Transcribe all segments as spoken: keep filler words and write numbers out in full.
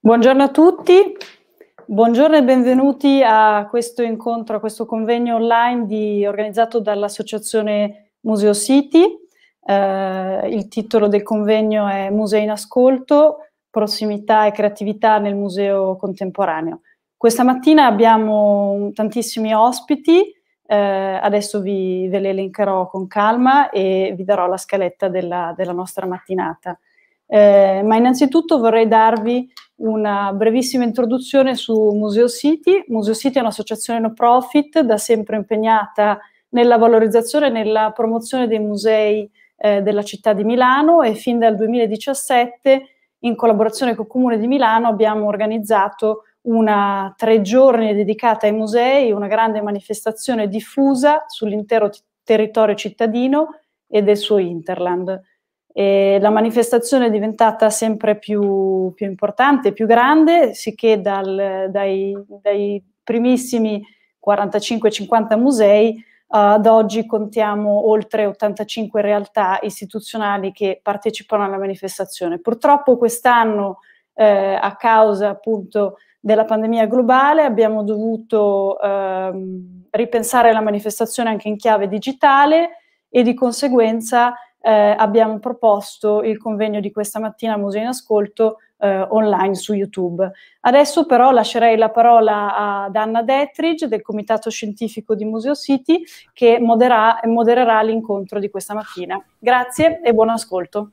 Buongiorno a tutti, buongiorno e benvenuti a questo incontro, a questo convegno online di, organizzato dall'associazione Museo City. Eh, il titolo del convegno è Musei in ascolto, prossimità e creatività nel museo contemporaneo. Questa mattina abbiamo tantissimi ospiti, eh, adesso vi, ve le elencherò con calma e vi darò la scaletta della, della nostra mattinata. Eh, ma innanzitutto vorrei darvi una brevissima introduzione su Museo City. Museo City è un'associazione no profit da sempre impegnata nella valorizzazione e nella promozione dei musei eh, della città di Milano, e fin dal duemiladiciassette, in collaborazione col Comune di Milano, abbiamo organizzato una tre giorni dedicata ai musei, una grande manifestazione diffusa sull'intero territorio cittadino e del suo hinterland. E la manifestazione è diventata sempre più, più importante, più grande, sicché dal, dai, dai primissimi quarantacinque cinquanta musei uh, ad oggi contiamo oltre ottantacinque realtà istituzionali che partecipano alla manifestazione. Purtroppo quest'anno, eh, a causa appunto della pandemia globale, abbiamo dovuto ehm, ripensare la manifestazione anche in chiave digitale, e di conseguenza Eh, abbiamo proposto il convegno di questa mattina Musei in Ascolto eh, online su YouTube. Adesso però lascerei la parola ad Anna Dettridge del Comitato Scientifico di Museo City, che modera, modererà l'incontro di questa mattina. Grazie e buon ascolto.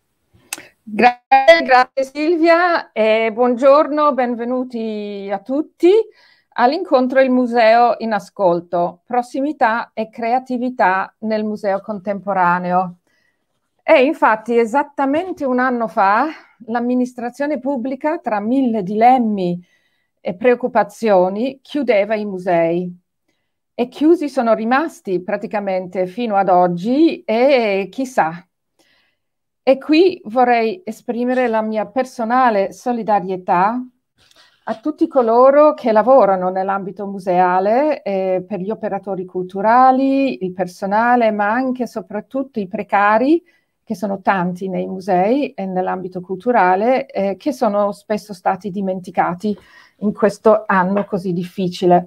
Grazie, grazie Silvia e buongiorno, benvenuti a tutti all'incontro Il Museo in Ascolto, prossimità e creatività nel museo contemporaneo. E infatti esattamente un anno fa l'amministrazione pubblica, tra mille dilemmi e preoccupazioni, chiudeva i musei. E chiusi sono rimasti praticamente fino ad oggi e chissà. E qui vorrei esprimere la mia personale solidarietà a tutti coloro che lavorano nell'ambito museale, eh, per gli operatori culturali, il personale, ma anche e soprattutto i precari, che sono tanti nei musei e nell'ambito culturale, eh, che sono spesso stati dimenticati in questo anno così difficile.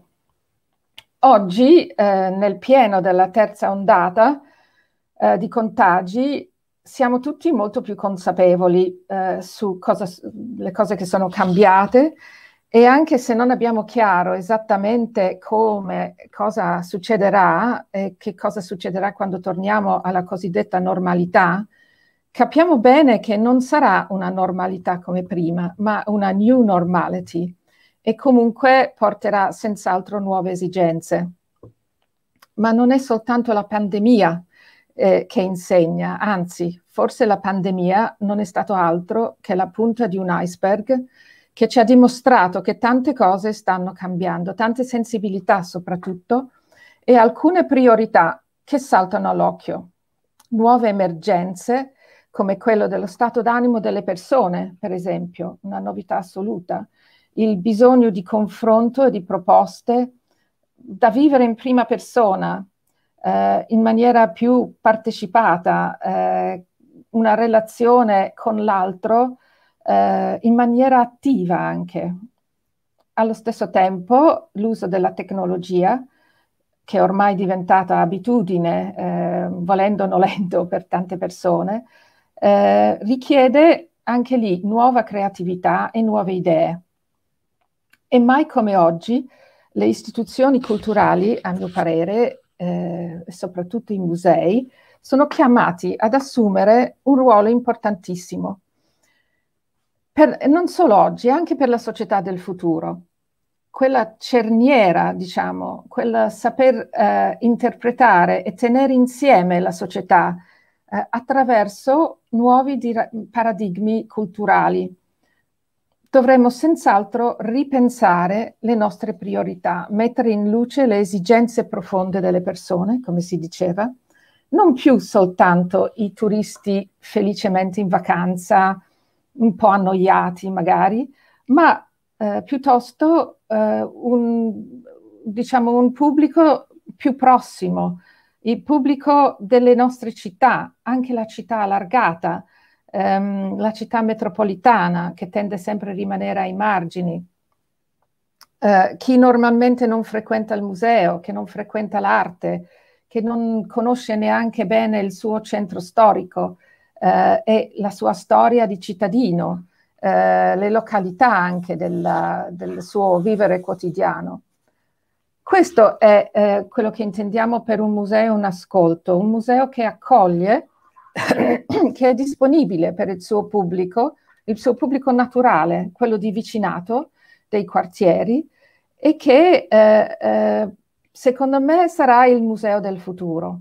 Oggi, eh, nel pieno della terza ondata eh, di contagi, siamo tutti molto più consapevoli eh, su cosa, le cose che sono cambiate, e anche se non abbiamo chiaro esattamente come, cosa succederà e che cosa succederà quando torniamo alla cosiddetta normalità, capiamo bene che non sarà una normalità come prima, ma una new normality, e comunque porterà senz'altro nuove esigenze. Ma non è soltanto la pandemia eh, che insegna, anzi, forse la pandemia non è stato altro che la punta di un iceberg che ci ha dimostrato che tante cose stanno cambiando, tante sensibilità soprattutto, e alcune priorità che saltano all'occhio. Nuove emergenze, come quello dello stato d'animo delle persone, per esempio, una novità assoluta, il bisogno di confronto e di proposte da vivere in prima persona, eh, in maniera più partecipata, eh, una relazione con l'altro, Uh, in maniera attiva anche. Allo stesso tempo l'uso della tecnologia, che ormai è diventata abitudine, eh, volendo o nolendo per tante persone, eh, richiede anche lì nuova creatività e nuove idee. E mai come oggi le istituzioni culturali, a mio parere, eh, soprattutto i musei, sono chiamati ad assumere un ruolo importantissimo. Per, non solo oggi, anche per la società del futuro. Quella cerniera, diciamo, quel saper eh, interpretare e tenere insieme la società eh, attraverso nuovi paradigmi culturali. Dovremmo senz'altro ripensare le nostre priorità, mettere in luce le esigenze profonde delle persone, come si diceva, non più soltanto i turisti felicemente in vacanza, un po' annoiati magari, ma eh, piuttosto eh, un, diciamo, un pubblico più prossimo, il pubblico delle nostre città, anche la città allargata, ehm, la città metropolitana che tende sempre a rimanere ai margini, eh, chi normalmente non frequenta il museo, che non frequenta l'arte, che non conosce neanche bene il suo centro storico eh, e la sua storia di cittadino, eh, le località anche della, del suo vivere quotidiano. Questo è eh, quello che intendiamo per un museo in ascolto, un museo che accoglie, che è disponibile per il suo pubblico, il suo pubblico naturale, quello di vicinato, dei quartieri, e che eh, eh, secondo me sarà il museo del futuro.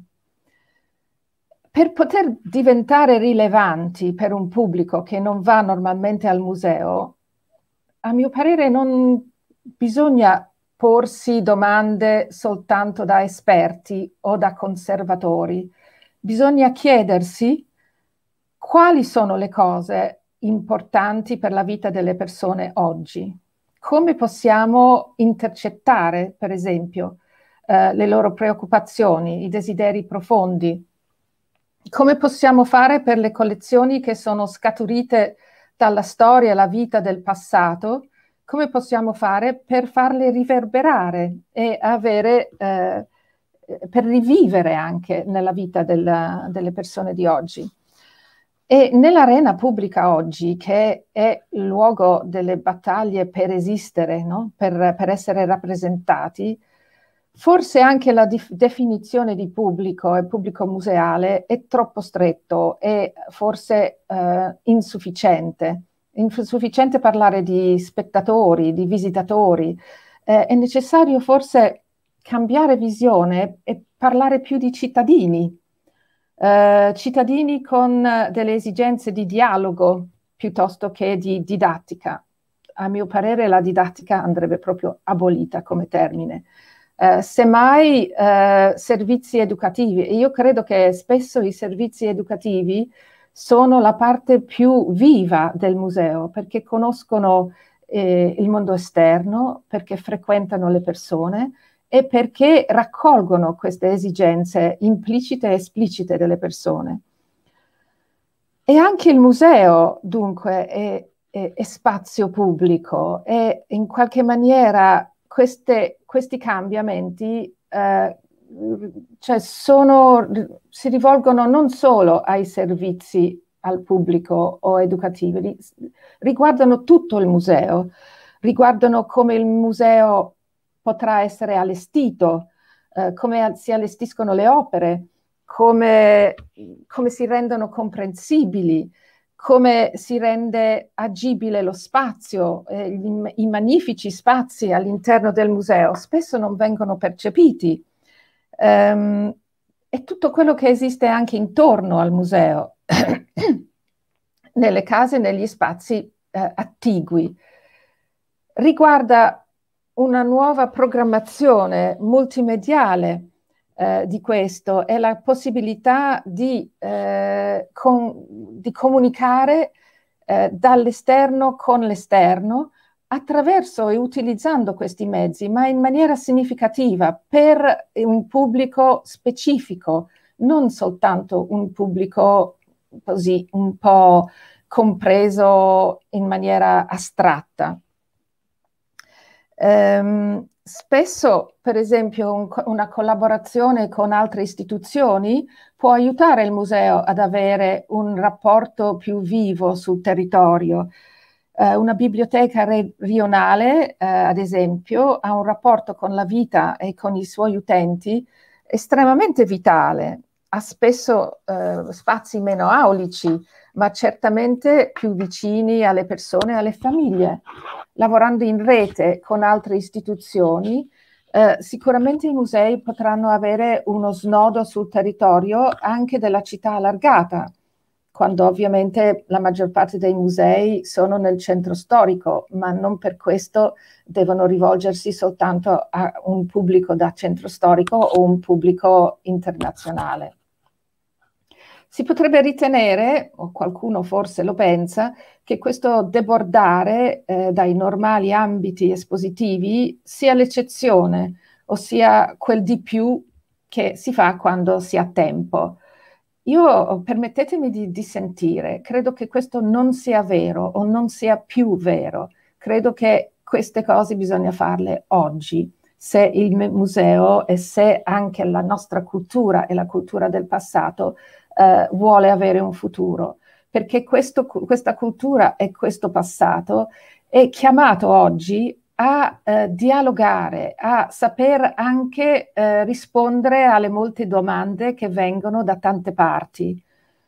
Per poter diventare rilevanti per un pubblico che non va normalmente al museo, a mio parere non bisogna porsi domande soltanto da esperti o da conservatori. Bisogna chiedersi quali sono le cose importanti per la vita delle persone oggi. Come possiamo intercettare, per esempio, eh, le loro preoccupazioni, i desideri profondi? Come possiamo fare per le collezioni che sono scaturite dalla storia e la vita del passato? Come possiamo fare per farle riverberare e avere, eh, per rivivere anche nella vita della, delle persone di oggi? E nell'arena pubblica oggi, che è il luogo delle battaglie per esistere, no? per, per essere rappresentati, forse anche la definizione di pubblico e pubblico museale è troppo stretto e forse eh, insufficiente. Insufficiente parlare di spettatori, di visitatori. Eh, è necessario forse cambiare visione e parlare più di cittadini. Uh, cittadini con uh, delle esigenze di dialogo piuttosto che di didattica. A mio parere la didattica andrebbe proprio abolita come termine. Uh, semmai uh, servizi educativi. Io credo che spesso i servizi educativi sono la parte più viva del museo, perché conoscono eh, il mondo esterno, perché frequentano le persone, e perché raccolgono queste esigenze implicite e esplicite delle persone. E anche il museo, dunque, è, è, è spazio pubblico e in qualche maniera queste, questi cambiamenti eh, cioè sono, si rivolgono non solo ai servizi al pubblico o educativi, riguardano tutto il museo, riguardano come il museo potrà essere allestito, eh, come si allestiscono le opere, come, come si rendono comprensibili, come si rende agibile lo spazio, eh, gli, i magnifici spazi all'interno del museo spesso non vengono percepiti. Um, e tutto quello che esiste anche intorno al museo, nelle case, negli spazi eh, attigui, riguarda una nuova programmazione multimediale eh, di questo e la possibilità di, eh, con, di comunicare eh, dall'esterno con l'esterno attraverso e utilizzando questi mezzi, ma in maniera significativa per un pubblico specifico, non soltanto un pubblico così un po' compreso in maniera astratta. Um, spesso, per esempio, un, una collaborazione con altre istituzioni può aiutare il museo ad avere un rapporto più vivo sul territorio. Uh, una biblioteca rionale, uh, ad esempio, ha un rapporto con la vita e con i suoi utenti estremamente vitale. Ha spesso uh, spazi meno aulici, ma certamente più vicini alle persone e alle famiglie. Lavorando in rete con altre istituzioni, eh, sicuramente i musei potranno avere uno snodo sul territorio anche della città allargata, quando ovviamente la maggior parte dei musei sono nel centro storico, ma non per questo devono rivolgersi soltanto a un pubblico da centro storico o un pubblico internazionale. Si potrebbe ritenere, o qualcuno forse lo pensa, che questo debordare eh, dai normali ambiti espositivi sia l'eccezione, ossia quel di più che si fa quando si ha tempo. io, permettetemi di dissentire, credo che questo non sia vero o non sia più vero. Credo che queste cose bisogna farle oggi, se il museo e se anche la nostra cultura e la cultura del passato eh, vuole avere un futuro, perché questo, questa cultura e questo passato è chiamato oggi a eh, dialogare, a saper anche eh, rispondere alle molte domande che vengono da tante parti.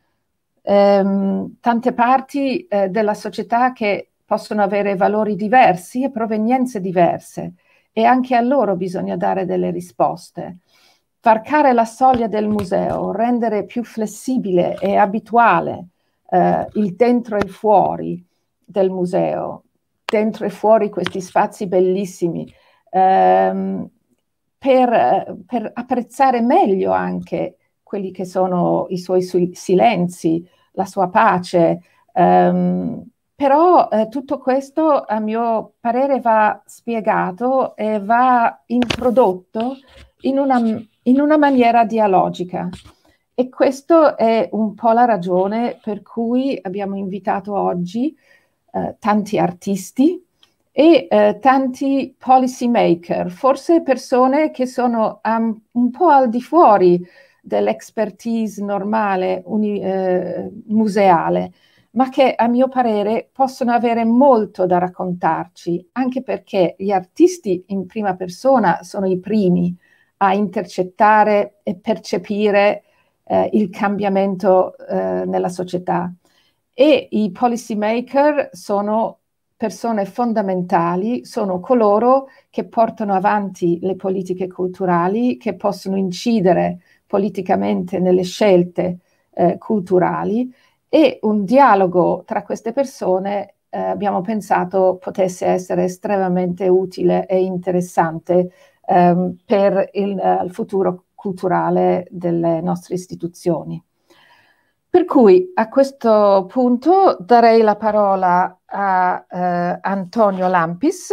Ehm, tante parti eh, della società che possono avere valori diversi e provenienze diverse, e anche a loro bisogna dare delle risposte. Varcare la soglia del museo, rendere più flessibile e abituale eh, il dentro e il fuori del museo, dentro e fuori questi spazi bellissimi, ehm, per, per apprezzare meglio anche quelli che sono i suoi silenzi, la sua pace. Um, però eh, tutto questo, a mio parere, va spiegato e va introdotto in una, in una maniera dialogica. E questa è un po' la ragione per cui abbiamo invitato oggi eh, tanti artisti e eh, tanti policy maker, forse persone che sono um, un po' al di fuori dell'expertise normale uni, eh, museale, ma che a mio parere possono avere molto da raccontarci, anche perché gli artisti in prima persona sono i primi a intercettare e percepire eh, il cambiamento eh, nella società, e i policy maker sono persone fondamentali, sono coloro che portano avanti le politiche culturali, che possono incidere politicamente nelle scelte eh, culturali, e un dialogo tra queste persone eh, abbiamo pensato potesse essere estremamente utile e interessante ehm, per il, uh, il futuro culturale delle nostre istituzioni. Per cui a questo punto darei la parola a eh, Antonio Lampis,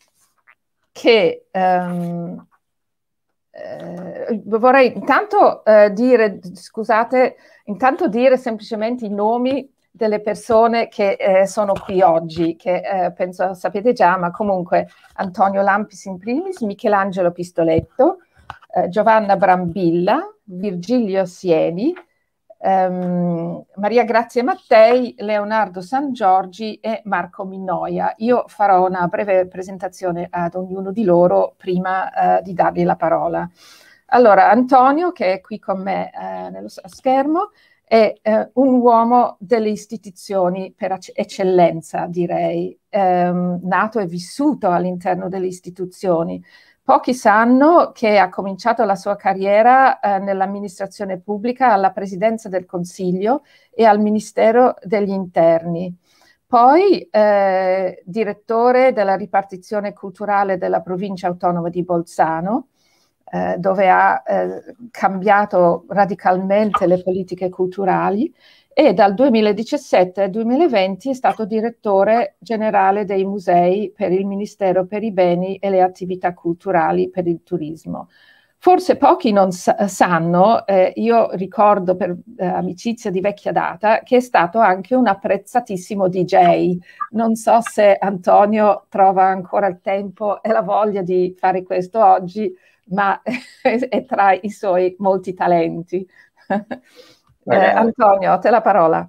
che ehm, eh, vorrei intanto eh, dire, scusate, intanto dire semplicemente i nomi delle persone che eh, sono qui oggi, che eh, penso sapete già, ma comunque Antonio Lampis in primis, Michelangelo Pistoletto, eh, Giovanna Brambilla, Virgilio Sieni, ehm, Maria Grazia Mattei, Leonardo San Giorgi e Marco Minnoia. Io farò una breve presentazione ad ognuno di loro prima eh, di dargli la parola. Allora, Antonio, che è qui con me eh, nello schermo, è eh, un uomo delle istituzioni per eccellenza, direi, ehm, nato e vissuto all'interno delle istituzioni. Pochi sanno che ha cominciato la sua carriera eh, nell'amministrazione pubblica, alla Presidenza del Consiglio e al Ministero degli Interni. Poi eh, direttore della ripartizione culturale della provincia autonoma di Bolzano, eh, dove ha eh, cambiato radicalmente le politiche culturali, e dal duemiladiciassette al duemilaventi è stato direttore generale dei musei per il Ministero per i beni e le attività culturali per il turismo. Forse pochi non sa sanno, eh, io ricordo per eh, amicizia di vecchia data, che è stato anche un apprezzatissimo D J. Non so se Antonio trova ancora il tempo e la voglia di fare questo oggi, ma è tra i suoi molti talenti. Eh, Antonio, a te la parola.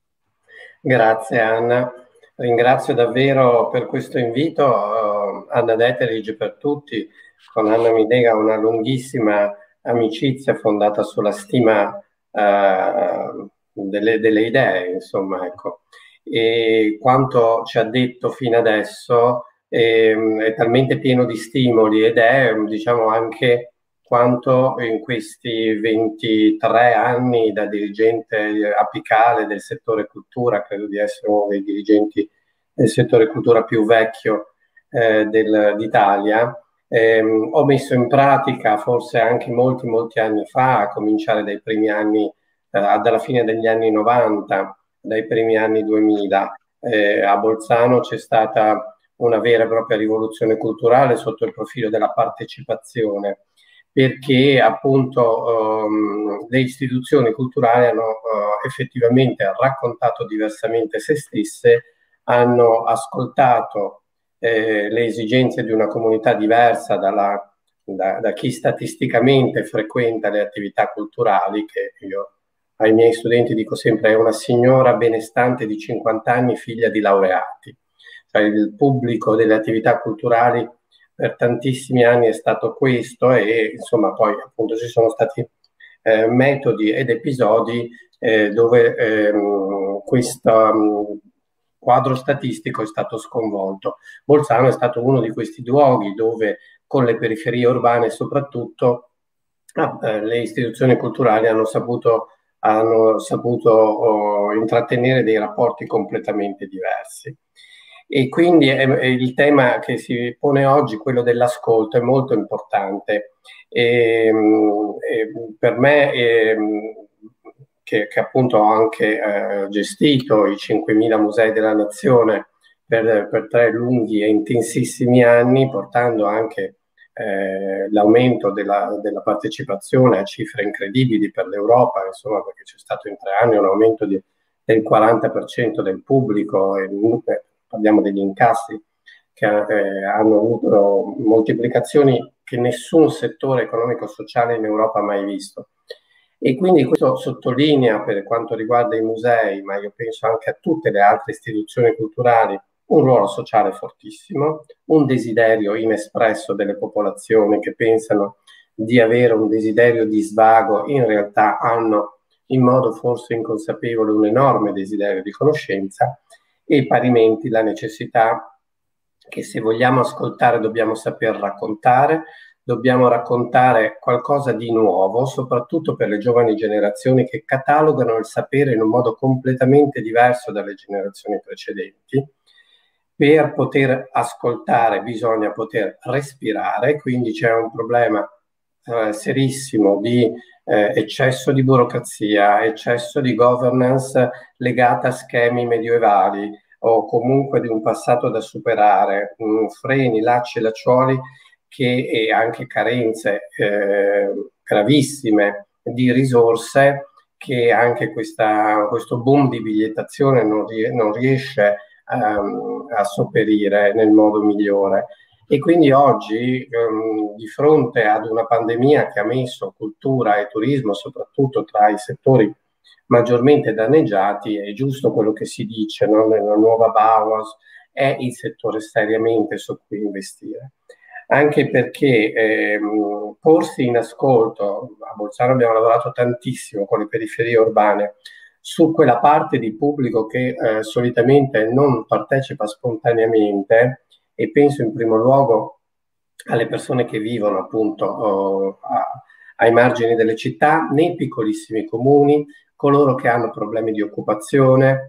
Grazie Anna, ringrazio davvero per questo invito, uh, Anna Deterich per tutti. Con Anna Midega una lunghissima amicizia fondata sulla stima uh, delle, delle idee, insomma, ecco. E quanto ci ha detto fino adesso è, è talmente pieno di stimoli, ed è, diciamo, anche quanto in questi ventitré anni da dirigente apicale del settore cultura, credo di essere uno dei dirigenti del settore cultura più vecchio eh, d'Italia, ehm, ho messo in pratica, forse anche molti molti anni fa, a cominciare dai primi anni, eh, dalla fine degli anni novanta, dai primi anni duemila, eh, a Bolzano c'è stata una vera e propria rivoluzione culturale sotto il profilo della partecipazione. perché appunto um, le istituzioni culturali hanno uh, effettivamente raccontato diversamente se stesse, hanno ascoltato eh, le esigenze di una comunità diversa dalla, da, da chi statisticamente frequenta le attività culturali, che io ai miei studenti dico sempre è una signora benestante di cinquanta anni, figlia di laureati. Cioè il pubblico delle attività culturali per tantissimi anni è stato questo, e insomma poi appunto ci sono stati eh, metodi ed episodi eh, dove ehm, questo um, quadro statistico è stato sconvolto. Bolzano è stato uno di questi luoghi dove con le periferie urbane soprattutto ah, eh, le istituzioni culturali hanno saputo, hanno saputo oh, intrattenere dei rapporti completamente diversi. E quindi è, è il tema che si pone oggi, quello dell'ascolto, è molto importante. E, e per me, e, che, che appunto ho anche eh, gestito i cinquemila musei della nazione per, per tre lunghi e intensissimi anni, portando anche eh, l'aumento della, della partecipazione a cifre incredibili per l'Europa, insomma, perché c'è stato in tre anni un aumento di, del quaranta per cento del pubblico, e parliamo degli incassi che eh, hanno avuto moltiplicazioni che nessun settore economico-sociale in Europa ha mai visto. E quindi questo sottolinea, per quanto riguarda i musei, ma io penso anche a tutte le altre istituzioni culturali, un ruolo sociale fortissimo, un desiderio inespresso delle popolazioni che pensano di avere un desiderio di svago, in realtà hanno in modo forse inconsapevole un enorme desiderio di conoscenza, e parimenti la necessità che se vogliamo ascoltare dobbiamo saper raccontare, dobbiamo raccontare qualcosa di nuovo, soprattutto per le giovani generazioni che catalogano il sapere in un modo completamente diverso dalle generazioni precedenti. Per poter ascoltare bisogna poter respirare, quindi c'è un problema eh, serissimo di eh, eccesso di burocrazia, eccesso di governance legata a schemi medievali o comunque di un passato da superare, mh, freni, lacci e lacciuoli che, e anche carenze eh, gravissime di risorse che anche questa, questo boom di bigliettazione non, rie- non riesce um, a sopperire nel modo migliore. E quindi oggi, um, di fronte ad una pandemia che ha messo cultura e turismo soprattutto tra i settori maggiormente danneggiati, è giusto quello che si dice, no? Nella nuova Bauhaus è il settore seriamente su cui investire. Anche perché ehm, porsi in ascolto, a Bolzano abbiamo lavorato tantissimo con le periferie urbane, su quella parte di pubblico che eh, solitamente non partecipa spontaneamente, e penso in primo luogo alle persone che vivono appunto oh, a, ai margini delle città, nei piccolissimi comuni, coloro che hanno problemi di occupazione,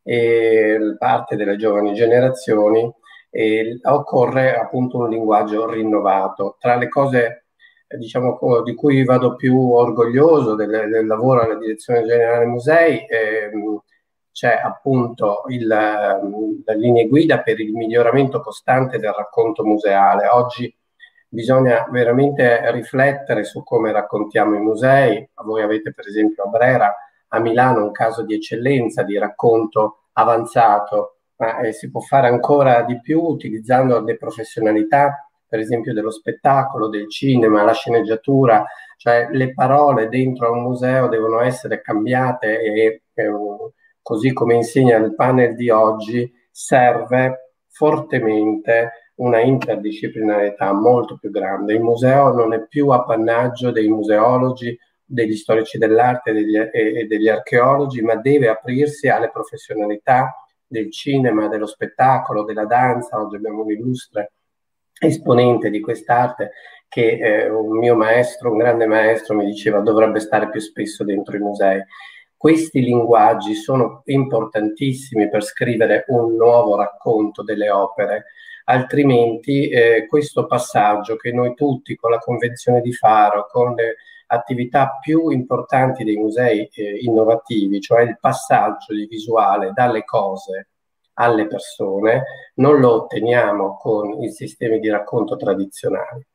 e parte delle giovani generazioni, e occorre appunto un linguaggio rinnovato. Tra le cose eh, diciamo di cui vado più orgoglioso del, del lavoro alla Direzione Generale Musei ehm, c'è appunto il, la linee guida per il miglioramento costante del racconto museale. Oggi bisogna veramente riflettere su come raccontiamo i musei. Voi avete per esempio a Brera, a Milano, un caso di eccellenza di racconto avanzato, ma eh, si può fare ancora di più utilizzando le professionalità, per esempio dello spettacolo, del cinema, la sceneggiatura, cioè le parole dentro a un museo devono essere cambiate e eh, così come insegna il panel di oggi, serve fortemente una interdisciplinarietà molto più grande. Il museo non è più appannaggio dei museologi, degli storici dell'arte e degli, e, e degli archeologi, ma deve aprirsi alle professionalità del cinema, dello spettacolo, della danza. Oggi abbiamo un illustre esponente di quest'arte che eh, un mio maestro, un grande maestro, mi diceva dovrebbe stare più spesso dentro i musei. Questi linguaggi sono importantissimi per scrivere un nuovo racconto delle opere, altrimenti eh, questo passaggio che noi tutti con la Convenzione di Faro, con le attività più importanti dei musei eh, innovativi, cioè il passaggio di visuale dalle cose alle persone, non lo otteniamo con i sistemi di racconto tradizionali.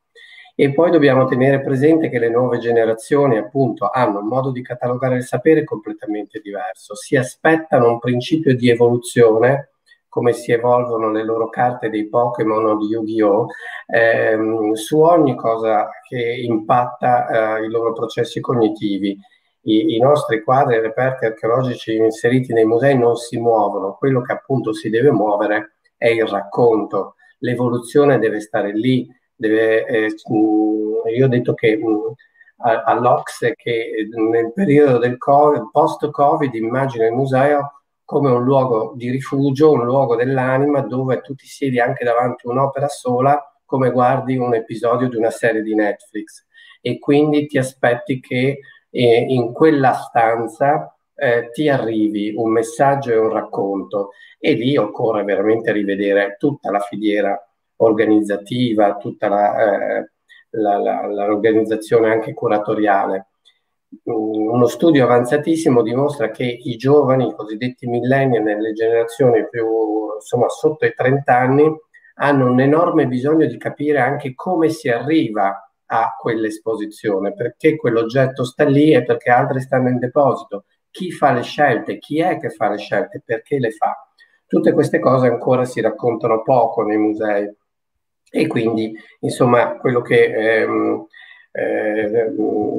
E poi dobbiamo tenere presente che le nuove generazioni appunto hanno un modo di catalogare il sapere completamente diverso, si aspettano un principio di evoluzione, come si evolvono le loro carte dei Pokémon o di Yu-Gi-Oh! Ehm, su ogni cosa che impatta eh, i loro processi cognitivi. I, i nostri quadri e reperti archeologici inseriti nei musei non si muovono, quello che appunto si deve muovere è il racconto, l'evoluzione deve stare lì. Deve, eh, io ho detto che all'Ocse che nel periodo del post-Covid immagina il museo come un luogo di rifugio, un luogo dell'anima dove tu ti siedi anche davanti a un'opera sola come guardi un episodio di una serie di Netflix e quindi ti aspetti che eh, in quella stanza eh, ti arrivi un messaggio e un racconto e lì occorre veramente rivedere tutta la filiera organizzativa, tutta la, eh, la, la, l'organizzazione anche curatoriale. Uno studio avanzatissimo dimostra che i giovani, i cosiddetti millennial, nelle generazioni più insomma sotto i trenta anni, hanno un enorme bisogno di capire anche come si arriva a quell'esposizione, perché quell'oggetto sta lì e perché altri stanno in deposito, chi fa le scelte, chi è che fa le scelte, perché le fa. Tutte queste cose ancora si raccontano poco nei musei e quindi insomma quello che ehm, eh,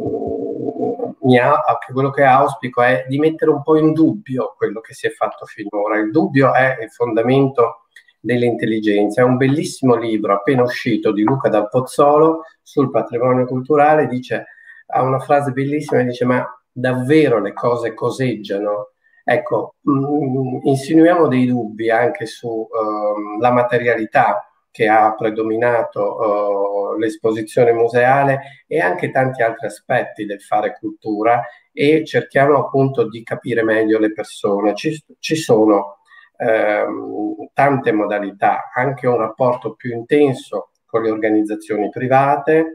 mi ha, quello che auspico è di mettere un po' in dubbio quello che si è fatto finora. Il dubbio è il fondamento dell'intelligenza. È un bellissimo libro appena uscito di Luca Dal Pozzolo sul patrimonio culturale, dice, ha una frase bellissima, dice ma davvero le cose coseggiano? Ecco, mh, insinuiamo dei dubbi anche sulla uh, materialità che ha predominato uh, l'esposizione museale e anche tanti altri aspetti del fare cultura e cerchiamo appunto di capire meglio le persone. Ci, ci sono ehm, tante modalità, anche un rapporto più intenso con le organizzazioni private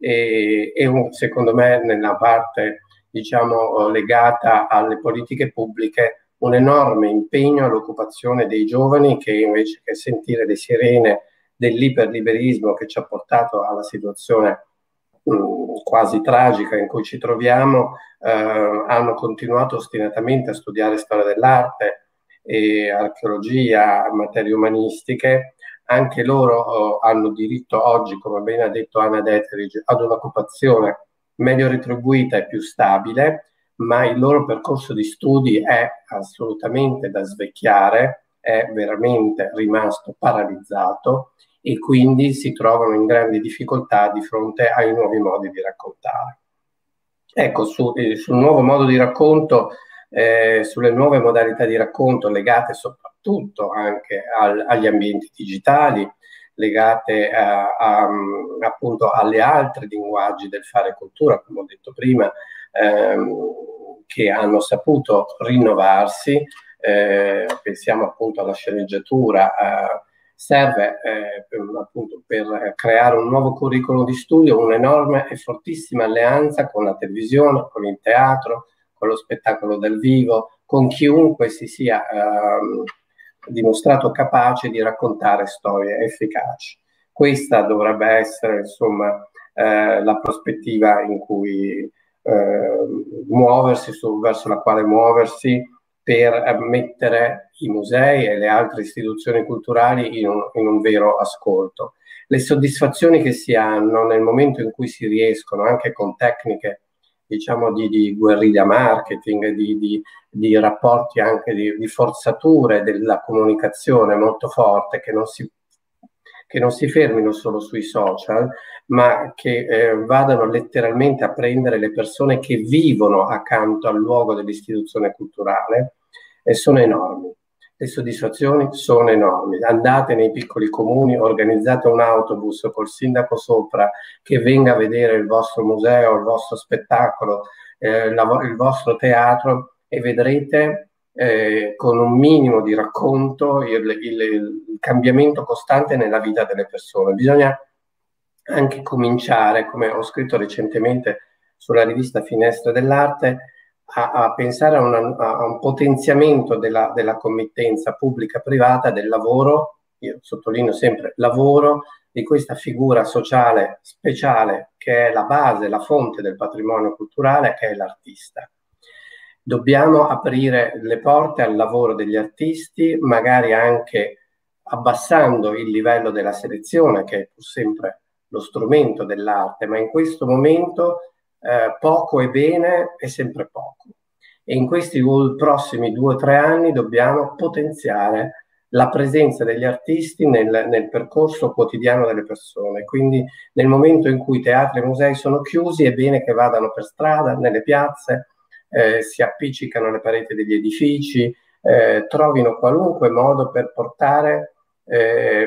e, e un, secondo me nella parte diciamo legata alle politiche pubbliche un enorme impegno all'occupazione dei giovani che invece che sentire le sirene dell'iperliberismo che ci ha portato alla situazione mh, quasi tragica in cui ci troviamo, eh, hanno continuato ostinatamente a studiare storia dell'arte e archeologia, materie umanistiche. Anche loro oh, hanno diritto oggi, come bene ha detto Anna Detheridge, ad un'occupazione meglio retribuita e più stabile, ma il loro percorso di studi è assolutamente da svecchiare, è veramente rimasto paralizzato e quindi si trovano in grandi difficoltà di fronte ai nuovi modi di raccontare. Ecco, su, eh, sul nuovo modo di racconto, eh, sulle nuove modalità di racconto legate soprattutto anche al, agli ambienti digitali, legate a, a, appunto alle altre linguaggi del fare cultura, come ho detto prima, ehm, che hanno saputo rinnovarsi, eh, pensiamo appunto alla sceneggiatura, eh, serve eh, per, appunto per creare un nuovo curriculum di studio, un'enorme e fortissima alleanza con la televisione, con il teatro, con lo spettacolo dal vivo, con chiunque si sia ehm, dimostrato capace di raccontare storie efficaci. Questa dovrebbe essere insomma eh, la prospettiva in cui eh, muoversi, su, verso la quale muoversi per mettere i musei e le altre istituzioni culturali in un, in un vero ascolto. Le soddisfazioni che si hanno nel momento in cui si riescono, anche con tecniche diciamo di, di guerriglia marketing, di, di, di rapporti anche di, di forzature della comunicazione molto forte, che non si, che non si fermino solo sui social, ma che eh, vadano letteralmente a prendere le persone che vivono accanto al luogo dell'istituzione culturale, e sono enormi. Le soddisfazioni sono enormi. Andate nei piccoli comuni, organizzate un autobus col sindaco sopra che venga a vedere il vostro museo, il vostro spettacolo, eh, la, il vostro teatro e vedrete eh, con un minimo di racconto il, il, il cambiamento costante nella vita delle persone. Bisogna anche cominciare, come ho scritto recentemente sulla rivista Finestre dell'Arte, A, a pensare a, una, a un potenziamento della, della committenza pubblica-privata del lavoro, io sottolineo sempre lavoro, di questa figura sociale speciale che è la base, la fonte del patrimonio culturale, che è l'artista. Dobbiamo aprire le porte al lavoro degli artisti, magari anche abbassando il livello della selezione, che è pur sempre lo strumento dell'arte, ma in questo momento eh, poco e bene è sempre poco. E in questi prossimi due o tre anni dobbiamo potenziare la presenza degli artisti nel, nel percorso quotidiano delle persone. Quindi nel momento in cui teatri e musei sono chiusi è bene che vadano per strada, nelle piazze, eh, si appiccicano alle pareti degli edifici, eh, trovino qualunque modo per portare eh,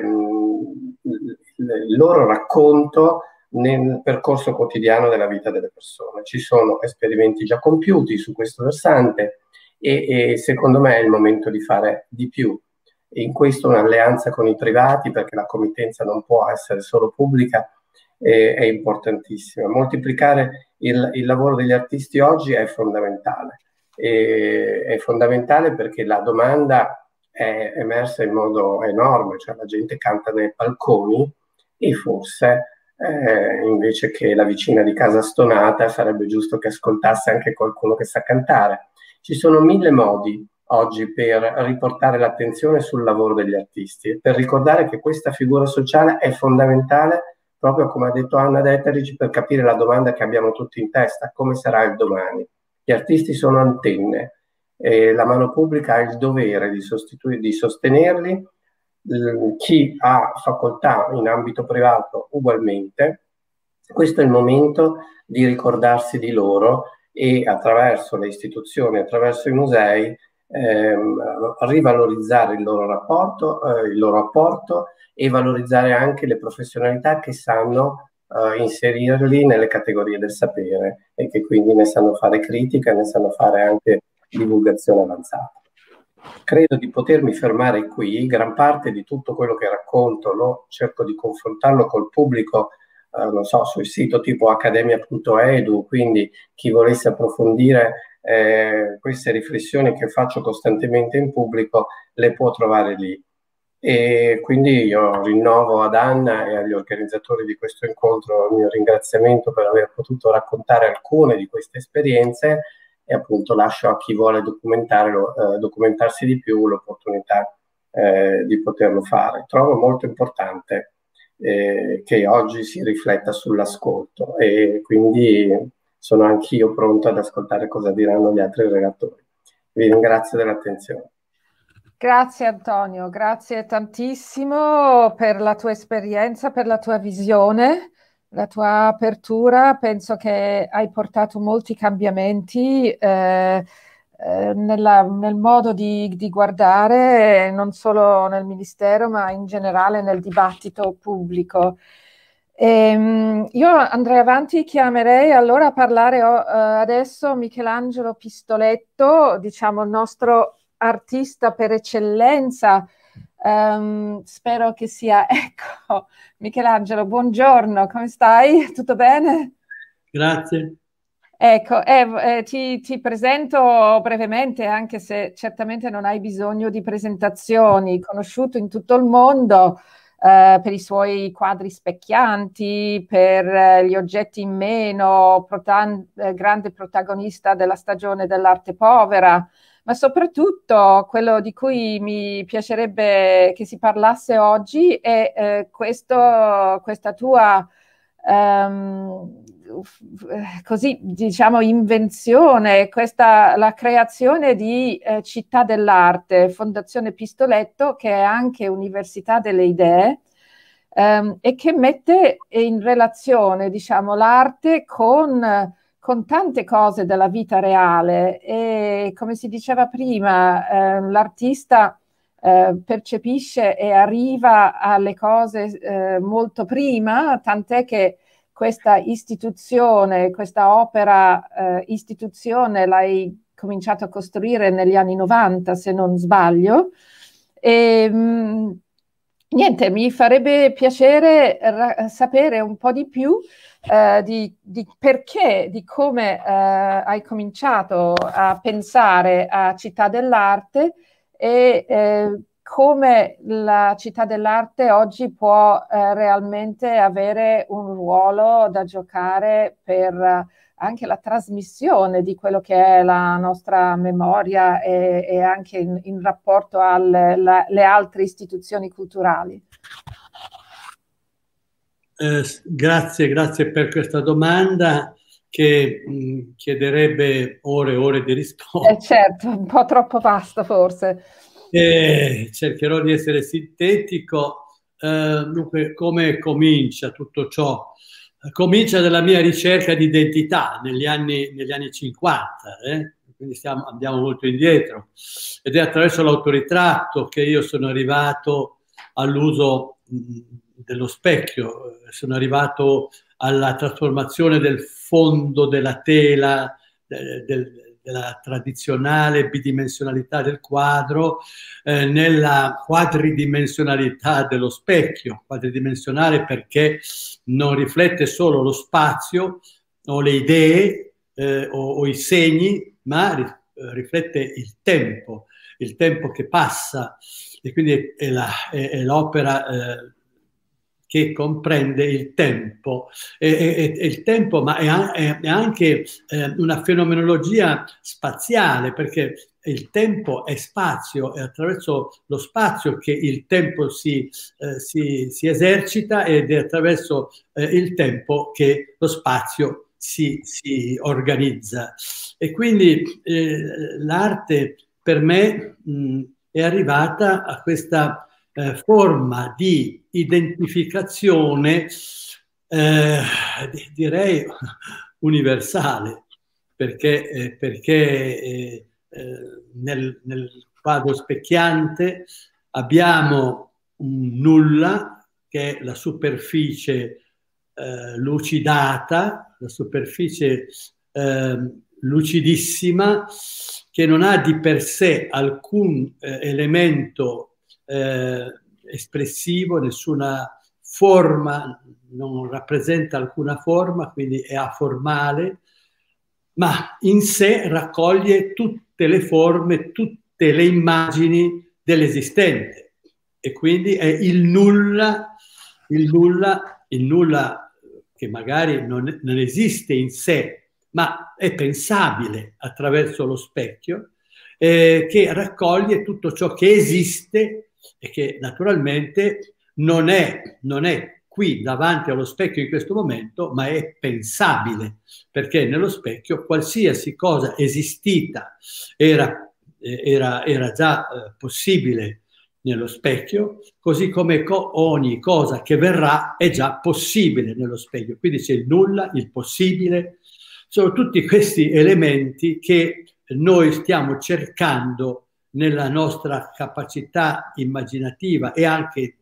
il loro racconto nel percorso quotidiano della vita delle persone. Ci sono esperimenti già compiuti su questo versante e, e secondo me è il momento di fare di più. In questo un'alleanza con i privati, perché la committenza non può essere solo pubblica, eh, è importantissima. Moltiplicare il, il lavoro degli artisti oggi è fondamentale. E, è fondamentale perché la domanda è emersa in modo enorme, cioè la gente canta nei balconi e forse eh, invece che la vicina di casa stonata sarebbe giusto che ascoltasse anche qualcuno che sa cantare. Ci sono mille modi oggi per riportare l'attenzione sul lavoro degli artisti, per ricordare che questa figura sociale è fondamentale, proprio come ha detto Anna Detterich, per capire la domanda che abbiamo tutti in testa: come sarà il domani? Gli artisti sono antenne e la mano pubblica ha il dovere di, di sostenerli, chi ha facoltà in ambito privato ugualmente. Questo è il momento di ricordarsi di loro e attraverso le istituzioni, attraverso i musei, ehm, rivalorizzare il loro rapporto, eh, il loro apporto e valorizzare anche le professionalità che sanno eh, inserirli nelle categorie del sapere e che quindi ne sanno fare critica, ne sanno fare anche divulgazione avanzata. Credo di potermi fermare qui. Gran parte di tutto quello che racconto lo cerco di confrontarlo col pubblico, eh, non so, sul sito tipo accademia punto edu, quindi chi volesse approfondire eh, queste riflessioni che faccio costantemente in pubblico le può trovare lì. E quindi io rinnovo ad Anna e agli organizzatori di questo incontro il mio ringraziamento per aver potuto raccontare alcune di queste esperienze e appunto lascio a chi vuole documentarlo, eh, documentarsi di più l'opportunità eh, di poterlo fare. Trovo molto importante eh, che oggi si rifletta sull'ascolto e quindi sono anch'io pronto ad ascoltare cosa diranno gli altri relatori. Vi ringrazio dell'attenzione. Grazie Antonio, grazie tantissimo per la tua esperienza, per la tua visione, la tua apertura. Penso che hai portato molti cambiamenti eh, eh, nella, nel modo di, di guardare, non solo nel Ministero, ma in generale nel dibattito pubblico. E, io andrei avanti, chiamerei allora a parlare uh, adesso Michelangelo Pistoletto, diciamo il nostro artista per eccellenza. Um, spero che sia, ecco, Michelangelo, buongiorno, come stai? Tutto bene? Grazie. Ecco, eh, eh, ti, ti presento brevemente, anche se certamente non hai bisogno di presentazioni, conosciuto in tutto il mondo eh, per i suoi quadri specchianti, per eh, gli oggetti in meno, protan- eh, grande protagonista della stagione dell'arte povera, ma soprattutto quello di cui mi piacerebbe che si parlasse oggi è eh, questo, questa tua um, così diciamo invenzione, questa, la creazione di eh, Città dell'Arte, Fondazione Pistoletto, che è anche Università delle Idee, ehm, e che mette in relazione diciamo l'arte con con tante cose della vita reale e, come si diceva prima, eh, l'artista eh, percepisce e arriva alle cose eh, molto prima, tant'è che questa istituzione, questa opera eh, istituzione l'hai cominciato a costruire negli anni novanta, se non sbaglio. E, mh, niente, mi farebbe piacere ra- sapere un po' di più Uh, di, di perché, di come uh, hai cominciato a pensare a Città dell'Arte e uh, come la città dell'arte oggi può eh, realmente avere un ruolo da giocare per eh, anche la trasmissione di quello che è la nostra memoria e, e anche in, in rapporto alle la, le altre istituzioni culturali. Eh, grazie, grazie per questa domanda che mh, chiederebbe ore e ore di risposta. Eh certo, un po' troppo vasto forse. Eh, cercherò di essere sintetico. Eh, dunque, come comincia tutto ciò? Comincia dalla mia ricerca di identità negli anni, negli anni cinquanta, eh? Quindi stiamo, andiamo molto indietro, ed è attraverso l'autoritratto che io sono arrivato all'uso dello specchio, sono arrivato alla trasformazione del fondo della tela, del, del della tradizionale bidimensionalità del quadro, eh, nella quadridimensionalità dello specchio, quadridimensionale perché non riflette solo lo spazio o le idee eh, o, o i segni, ma ri, eh, riflette il tempo, il tempo che passa, e quindi è, la, è, è l'opera eh, che comprende il tempo, e, e, e il tempo, ma è, è anche eh, una fenomenologia spaziale, perché il tempo è spazio, è attraverso lo spazio che il tempo si, eh, si, si esercita, ed è attraverso eh, il tempo che lo spazio si, si organizza. E quindi eh, l'arte per me mh, è arrivata a questa Eh, forma di identificazione, eh, direi universale, perché, eh, perché eh, eh, nel, nel quadro specchiante abbiamo un nulla, che è la superficie eh, lucidata, la superficie eh, lucidissima, che non ha di per sé alcun eh, elemento Eh, espressivo, nessuna forma, non rappresenta alcuna forma, quindi è aformale, ma in sé raccoglie tutte le forme, tutte le immagini dell'esistente, e quindi è il nulla, il nulla, il nulla che magari non, non esiste in sé, ma è pensabile attraverso lo specchio, eh, che raccoglie tutto ciò che esiste e che naturalmente non è, non è qui davanti allo specchio in questo momento, ma è pensabile, perché nello specchio qualsiasi cosa esistita era, era, era già eh, possibile nello specchio, così come co- ogni cosa che verrà è già possibile nello specchio. Quindi c'è il nulla, il possibile, sono tutti questi elementi che noi stiamo cercando nella nostra capacità immaginativa e anche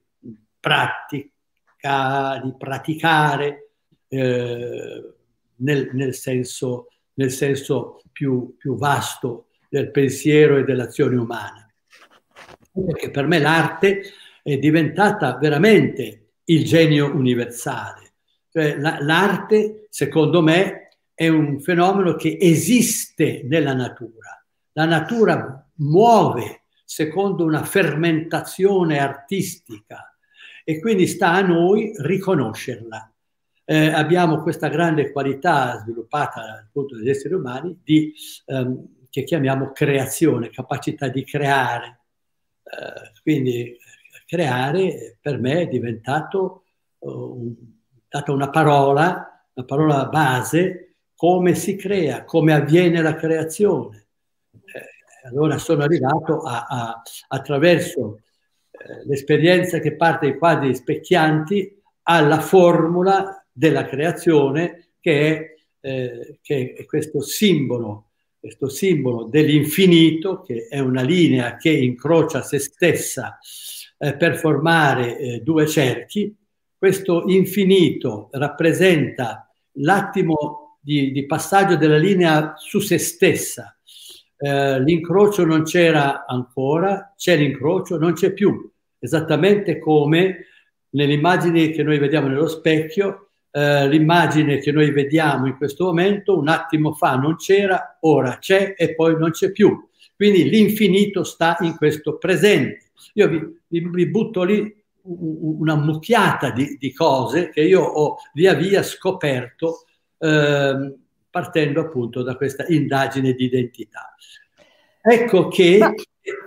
pratica, di praticare eh, nel, nel, senso, nel senso più, più vasto del pensiero e dell'azione umana. Perché per me l'arte è diventata veramente il genio universale. Cioè, la, l'arte, secondo me, è un fenomeno che esiste nella natura. La natura muove secondo una fermentazione artistica, e quindi sta a noi riconoscerla. Eh, abbiamo questa grande qualità sviluppata dal punto degli esseri umani di, ehm, che chiamiamo creazione, capacità di creare. Eh, quindi creare per me è diventato uh, data una parola, una parola base, come si crea, come avviene la creazione. Allora sono arrivato a, a, attraverso eh, l'esperienza che parte dai quadri specchianti alla formula della creazione, che è, eh, che è questo simbolo, questo simbolo dell'infinito, che è una linea che incrocia se stessa eh, per formare eh, due cerchi. Questo infinito rappresenta l'attimo di, di passaggio della linea su se stessa. Eh, l'incrocio non c'era ancora, c'è l'incrocio, non c'è più, esattamente come nelle immagini che noi vediamo nello specchio, eh, l'immagine che noi vediamo in questo momento un attimo fa non c'era, ora c'è e poi non c'è più. Quindi l'infinito sta in questo presente. Io vi, vi, vi butto lì una mucchiata di, di cose che io ho via via scoperto eh, partendo appunto da questa indagine di identità. Ecco che... Ma...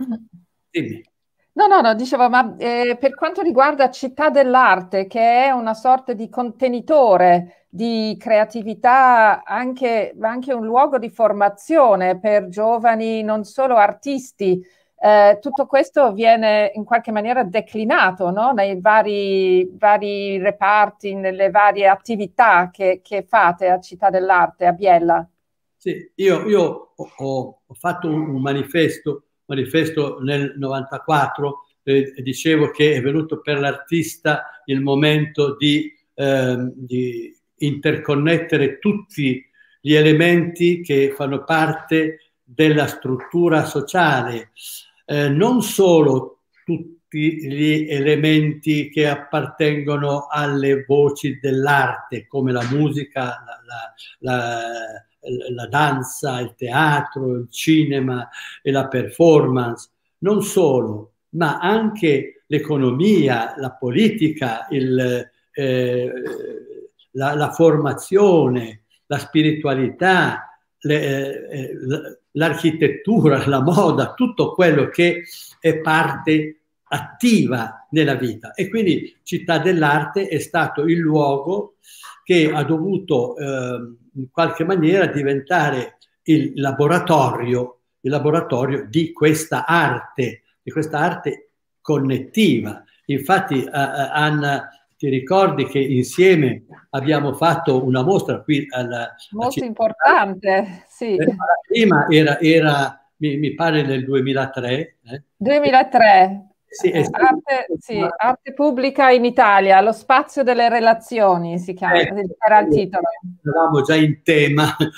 Dimmi. No, no, no, dicevo, ma eh, per quanto riguarda Città dell'Arte, che è una sorta di contenitore di creatività, anche, anche un luogo di formazione per giovani, non solo artisti, eh, tutto questo viene in qualche maniera declinato, no? Nei vari, vari reparti, nelle varie attività che, che fate a Città dell'Arte, a Biella. Sì, io, io ho, ho fatto un, un manifesto manifesto nel novantaquattro, eh, dicevo che è venuto per l'artista il momento di, eh, di interconnettere tutti gli elementi che fanno parte della struttura sociale, eh, non solo tutti gli elementi che appartengono alle voci dell'arte, come la musica, la, la, la la danza, il teatro, il cinema e la performance, non solo, ma anche l'economia, la politica, il, eh, la, la formazione, la spiritualità, le, eh, l'architettura, la moda, tutto quello che è parte attiva nella vita. E quindi Città dell'Arte è stato il luogo che ha dovuto eh, in qualche maniera diventare il laboratorio, il laboratorio di questa arte, di questa arte connettiva. Infatti, eh, Anna, ti ricordi che insieme abbiamo fatto una mostra qui alla... Molto importante, sì. Eh, prima era, era mi, mi pare nel duemilatré. Eh? duemilatré. Sì, eh, arte, sì, arte pubblica in Italia, lo spazio delle relazioni si chiama, eh, era il titolo. Eravamo già in tema eh,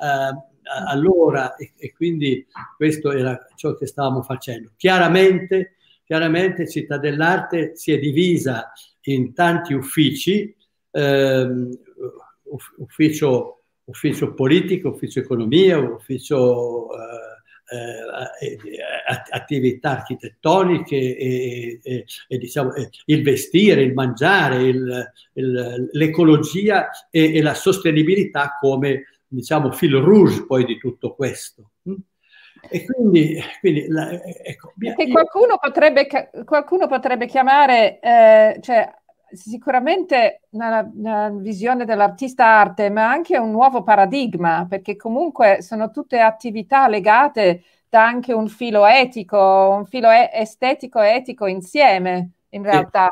allora e, e quindi questo era ciò che stavamo facendo. Chiaramente, chiaramente Città dell'Arte si è divisa in tanti uffici, ehm, ufficio, ufficio politico, ufficio economia, ufficio... Eh, Eh, attività architettoniche e, e, e diciamo eh, il vestire, il mangiare, l'ecologia e, e la sostenibilità come diciamo fil rouge poi di tutto questo. E quindi, quindi la, ecco, che qualcuno potrebbe, qualcuno potrebbe chiamare, eh, cioè, sicuramente una, una visione dell'artista arte, ma anche un nuovo paradigma, perché comunque sono tutte attività legate da anche un filo etico, un filo e estetico e etico insieme, in realtà.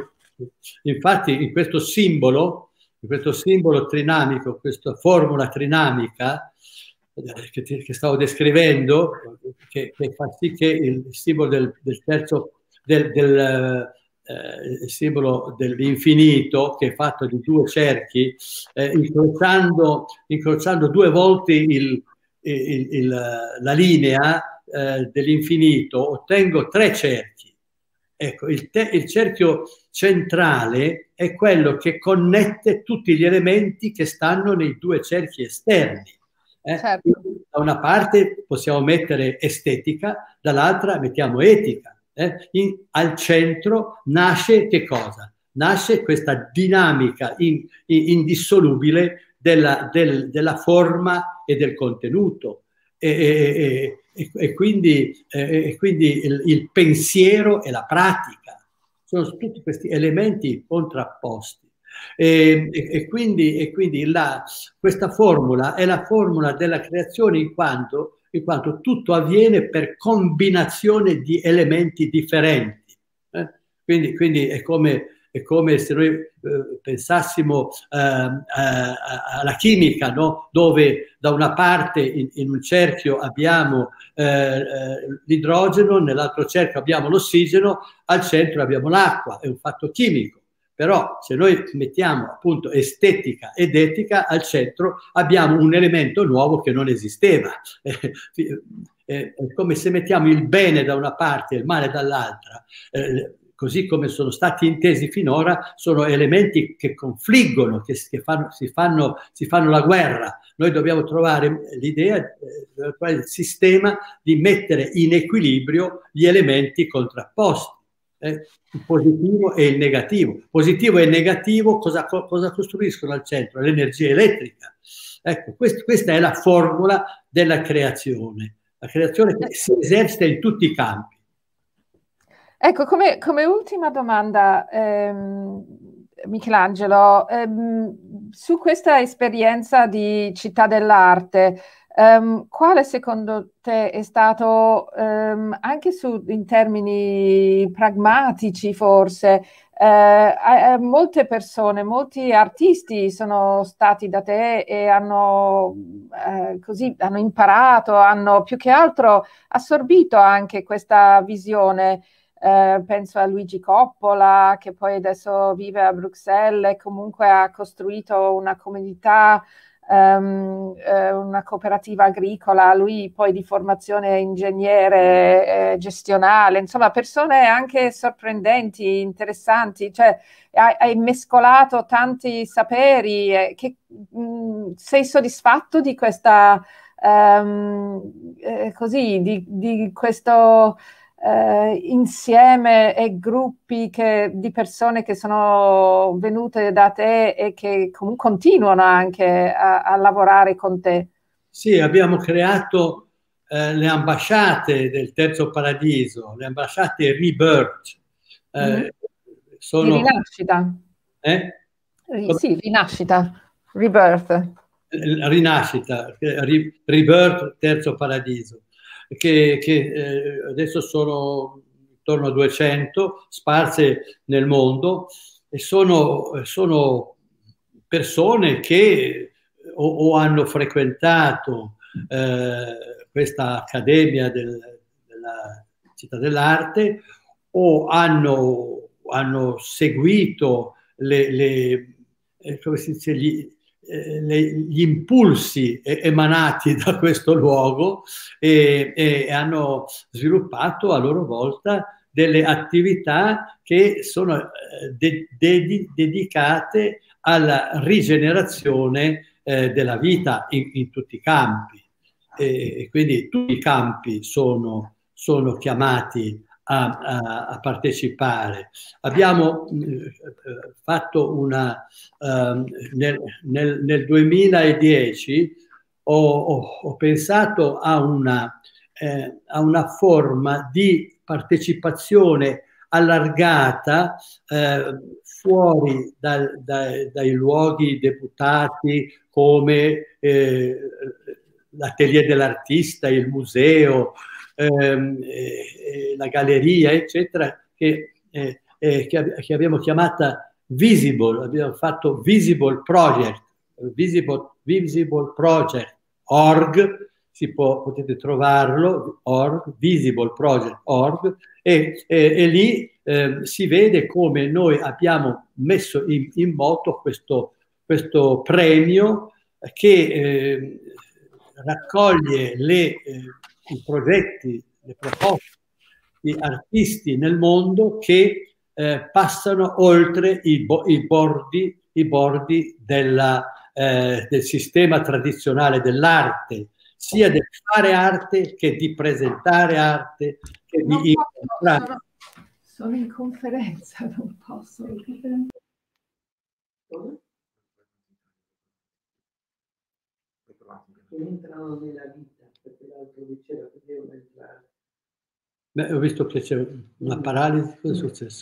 Infatti in questo simbolo, in questo simbolo trinamico, questa formula trinamica che, ti, che stavo descrivendo, che, che fa sì che il simbolo del, del terzo, del, del Eh, il simbolo dell'infinito, che è fatto di due cerchi, eh, incrociando, incrociando due volte il, il, il, la linea eh, dell'infinito, ottengo tre cerchi. Ecco, il, te, il cerchio centrale è quello che connette tutti gli elementi che stanno nei due cerchi esterni. Eh? Certo. Da una parte possiamo mettere estetica, dall'altra mettiamo etica. Eh, in, al centro nasce che cosa? Nasce questa dinamica in, in, indissolubile della, del, della forma e del contenuto e, e, e, e quindi, e quindi il, il pensiero e la pratica sono tutti questi elementi contrapposti e, e, e quindi, e quindi la, questa formula è la formula della creazione in quanto in quanto tutto avviene per combinazione di elementi differenti. Eh? Quindi, quindi è, come, è come se noi eh, pensassimo eh, eh, alla chimica, no? Dove da una parte in, in un cerchio abbiamo eh, l'idrogeno, nell'altro cerchio abbiamo l'ossigeno, al centro abbiamo l'acqua, è un fatto chimico. Però se noi mettiamo appunto estetica ed etica al centro abbiamo un elemento nuovo che non esisteva. È come se mettiamo il bene da una parte e il male dall'altra. così come sono stati intesi finora, sono elementi che confliggono, che, che fanno, si, fanno, si fanno la guerra. Noi dobbiamo trovare l'idea, eh, il sistema di mettere in equilibrio gli elementi contrapposti, eh, il positivo e il negativo. Positivo e negativo cosa, cosa costruiscono al centro? L'energia elettrica. Ecco, quest, questa è la formula della creazione, la creazione che si esercita in tutti i campi. Ecco, come, come ultima domanda, ehm, Michelangelo, ehm, su questa esperienza di Città dell'Arte, ehm, quale secondo te è stato, ehm, anche su, in termini pragmatici forse, eh, eh, molte persone, molti artisti sono stati da te e hanno, eh, così, hanno imparato, hanno più che altro assorbito anche questa visione. Eh, penso a Luigi Coppola, che poi adesso vive a Bruxelles e comunque ha costruito una comunità, um, eh, una cooperativa agricola, lui poi di formazione ingegnere eh, gestionale, insomma persone anche sorprendenti, interessanti, cioè hai, hai mescolato tanti saperi. Eh, che, mh, sei soddisfatto di questa, um, eh, così, di, di questo... Uh, insieme e gruppi che, di persone che sono venute da te e che comunque continuano anche a, a lavorare con te? Sì, abbiamo creato eh, le ambasciate del Terzo Paradiso, le ambasciate Rebirth. Eh, mm-hmm. sono, di rinascita. Eh? Ri, sì, rinascita, Rebirth. Rinascita, Rebirth, Terzo Paradiso. Che, che eh, adesso sono intorno a duecento, sparse nel mondo, e sono, sono persone che o, o hanno frequentato eh, questa accademia del, della Città dell'Arte o hanno, hanno seguito le, le, eh, come si dice, gli, gli impulsi emanati da questo luogo e, e hanno sviluppato a loro volta delle attività che sono de, de, dedicate alla rigenerazione eh, della vita in, in tutti i campi. E quindi tutti i campi sono, sono chiamati A, a, a partecipare. Abbiamo eh, fatto una uh, nel, nel, nel duemiladieci ho, ho, ho pensato a una, eh, a una forma di partecipazione allargata eh, fuori dal, dai, dai luoghi deputati come eh, l'atelier dell'artista, il museo, Ehm, eh, la galleria, eccetera, che, eh, eh, che, che abbiamo chiamata Visible, abbiamo fatto Visible Project, Visible, Visible Project, org, si può, potete trovarlo, org, Visible Project, org, e, e, e lì eh, si vede come noi abbiamo messo in, in moto questo, questo premio che eh, raccoglie le eh, i progetti, le proposte di artisti nel mondo che eh, passano oltre i, bo i bordi, i bordi della, eh, del sistema tradizionale dell'arte, sia del fare arte che di presentare arte, che non di posso, sono, sono in conferenza, non posso. Entrano nella vita. Beh, ho visto che c'è una paralisi, cosa è successo?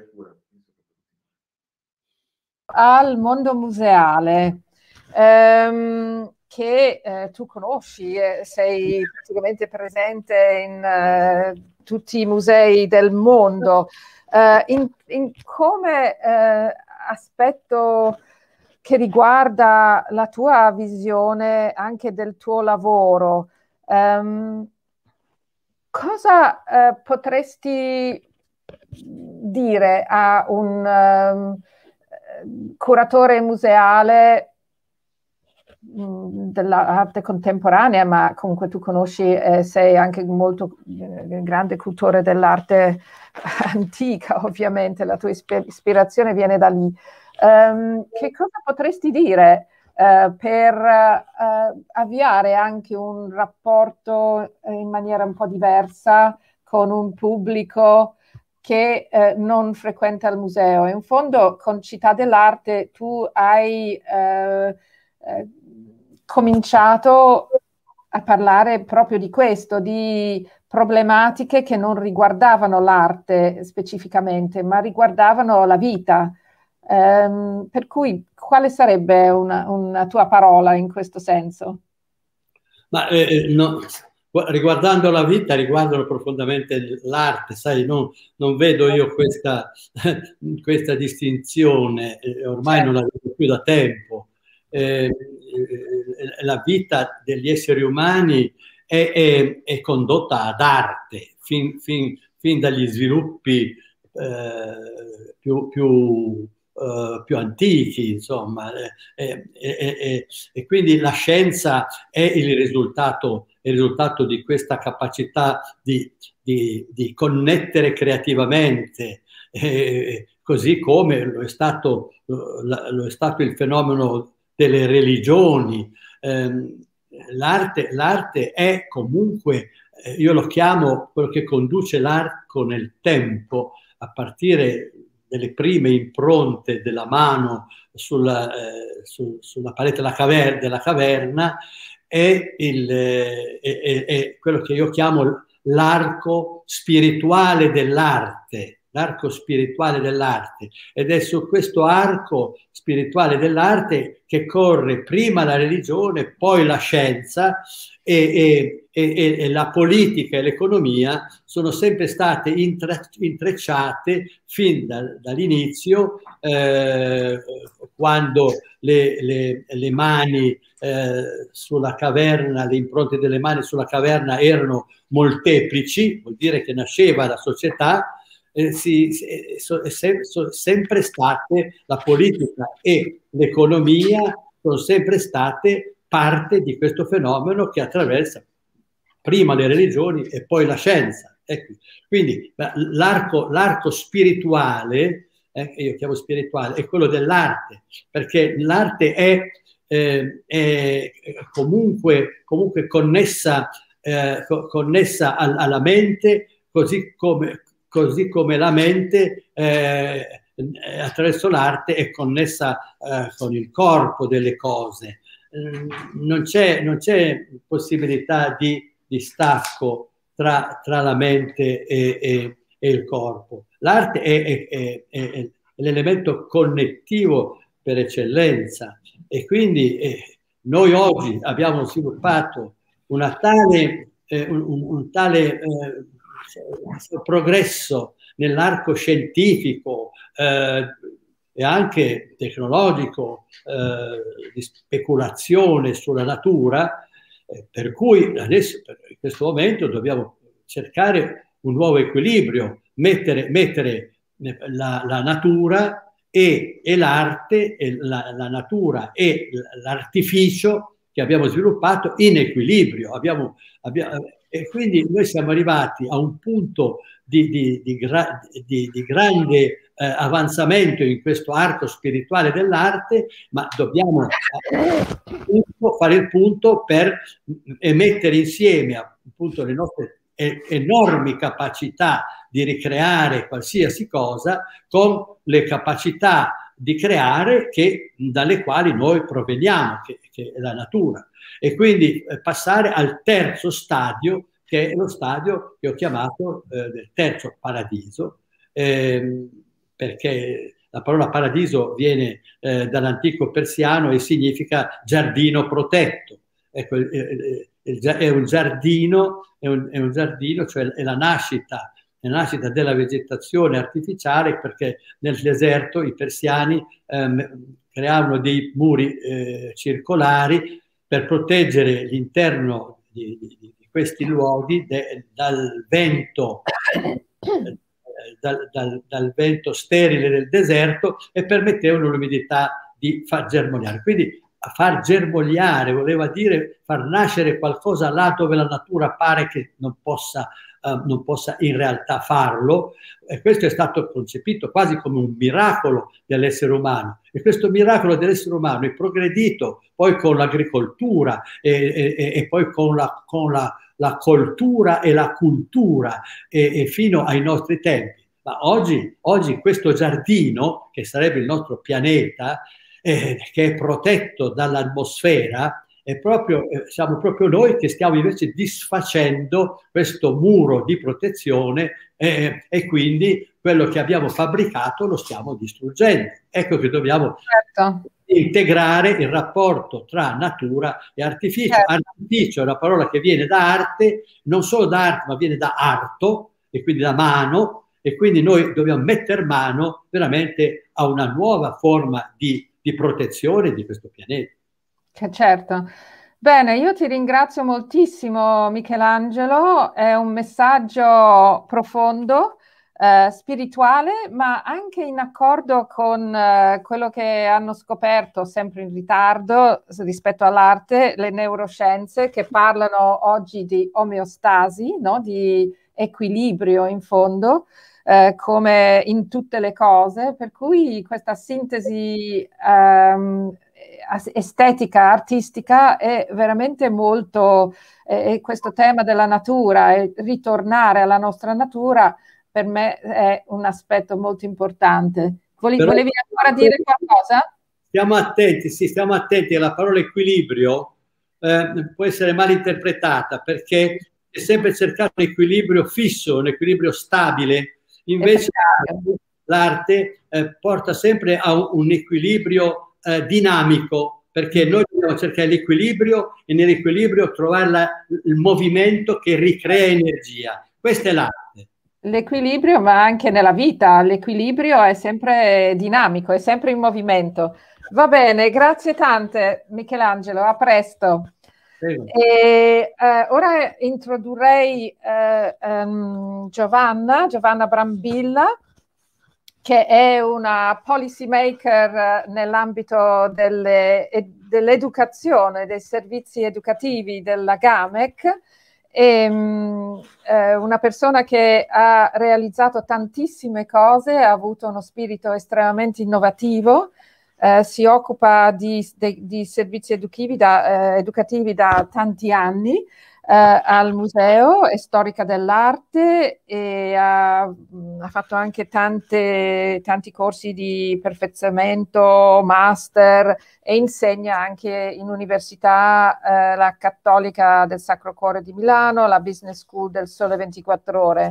Al mondo museale, ehm, che eh, tu conosci, eh, sei praticamente presente in eh, tutti i musei del mondo, eh, in, in come eh, aspetto che riguarda la tua visione anche del tuo lavoro, um, cosa uh, potresti dire a un um, curatore museale dell'arte contemporanea, ma comunque tu conosci e eh, sei anche molto eh, grande cultore dell'arte antica, ovviamente, la tua ispirazione viene da lì. Um, che cosa potresti dire uh, per uh, avviare anche un rapporto in maniera un po' diversa con un pubblico che eh, non frequenta il museo? In fondo, con Città dell'Arte tu hai eh, eh, cominciato a parlare proprio di questo, di problematiche che non riguardavano l'arte specificamente, ma riguardavano la vita. Um, per cui, quale sarebbe una, una tua parola in questo senso? Ma eh, no, riguardando la vita, riguardano profondamente l'arte, sai, non, non vedo io questa, questa distinzione, eh, ormai certo. Non la vedo più da tempo. Eh, la vita degli esseri umani è, è, è condotta ad arte, fin, fin, fin dagli sviluppi eh, più, più Uh, più antichi, insomma, e, e, e, e quindi la scienza è il risultato, il risultato di questa capacità di, di, di connettere creativamente, e, così come lo è stato, lo è stato il fenomeno delle religioni. Um, l'arte, l'arte è comunque, eh, io lo chiamo quello che conduce l'arco nel tempo, a partire delle prime impronte della mano sulla, eh, su, sulla parete della caverna, della caverna è, il, eh, è, è quello che io chiamo l'arco spirituale dell'arte, l'arco spirituale dell'arte, ed è su questo arco spirituale dell'arte che corre prima la religione, poi la scienza e, e, e, e la politica e l'economia sono sempre state intre, intrecciate fin da, dall'inizio, eh, quando le, le, le mani eh, sulla caverna, le impronte delle mani sulla caverna erano molteplici, vuol dire che nasceva la società. Eh, si, è so, se, so, sempre state, la politica e l'economia sono sempre state parte di questo fenomeno che attraversa prima le religioni e poi la scienza. Ecco. Quindi l'arco, l'arco spirituale, eh, che io chiamo spirituale, è quello dell'arte, perché l'arte è, eh, è comunque, comunque connessa, eh, co connessa al, alla mente, così come così come la mente eh, attraverso l'arte è connessa eh, con il corpo delle cose. Eh, non c'è non c'è possibilità di, di stacco tra, tra la mente e, e, e il corpo. L'arte è, è, è, è l'elemento connettivo per eccellenza e quindi eh, noi oggi abbiamo sviluppato una tale, eh, un, un tale eh, progresso nell'arco scientifico eh, e anche tecnologico eh, di speculazione sulla natura, eh, per cui adesso in questo momento dobbiamo cercare un nuovo equilibrio, mettere, mettere la, la natura e, e l'arte, e la, la natura e l'artificio che abbiamo sviluppato in equilibrio. Abbiamo, abbiamo, e quindi noi siamo arrivati a un punto di, di, di, gra, di, di grande eh, avanzamento in questo arco spirituale dell'arte, ma dobbiamo fare il punto per mettere insieme appunto le nostre enormi capacità di ricreare qualsiasi cosa con le capacità di creare che, dalle quali noi proveniamo, che, che è la natura. E quindi eh, passare al terzo stadio, che è lo stadio che ho chiamato eh, del terzo paradiso, eh, perché la parola paradiso viene eh, dall'antico persiano e significa giardino protetto. Ecco, eh, eh, è un giardino, è un, è un giardino, cioè è la nascita, la nascita della vegetazione artificiale, perché nel deserto i persiani eh, creavano dei muri eh, circolari per proteggere l'interno di, di, di questi luoghi de, dal vento dal, dal, dal vento sterile del deserto e permettevano l'umidità di far germogliare. Quindi far germogliare, voleva dire far nascere qualcosa là dove la natura pare che non possa, uh, non possa in realtà farlo, e questo è stato concepito quasi come un miracolo dell'essere umano, e questo miracolo dell'essere umano è progredito poi con l'agricoltura e, e, e poi con la, con la, la coltura e la cultura e, e fino ai nostri tempi. Ma oggi, oggi questo giardino, che sarebbe il nostro pianeta, eh, che è protetto dall'atmosfera, è proprio, eh, siamo proprio noi che stiamo invece disfacendo questo muro di protezione, eh, e quindi quello che abbiamo fabbricato lo stiamo distruggendo. Ecco che dobbiamo certo. integrare il rapporto tra natura e artificio. Certo. Artificio è una parola che viene da arte, non solo da arte, ma viene da arto, e quindi da mano, e quindi noi dobbiamo mettere mano veramente a una nuova forma di, di protezione di questo pianeta. Certo. Bene, io ti ringrazio moltissimo, Michelangelo, è un messaggio profondo, eh, spirituale, ma anche in accordo con eh, quello che hanno scoperto, sempre in ritardo rispetto all'arte, le neuroscienze, che parlano oggi di omeostasi, no? Di equilibrio in fondo. Eh, come in tutte le cose, per cui questa sintesi ehm, estetica, artistica è veramente molto, eh, questo tema della natura e ritornare alla nostra natura per me è un aspetto molto importante. Volevi, Però, volevi ancora dire qualcosa? Stiamo attenti, sì, stiamo attenti alla parola equilibrio, eh, può essere mal interpretata perché è sempre cercato un equilibrio fisso, un equilibrio stabile. Invece l'arte eh, porta sempre a un, un equilibrio eh, dinamico, perché noi dobbiamo cercare l'equilibrio e nell'equilibrio trovare la, il movimento che ricrea energia. Questa è l'arte. L'equilibrio, ma anche nella vita, l'equilibrio è sempre dinamico, è sempre in movimento. Va bene, grazie tante Michelangelo, a presto. E, eh, ora introdurrei eh, um, Giovanna, Giovanna Brambilla, che è una policy maker nell'ambito dell'educazione, dei servizi educativi della GAMEC, e, um, eh, una persona che ha realizzato tantissime cose, ha avuto uno spirito estremamente innovativo. Eh, si occupa di, di, di servizi educativi da, eh, educativi da tanti anni eh, al museo, è storica dell'arte e ha, ha fatto anche tante, tanti corsi di perfezionamento, master, e insegna anche in università eh, la Cattolica del Sacro Cuore di Milano, la Business School del Sole ventiquattro Ore.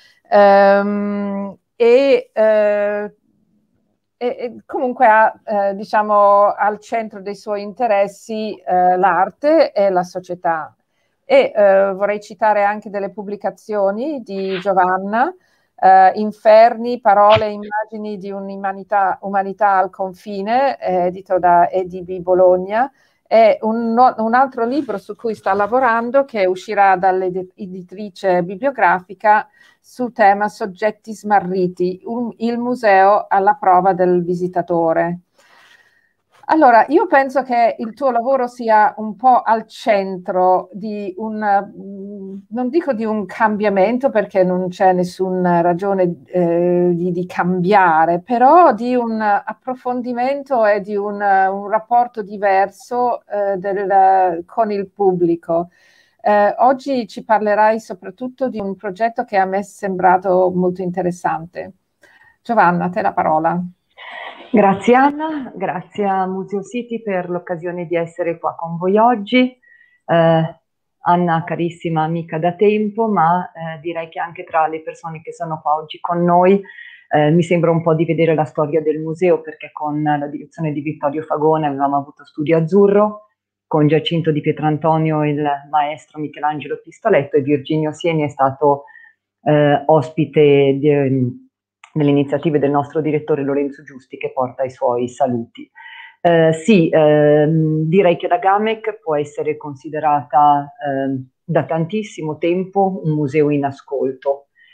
Um, e eh, E, e comunque ha, eh, diciamo, al centro dei suoi interessi eh, l'arte e la società. E eh, vorrei citare anche delle pubblicazioni di Giovanna, eh, Inferni, parole e immagini di un'umanità umanità al confine, eh, edito da E D B Bologna, e un, un altro libro su cui sta lavorando che uscirà dall'editrice bibliografica sul tema Soggetti smarriti, un, il museo alla prova del visitatore. Allora, io penso che il tuo lavoro sia un po' al centro di un, non dico di un cambiamento perché non c'è nessuna ragione eh, di, di cambiare, però di un approfondimento e di un, un rapporto diverso eh, del, con il pubblico. Eh, oggi ci parlerai soprattutto di un progetto che a me è sembrato molto interessante. Giovanna, a te la parola. Grazie Anna, grazie a Museo City per l'occasione di essere qua con voi oggi. Eh, Anna, carissima amica da tempo, ma eh, direi che anche tra le persone che sono qua oggi con noi eh, mi sembra un po' di vedere la storia del museo, perché con la direzione di Vittorio Fagone avevamo avuto Studio Azzurro, con Giacinto Di Pietrantonio il maestro Michelangelo Pistoletto, e Virginio Sieni è stato eh, ospite di, nelle iniziative del nostro direttore Lorenzo Giusti, che porta i suoi saluti. Eh, sì, ehm, direi che la GAMEC può essere considerata eh, da tantissimo tempo un museo in ascolto.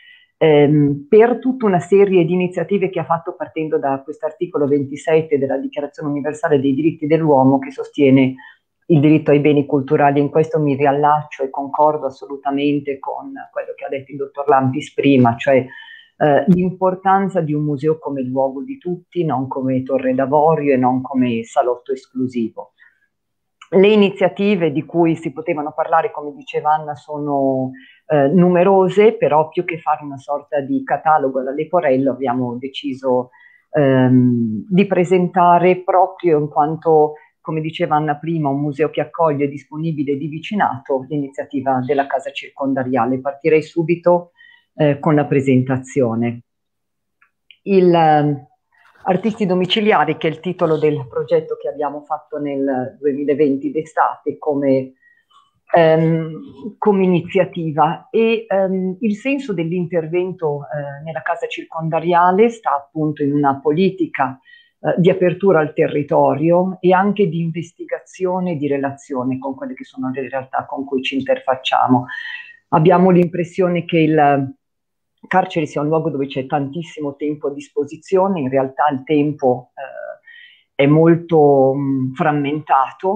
ehm, per tutta una serie di iniziative che ha fatto partendo da questo articolo ventisette della Dichiarazione Universale dei Diritti dell'Uomo, che sostiene il diritto ai beni culturali. In questo mi riallaccio e concordo assolutamente con quello che ha detto il dottor Lampis prima, cioè eh, l'importanza di un museo come luogo di tutti, non come torre d'avorio e non come salotto esclusivo. Le iniziative di cui si potevano parlare, come diceva Anna, sono eh, numerose, però più che fare una sorta di catalogo alla Leporello abbiamo deciso ehm, di presentare, proprio in quanto, come diceva Anna prima, un museo che accoglie, disponibile, di vicinato, l'iniziativa della Casa Circondariale. Partirei subito eh, con la presentazione. Il eh, Artisti domiciliari, che è il titolo del progetto che abbiamo fatto nel duemilaventi d'estate come, ehm, come iniziativa, e ehm, il senso dell'intervento eh, nella Casa Circondariale sta appunto in una politica eh, di apertura al territorio e anche di investigazione e di relazione con quelle che sono le realtà con cui ci interfacciamo. Abbiamo l'impressione che il carcere sia un luogo dove c'è tantissimo tempo a disposizione. In realtà il tempo eh, è molto mh, frammentato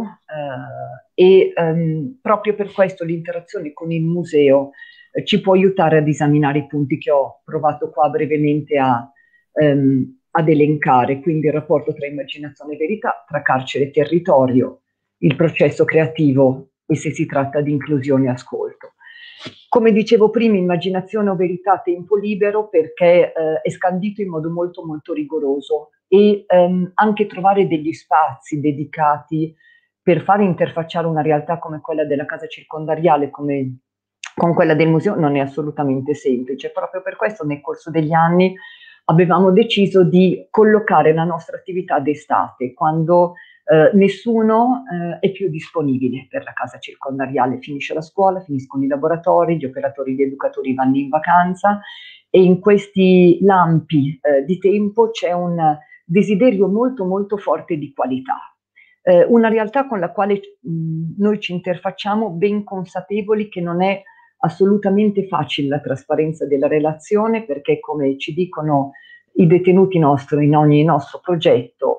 eh, e ehm, proprio per questo l'interazione con il museo eh, ci può aiutare ad esaminare i punti che ho provato qua brevemente a, ehm, ad elencare, quindi il rapporto tra immaginazione e verità, tra carcere e territorio, il processo creativo e se si tratta di inclusione e ascolto. Come dicevo prima, immaginazione o verità, tempo libero, perché eh, è scandito in modo molto molto rigoroso, e ehm, anche trovare degli spazi dedicati per fare interfacciare una realtà come quella della Casa Circondariale come, con quella del museo non è assolutamente semplice. Proprio per questo nel corso degli anni avevamo deciso di collocare la nostra attività d'estate, quando Uh, nessuno uh, è più disponibile per la Casa Circondariale. Finisce la scuola, finiscono i laboratori, gli operatori, gli educatori vanno in vacanza, e in questi lampi uh, di tempo c'è un desiderio molto molto forte di qualità. Uh, una realtà con la quale mh, noi ci interfacciamo ben consapevoli che non è assolutamente facile la trasparenza della relazione, perché, come ci dicono i detenuti nostri in ogni nostro progetto,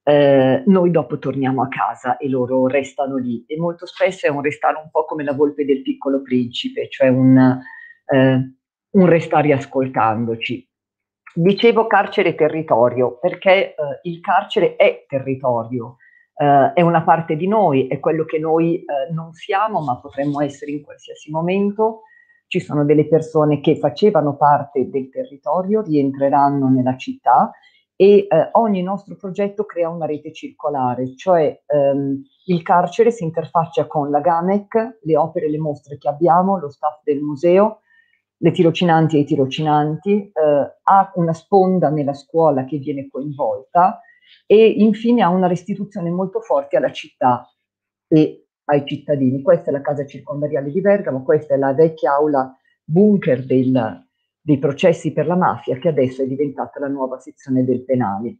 Eh, noi dopo torniamo a casa e loro restano lì, e molto spesso è un restare un po' come la volpe del Piccolo Principe, cioè un, eh, un restare ascoltandoci. Dicevo carcere e territorio, perché eh, il carcere è territorio, eh, è una parte di noi, è quello che noi eh, non siamo ma potremmo essere in qualsiasi momento. Ci sono delle persone che facevano parte del territorio, rientreranno nella città, e eh, ogni nostro progetto crea una rete circolare, cioè ehm, il carcere si interfaccia con la GAMEC, le opere e le mostre che abbiamo, lo staff del museo, le tirocinanti e i tirocinanti, eh, ha una sponda nella scuola che viene coinvolta, e infine ha una restituzione molto forte alla città e ai cittadini. Questa è la Casa Circondariale di Bergamo, questa è la vecchia aula bunker del dei processi per la mafia, che adesso è diventata la nuova sezione del penale.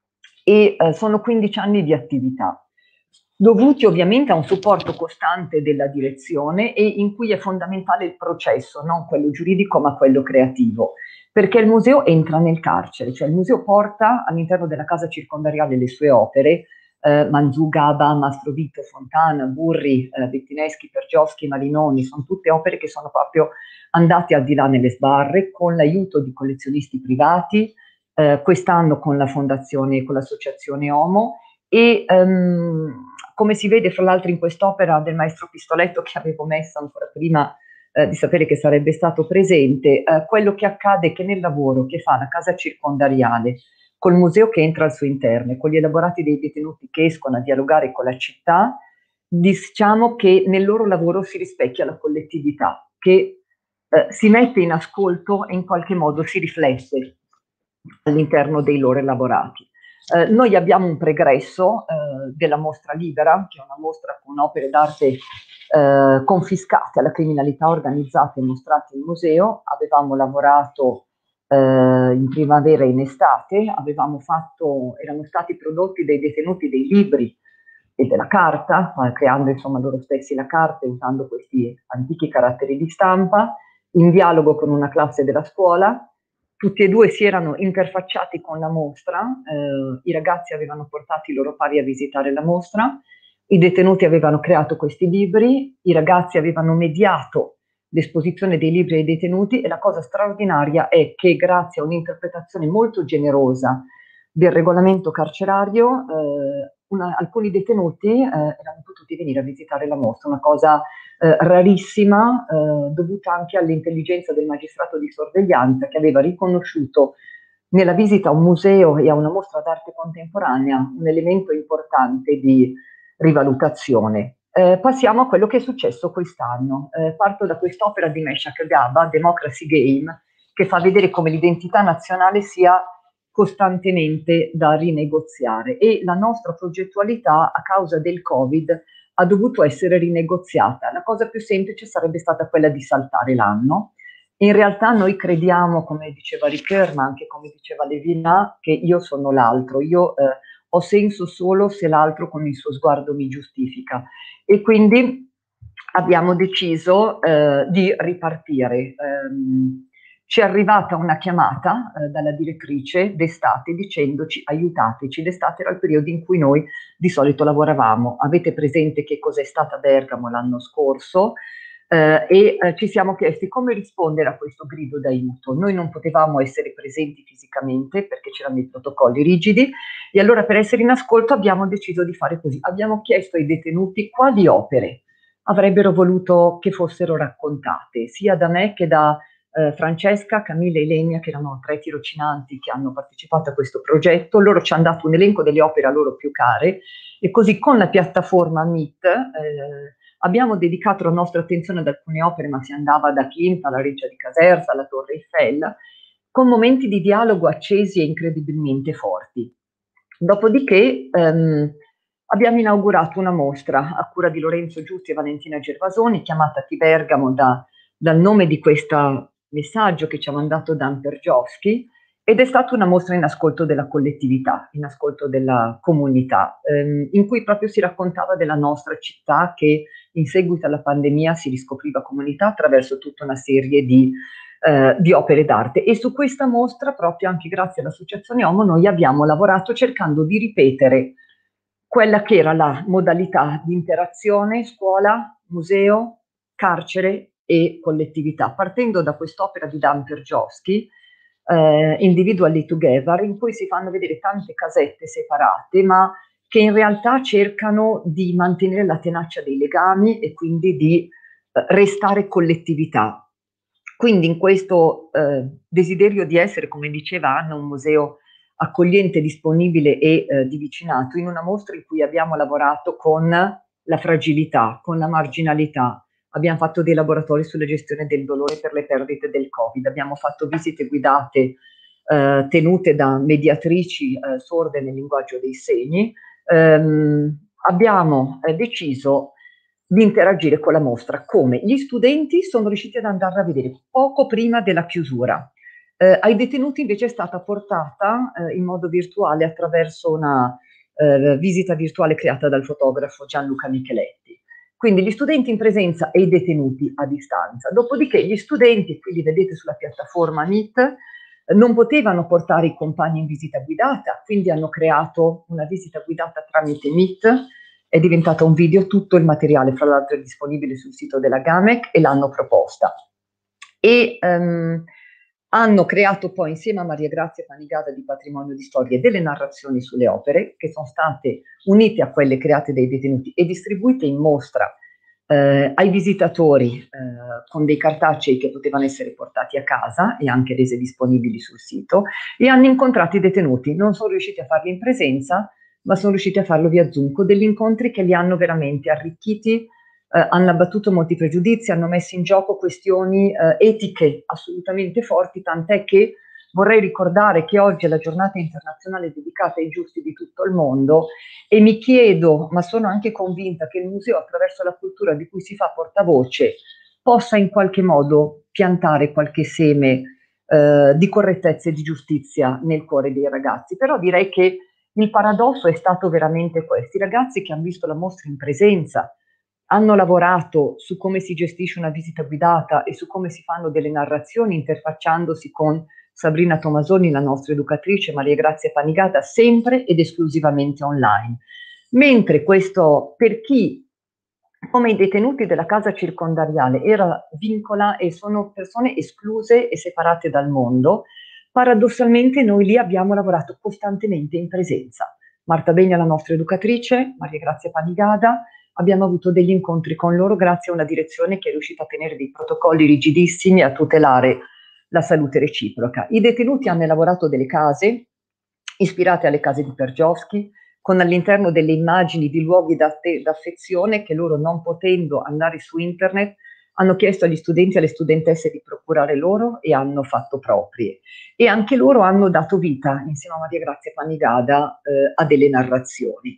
E eh, sono quindici anni di attività, dovuti ovviamente a un supporto costante della direzione, e in cui è fondamentale il processo, non quello giuridico ma quello creativo, perché il museo entra nel carcere, cioè il museo porta all'interno della Casa Circondariale le sue opere, eh, Manzù, Gaba, Mastrovito, Fontana, Burri, eh, Bettineschi, Pergioschi, Marinoni, sono tutte opere che sono proprio andate al di là nelle sbarre con l'aiuto di collezionisti privati, eh, quest'anno con la fondazione, con l'associazione Omo, e um, come si vede fra l'altro in quest'opera del maestro Pistoletto, che avevo messo ancora prima eh, di sapere che sarebbe stato presente, eh, quello che accade è che nel lavoro che fa la Casa Circondariale, col museo che entra al suo interno, con gli elaborati dei detenuti che escono a dialogare con la città, diciamo che nel loro lavoro si rispecchia la collettività, che Eh, si mette in ascolto e in qualche modo si riflette all'interno dei loro elaborati. Eh, noi abbiamo un pregresso eh, della Mostra Libera, che è una mostra con opere d'arte eh, confiscate alla criminalità organizzata e mostrate in museo. Avevamo lavorato eh, in primavera e in estate, avevamo fatto, erano stati prodotti dai detenuti dei libri e della carta, eh, creando insomma loro stessi la carta, usando questi antichi caratteri di stampa. in dialogo con una classe della scuola. Tutti e due si erano interfacciati con la mostra, eh, i ragazzi avevano portato i loro pari a visitare la mostra, i detenuti avevano creato questi libri, i ragazzi avevano mediato l'esposizione dei libri ai detenuti, e la cosa straordinaria è che grazie a un'interpretazione molto generosa del regolamento carcerario, eh, una, alcuni detenuti eh, erano potuti venire a visitare la mostra, una cosa eh, rarissima, eh, dovuta anche all'intelligenza del magistrato di sorveglianza, che aveva riconosciuto nella visita a un museo e a una mostra d'arte contemporanea un elemento importante di rivalutazione. Eh, passiamo a quello che è successo quest'anno. Eh, parto da quest'opera di Meshack Gaba, Democracy Game, che fa vedere come l'identità nazionale sia costantemente da rinegoziare, e la nostra progettualità a causa del Covid ha dovuto essere rinegoziata. La cosa più semplice sarebbe stata quella di saltare l'anno. In realtà noi crediamo, come diceva Ricoeur, ma anche come diceva Levinas, che io sono l'altro, io eh, ho senso solo se l'altro con il suo sguardo mi giustifica, e quindi abbiamo deciso eh, di ripartire. Um, Ci è arrivata una chiamata eh, dalla direttrice d'estate dicendoci: aiutateci. D'estate era il periodo in cui noi di solito lavoravamo. Avete presente che cos'è stata Bergamo l'anno scorso? Eh, e eh, ci siamo chiesti come rispondere a questo grido d'aiuto. Noi non potevamo essere presenti fisicamente perché c'erano dei protocolli rigidi, e allora per essere in ascolto abbiamo deciso di fare così. Abbiamo chiesto ai detenuti quali opere avrebbero voluto che fossero raccontate, sia da me che da Uh, Francesca, Camilla e Lenia, che erano tre tirocinanti che hanno partecipato a questo progetto. Loro ci hanno dato un elenco delle opere a loro più care, e così con la piattaforma Meet eh, abbiamo dedicato la nostra attenzione ad alcune opere, ma si andava da Klimt alla Reggia di Caserta alla Torre Eiffel, con momenti di dialogo accesi e incredibilmente forti. Dopodiché um, abbiamo inaugurato una mostra a cura di Lorenzo Giusti e Valentina Gervasoni, chiamata Ti Bergamo da, dal nome di questa messaggio che ci ha mandato Dan Pergiowski, ed è stata una mostra in ascolto della collettività, in ascolto della comunità, ehm, in cui proprio si raccontava della nostra città che in seguito alla pandemia si riscopriva comunità attraverso tutta una serie di, eh, di opere d'arte. E su questa mostra, proprio anche grazie all'Associazione Omo, noi abbiamo lavorato cercando di ripetere quella che era la modalità di interazione scuola, museo, carcere e collettività, partendo da quest'opera di Dan Pergiowski, eh, Individually Together, in cui si fanno vedere tante casette separate, ma che in realtà cercano di mantenere la tenacia dei legami e quindi di eh, restare collettività. Quindi in questo eh, desiderio di essere, come diceva Anna, un museo accogliente, disponibile e eh, di vicinato, in una mostra in cui abbiamo lavorato con la fragilità, con la marginalità. Abbiamo fatto dei laboratori sulla gestione del dolore per le perdite del Covid, abbiamo fatto visite guidate eh, tenute da mediatrici eh, sorde nel linguaggio dei segni. Ehm, abbiamo eh, deciso di interagire con la mostra. Come? Gli studenti sono riusciti ad andarla a vedere poco prima della chiusura. Eh, ai detenuti invece è stata portata eh, in modo virtuale attraverso una eh, visita virtuale creata dal fotografo Gianluca Micheletti. Quindi gli studenti in presenza e i detenuti a distanza. Dopodiché gli studenti, qui li vedete sulla piattaforma Meet, non potevano portare i compagni in visita guidata, quindi hanno creato una visita guidata tramite Meet, è diventato un video, tutto il materiale fra l'altro è disponibile sul sito della Gamec, e l'hanno proposta. E um, hanno creato poi insieme a Maria Grazia Panigada di Patrimonio di Storia delle narrazioni sulle opere, che sono state unite a quelle create dai detenuti e distribuite in mostra eh, ai visitatori eh, con dei cartacei che potevano essere portati a casa e anche rese disponibili sul sito, e hanno incontrato i detenuti. Non sono riusciti a farli in presenza, ma sono riusciti a farlo via Zoom, con degli incontri che li hanno veramente arricchiti. Uh, hanno abbattuto molti pregiudizi, hanno messo in gioco questioni uh, etiche assolutamente forti, tant'è che vorrei ricordare che oggi è la giornata internazionale dedicata ai giusti di tutto il mondo, e mi chiedo, ma sono anche convinta, che il museo, attraverso la cultura di cui si fa portavoce, possa in qualche modo piantare qualche seme uh, di correttezza e di giustizia nel cuore dei ragazzi. Però direi che il paradosso è stato veramente questo: i ragazzi che hanno visto la mostra in presenza hanno lavorato su come si gestisce una visita guidata e su come si fanno delle narrazioni interfacciandosi con Sabrina Tomasoni, la nostra educatrice, Maria Grazia Panigada, sempre ed esclusivamente online. Mentre questo, per chi, come i detenuti della casa circondariale, era vincola e sono persone escluse e separate dal mondo, paradossalmente noi lì abbiamo lavorato costantemente in presenza. Marta Begna, la nostra educatrice, Maria Grazia Panigada, abbiamo avuto degli incontri con loro grazie a una direzione che è riuscita a tenere dei protocolli rigidissimi a tutelare la salute reciproca. I detenuti hanno elaborato delle case ispirate alle case di Pergiovsky, con all'interno delle immagini di luoghi d'affezione che loro, non potendo andare su internet, hanno chiesto agli studenti e alle studentesse di procurare loro e hanno fatto proprie. E anche loro hanno dato vita, insieme a Maria Grazia Panigada, eh, a delle narrazioni.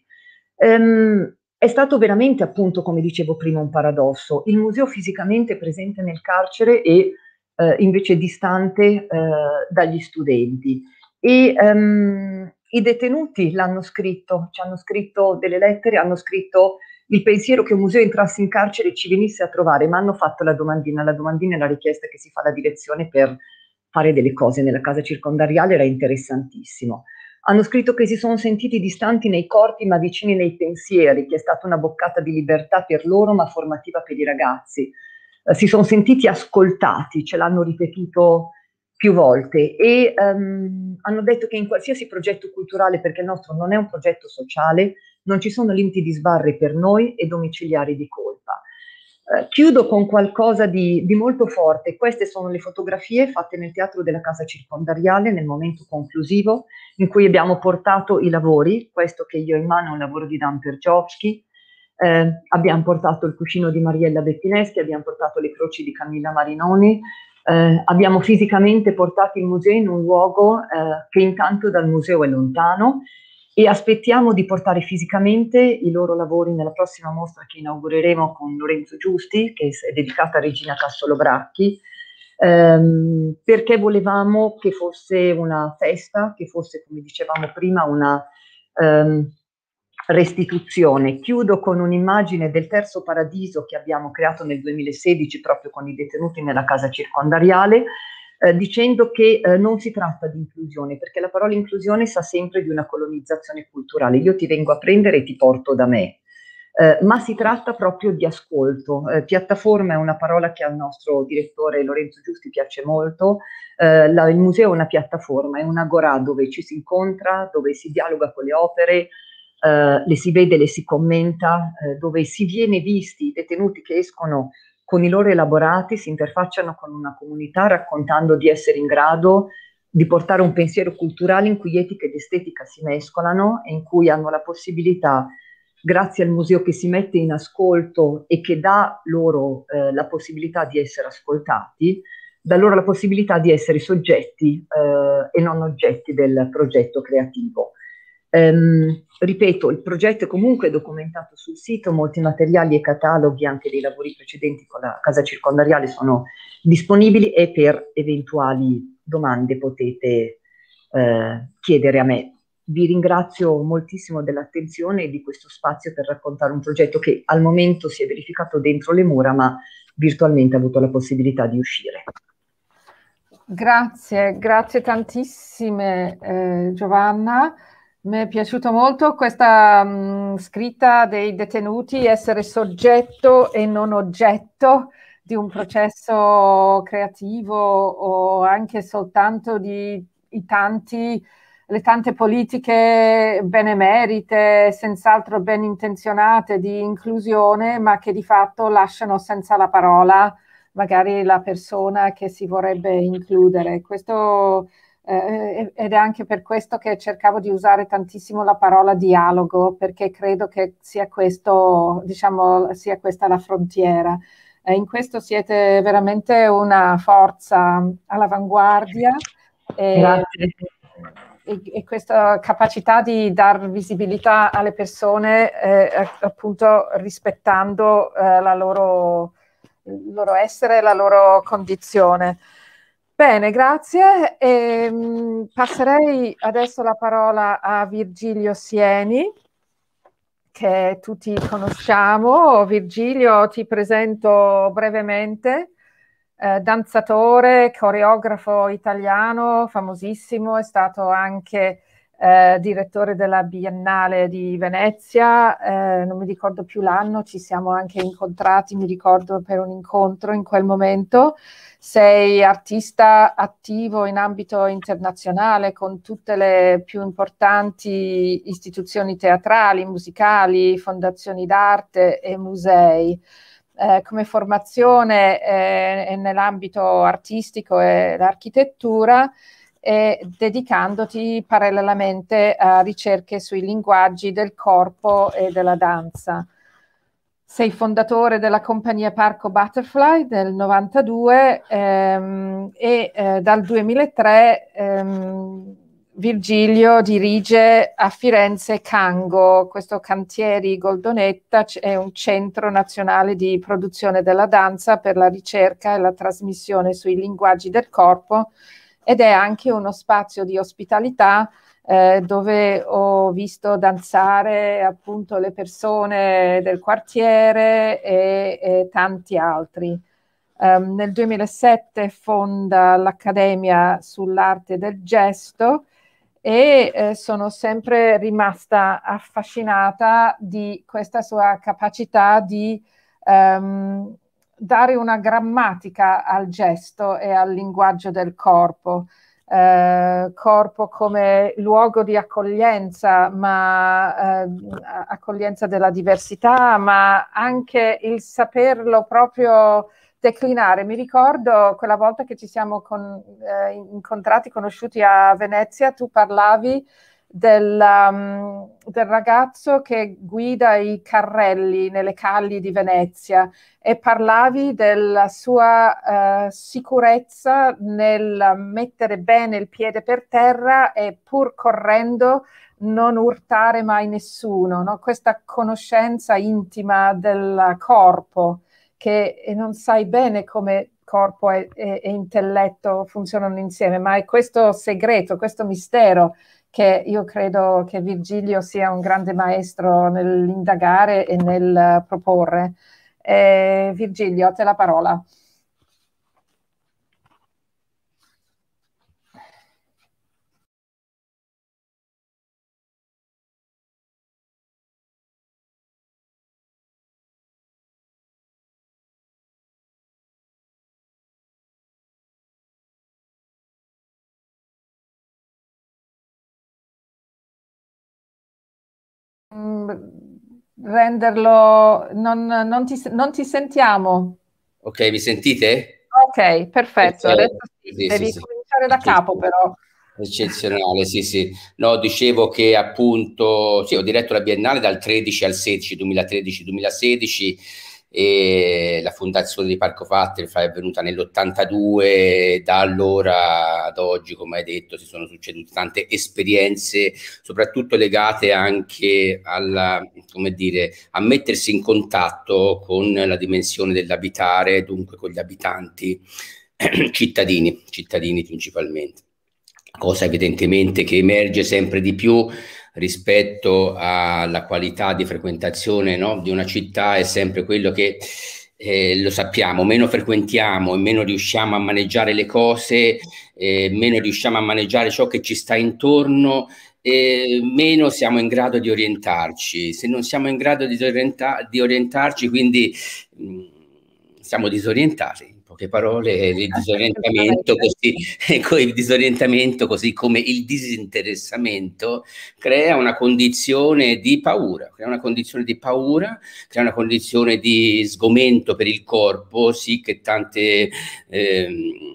Um, È stato veramente, appunto, come dicevo prima, un paradosso. Il museo fisicamente presente nel carcere e eh, invece distante eh, dagli studenti. E um, i detenuti l'hanno scritto, ci hanno scritto delle lettere, hanno scritto il pensiero che un museo entrasse in carcere e ci venisse a trovare, ma hanno fatto la domandina. La domandina è la richiesta che si fa alla direzione per fare delle cose nella casa circondariale, era interessantissimo. Hanno scritto che si sono sentiti distanti nei corpi ma vicini nei pensieri, che è stata una boccata di libertà per loro ma formativa per i ragazzi. Eh, si sono sentiti ascoltati, ce l'hanno ripetuto più volte e um, hanno detto che in qualsiasi progetto culturale, perché il nostro non è un progetto sociale, non ci sono limiti di sbarre per noi e domiciliari di colpa. Uh, chiudo con qualcosa di, di molto forte. Queste sono le fotografie fatte nel Teatro della Casa Circondariale nel momento conclusivo in cui abbiamo portato i lavori. Questo che io ho in mano è un lavoro di Dan Pergiovsky. Eh, abbiamo portato il cuscino di Mariella Bettineschi, abbiamo portato le croci di Camilla Marinoni, eh, abbiamo fisicamente portato il museo in un luogo eh, che intanto dal museo è lontano, e aspettiamo di portare fisicamente i loro lavori nella prossima mostra che inaugureremo con Lorenzo Giusti, che è dedicata a Regina Cassolo Bracchi, ehm, perché volevamo che fosse una festa, che fosse, come dicevamo prima, una ehm, restituzione. Chiudo con un'immagine del Terzo Paradiso che abbiamo creato nel duemilasedici proprio con i detenuti nella casa circondariale, Eh, dicendo che eh, non si tratta di inclusione, perché la parola inclusione sa sempre di una colonizzazione culturale. Io ti vengo a prendere e ti porto da me, eh, ma si tratta proprio di ascolto. Eh, piattaforma è una parola che al nostro direttore Lorenzo Giusti piace molto. Eh, la, il museo è una piattaforma, è un'agorà dove ci si incontra, dove si dialoga con le opere, eh, le si vede, le si commenta, eh, dove si viene visti i detenuti che escono con i loro elaborati, si interfacciano con una comunità raccontando di essere in grado di portare un pensiero culturale in cui etica ed estetica si mescolano e in cui hanno la possibilità, grazie al museo che si mette in ascolto e che dà loro eh, la possibilità di essere ascoltati, dà loro la possibilità di essere soggetti eh, e non oggetti del progetto creativo. Um, ripeto, il progetto è comunque documentato sul sito, molti materiali e cataloghi anche dei lavori precedenti con la casa circondariale sono disponibili e per eventuali domande potete eh, chiedere a me. Vi ringrazio moltissimo dell'attenzione e di questo spazio per raccontare un progetto che al momento si è verificato dentro le mura ma virtualmente ha avuto la possibilità di uscire. Grazie, grazie tantissime eh, Giovanna. Mi è piaciuto molto questa mh, scritta dei detenuti, essere soggetto e non oggetto di un processo creativo o anche soltanto di i tanti, le tante politiche benemerite, senz'altro ben intenzionate di inclusione, ma che di fatto lasciano senza la parola magari la persona che si vorrebbe includere. Questo Eh, ed è anche per questo che cercavo di usare tantissimo la parola dialogo, perché credo che sia questo, diciamo, sia questa la frontiera. Eh, in questo siete veramente una forza all'avanguardia e, e, e questa capacità di dar visibilità alle persone, eh, appunto rispettando eh, la loro, il loro essere e la loro condizione. Bene, grazie. E, mh, passerei adesso la parola a Virgilio Sieni, che tutti conosciamo. Virgilio, ti presento brevemente. Eh, danzatore, coreografo italiano, famosissimo, è stato anche eh, direttore della Biennale di Venezia, eh, non mi ricordo più l'anno, ci siamo anche incontrati, mi ricordo per un incontro in quel momento. Sei artista attivo in ambito internazionale con tutte le più importanti istituzioni teatrali, musicali, fondazioni d'arte e musei. Eh, come formazione eh, nell'ambito artistico e l'architettura, e dedicandoti parallelamente a ricerche sui linguaggi del corpo e della danza. Sei fondatore della compagnia Parco Butterfly del novantadue ehm, e eh, dal duemilatré ehm, Virgilio dirige a Firenze Cango, questo Cantieri Goldonetta, è un centro nazionale di produzione della danza per la ricerca e la trasmissione sui linguaggi del corpo, ed è anche uno spazio di ospitalità eh, dove ho visto danzare appunto le persone del quartiere e, e tanti altri. Um, nel duemilasette fonda l'Accademia sull'arte del gesto, e eh, sono sempre rimasta affascinata di questa sua capacità di um, dare una grammatica al gesto e al linguaggio del corpo. Eh, corpo come luogo di accoglienza, ma eh, accoglienza della diversità, ma anche il saperlo proprio declinare. Mi ricordo quella volta che ci siamo con, eh, incontrati, conosciuti a Venezia, tu parlavi del, um, del ragazzo che guida i carrelli nelle calli di Venezia e parlavi della sua uh, sicurezza nel mettere bene il piede per terra e pur correndo non urtare mai nessuno, no? Questa conoscenza intima del corpo, che non sai bene come corpo e, e, e intelletto funzionano insieme, ma è questo segreto, questo mistero che io credo che Virgilio sia un grande maestro nell'indagare e nel proporre. Eh, Virgilio, a te la parola. Renderlo, non, non, ti, non ti sentiamo. Ok, mi sentite? Ok, perfetto. Adesso sì, sì, devi sì, cominciare da sì. capo però. Eccezionale, sì, sì. No, dicevo che appunto, sì, ho diretto la Biennale dal tredici al sedici, duemilatredici duemilasedici, e la fondazione di Parco Butterfly è venuta nell'ottantadue. Da allora ad oggi, come hai detto, si sono succedute tante esperienze, soprattutto legate anche alla, come dire, a mettersi in contatto con la dimensione dell'abitare, dunque con gli abitanti cittadini, cittadini principalmente. Cosa evidentemente che emerge sempre di più rispetto alla qualità di frequentazione, no, di una città, è sempre quello che eh, lo sappiamo, meno frequentiamo e meno riusciamo a maneggiare le cose, eh, meno riusciamo a maneggiare ciò che ci sta intorno, eh, meno siamo in grado di orientarci. Se non siamo in grado di, orienta- di orientarci, quindi mh, siamo disorientati. Poche parole, il disorientamento, così, ecco, il disorientamento, così come il disinteressamento, crea una condizione di paura, crea una condizione di paura, crea una condizione di sgomento per il corpo, sì che tante ehm,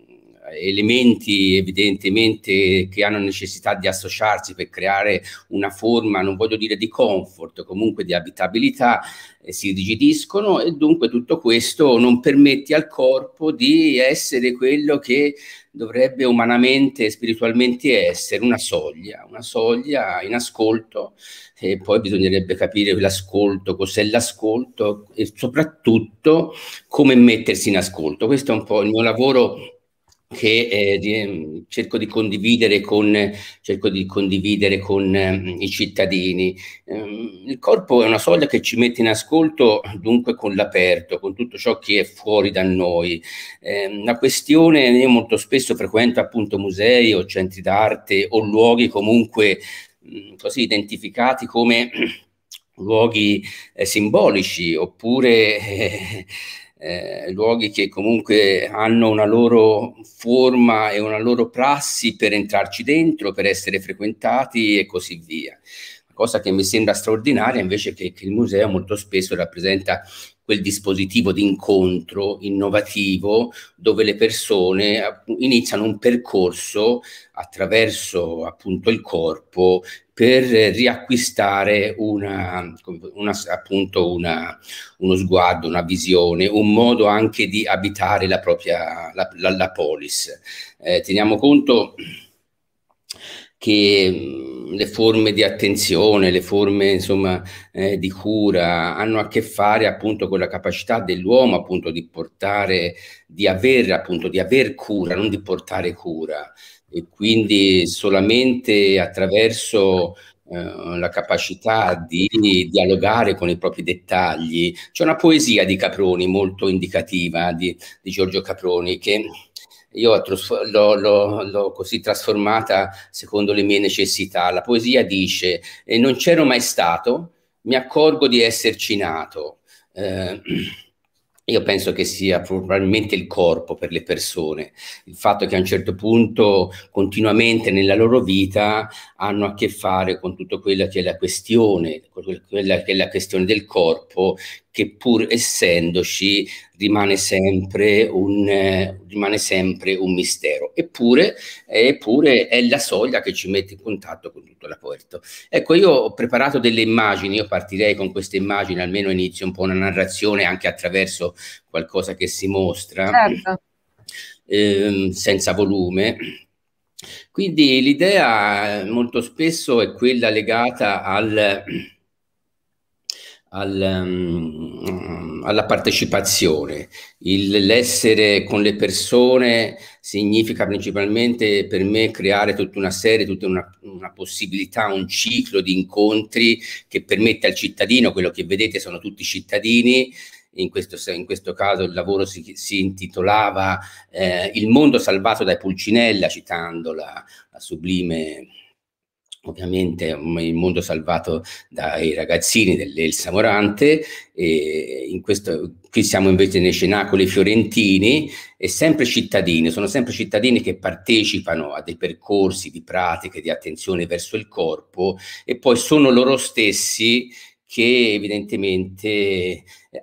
elementi evidentemente che hanno necessità di associarsi per creare una forma, non voglio dire di comfort, comunque di abitabilità, eh, si rigidiscono, e dunque tutto questo non permette al corpo di essere quello che dovrebbe umanamente e spiritualmente essere, una soglia, una soglia in ascolto. E poi bisognerebbe capire l'ascolto, cos'è l'ascolto e soprattutto come mettersi in ascolto. Questo è un po' il mio lavoro che eh, di, cerco di condividere con, cerco di condividere con eh, i cittadini. Um, il corpo è una soglia che ci mette in ascolto dunque con l'aperto, con tutto ciò che è fuori da noi. Eh, una questione, io molto spesso frequento appunto musei o centri d'arte o luoghi comunque mh, così identificati come luoghi eh, simbolici oppure eh, Eh, luoghi che comunque hanno una loro forma e una loro prassi per entrarci dentro, per essere frequentati e così via. Cosa che mi sembra straordinaria invece che, che il museo molto spesso rappresenta quel dispositivo di incontro innovativo dove le persone iniziano un percorso attraverso appunto il corpo per riacquistare una, una, appunto una, uno sguardo, una visione, un modo anche di abitare la propria la, la, la polis. Eh, teniamo conto che mh, le forme di attenzione, le forme insomma eh, di cura hanno a che fare appunto con la capacità dell'uomo appunto di portare, di aver appunto di aver cura, non di portare cura. E quindi solamente attraverso eh, la capacità di dialogare con i propri dettagli. C'è una poesia di Caproni molto indicativa, di, di Giorgio Caproni, che io l'ho così trasformata secondo le mie necessità. La poesia dice: eh, non c'ero mai stato, mi accorgo di esserci nato. Eh, Io penso che sia probabilmente il corpo per le persone, il fatto che a un certo punto continuamente nella loro vita hanno a che fare con tutto quella che è la questione, quella che è la questione del corpo, che pur essendoci rimane sempre un, eh, rimane sempre un mistero. Eppure, eppure è la soglia che ci mette in contatto con tutto l'aperto. Ecco, io ho preparato delle immagini, io partirei con queste immagini, almeno inizio un po' una narrazione anche attraverso qualcosa che si mostra, certo. eh, senza volume. Quindi l'idea molto spesso è quella legata al... Al, um, alla partecipazione. L'essere con le persone significa principalmente per me creare tutta una serie, tutta una, una possibilità, un ciclo di incontri che permette al cittadino, quello che vedete sono tutti cittadini. In questo, in questo caso il lavoro si, si intitolava eh, Il mondo salvato dai Pulcinella, citando la, la sublime, ovviamente, il mondo salvato dai ragazzini dell'Elsa Morante. E in questo, qui siamo invece nei cenacoli fiorentini, e sempre cittadini, sono sempre cittadini che partecipano a dei percorsi di pratiche, di attenzione verso il corpo, e poi sono loro stessi che evidentemente eh,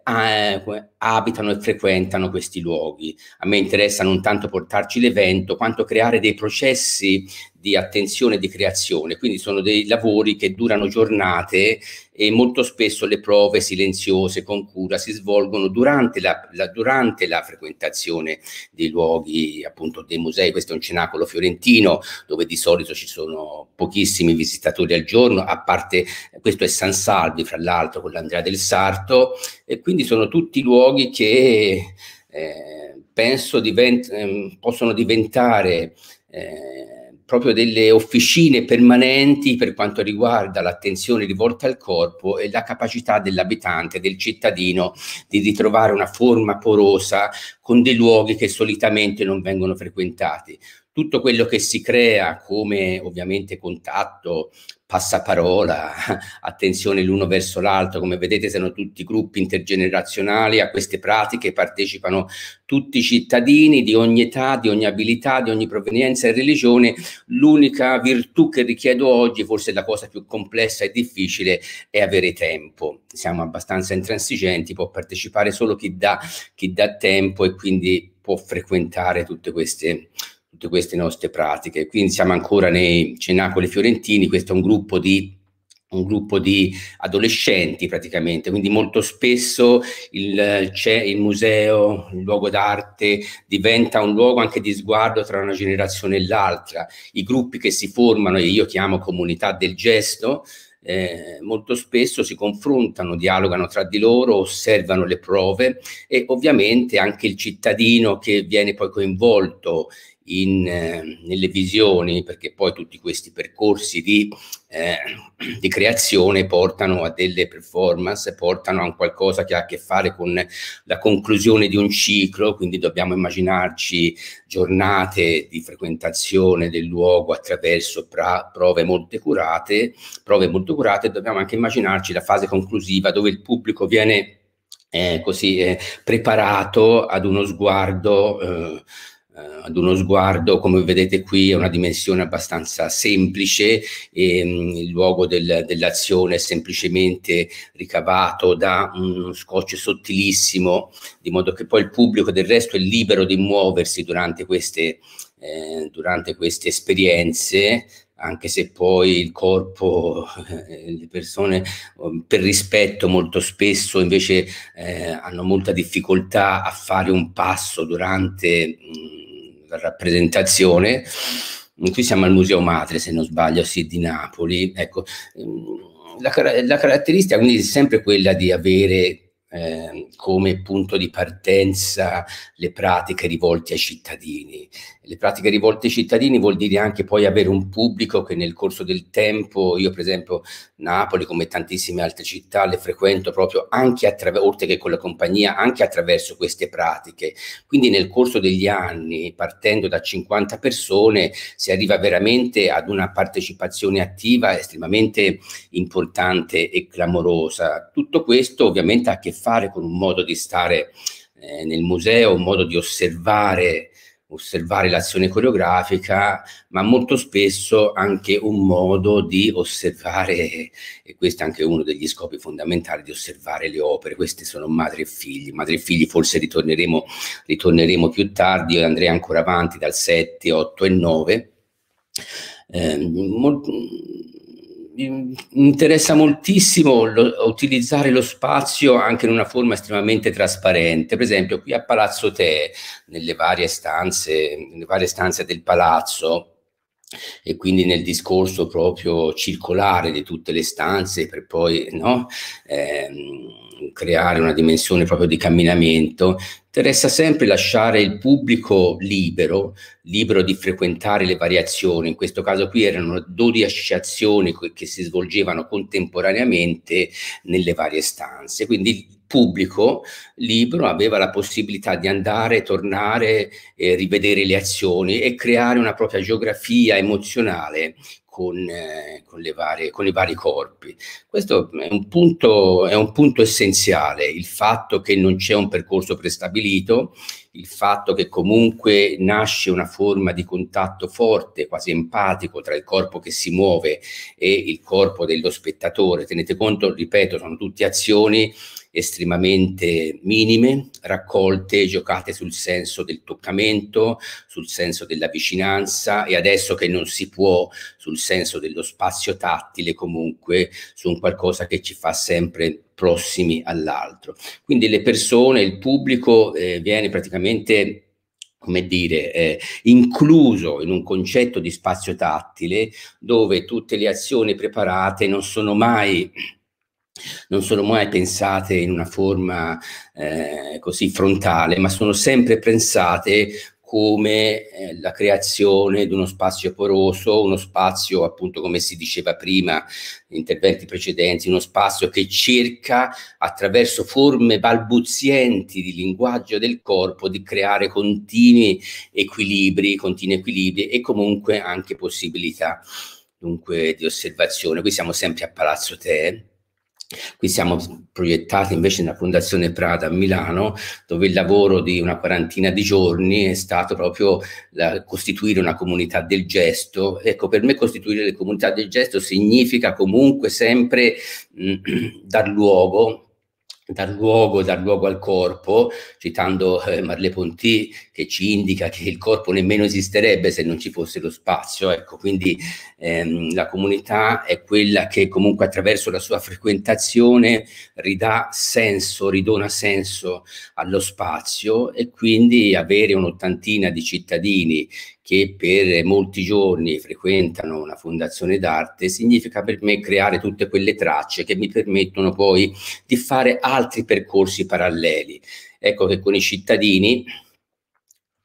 abitano e frequentano questi luoghi. A me interessa non tanto portarci l'evento, quanto creare dei processi di attenzione e di creazione. Quindi sono dei lavori che durano giornate, e molto spesso le prove silenziose con cura si svolgono durante la, la, durante la frequentazione dei luoghi, appunto dei musei. Questo è un cenacolo fiorentino dove di solito ci sono pochissimi visitatori al giorno, a parte questo è San Salvi, fra l'altro, con l'Andrea del Sarto, e quindi sono tutti luoghi che eh, penso divent eh, possono diventare eh, proprio delle officine permanenti per quanto riguarda l'attenzione rivolta al corpo e la capacità dell'abitante, del cittadino, di ritrovare una forma porosa con dei luoghi che solitamente non vengono frequentati. Tutto quello che si crea come ovviamente contatto, passaparola, attenzione l'uno verso l'altro, come vedete sono tutti gruppi intergenerazionali, a queste pratiche partecipano tutti i cittadini di ogni età, di ogni abilità, di ogni provenienza e religione. L'unica virtù che richiedo oggi, forse la cosa più complessa e difficile, è avere tempo. Siamo abbastanza intransigenti, può partecipare solo chi dà, chi dà tempo, e quindi può frequentare tutte queste tutte queste nostre pratiche. Quindi siamo ancora nei cenacoli fiorentini. Questo è un gruppo di un gruppo di adolescenti praticamente, quindi molto spesso il, il museo, il luogo d'arte diventa un luogo anche di sguardo tra una generazione e l'altra. I gruppi che si formano, e io chiamo comunità del gesto, Eh, molto spesso si confrontano, dialogano tra di loro, osservano le prove, e ovviamente anche il cittadino che viene poi coinvolto in, eh, nelle visioni, perché poi tutti questi percorsi di, eh, di creazione portano a delle performance, portano a un qualcosa che ha a che fare con la conclusione di un ciclo, quindi dobbiamo immaginarci giornate di frequentazione del luogo attraverso pra, prove molto curate, prove molto curate, dobbiamo anche immaginarci la fase conclusiva dove il pubblico viene eh, così eh, preparato ad uno sguardo eh, Uh, ad uno sguardo, come vedete qui, è una dimensione abbastanza semplice, e, um, il luogo del, dell'azione è semplicemente ricavato da uno scotch sottilissimo, di modo che poi il pubblico del resto è libero di muoversi durante queste, eh, durante queste esperienze, anche se poi il corpo, eh, le persone per rispetto molto spesso invece eh, hanno molta difficoltà a fare un passo durante mh, la rappresentazione. Qui siamo al Museo Madre, se non sbaglio, sì, di Napoli. Ecco, la, la caratteristica quindi è sempre quella di avere Eh, come punto di partenza le pratiche rivolte ai cittadini. Le pratiche rivolte ai cittadini vuol dire anche poi avere un pubblico che nel corso del tempo, io per esempio Napoli come tantissime altre città le frequento proprio anche attraverso, oltre che con la compagnia, anche attraverso queste pratiche. Quindi nel corso degli anni, partendo da cinquanta persone, si arriva veramente ad una partecipazione attiva estremamente importante e clamorosa. Tutto questo ovviamente ha a che fare con un modo di stare eh, nel museo, un modo di osservare, osservare l'azione coreografica, ma molto spesso anche un modo di osservare, e questo è anche uno degli scopi fondamentali, di osservare le opere. Queste sono Madre e Figli. Madre e Figli forse ritorneremo, ritorneremo più tardi, io andrei ancora avanti dal sette, otto e nove. Eh, molto, mi interessa moltissimo lo, utilizzare lo spazio anche in una forma estremamente trasparente. Per esempio qui a Palazzo Te, nelle varie stanze, nelle varie stanze del palazzo, e quindi nel discorso proprio circolare di tutte le stanze, per poi no, ehm, creare una dimensione proprio di camminamento, interessa sempre lasciare il pubblico libero, libero di frequentare le variazioni. In questo caso qui erano dodici azioni che si svolgevano contemporaneamente nelle varie stanze, quindi il pubblico libero aveva la possibilità di andare, tornare, eh, rivedere le azioni e creare una propria geografia emozionale con, eh, con, le varie, con i vari corpi. Questo è un punto, è un punto essenziale, il fatto che non c'è un percorso prestabilito, il fatto che comunque nasce una forma di contatto forte, quasi empatico, tra il corpo che si muove e il corpo dello spettatore. Tenete conto, ripeto, sono tutte azioni estremamente minime, raccolte, giocate sul senso del toccamento, sul senso della vicinanza, e adesso che non si può, sul senso dello spazio tattile, comunque su un qualcosa che ci fa sempre prossimi all'altro. Quindi le persone, il pubblico eh, viene praticamente, come dire, eh, incluso in un concetto di spazio tattile dove tutte le azioni preparate non sono mai non sono mai pensate in una forma eh, così frontale, ma sono sempre pensate come eh, la creazione di uno spazio poroso, uno spazio, appunto, come si diceva prima in interventi precedenti, uno spazio che cerca, attraverso forme balbuzienti di linguaggio del corpo, di creare continui equilibri, continui equilibri e comunque anche possibilità, dunque, di osservazione. Qui siamo sempre a Palazzo Te. Qui siamo proiettati invece nella Fondazione Prada a Milano, dove il lavoro di una quarantina di giorni è stato proprio la, costituire una comunità del gesto. Ecco, per me costituire le comunità del gesto significa comunque sempre mh, dar luogo, dar luogo, dar luogo al corpo, citando eh, Merleau-Ponty, che ci indica che il corpo nemmeno esisterebbe se non ci fosse lo spazio. Ecco, quindi ehm, la comunità è quella che comunque attraverso la sua frequentazione ridà senso, ridona senso allo spazio, e quindi avere un'ottantina di cittadini che per molti giorni frequentano una fondazione d'arte significa per me creare tutte quelle tracce che mi permettono poi di fare altri percorsi paralleli. Ecco che con i cittadini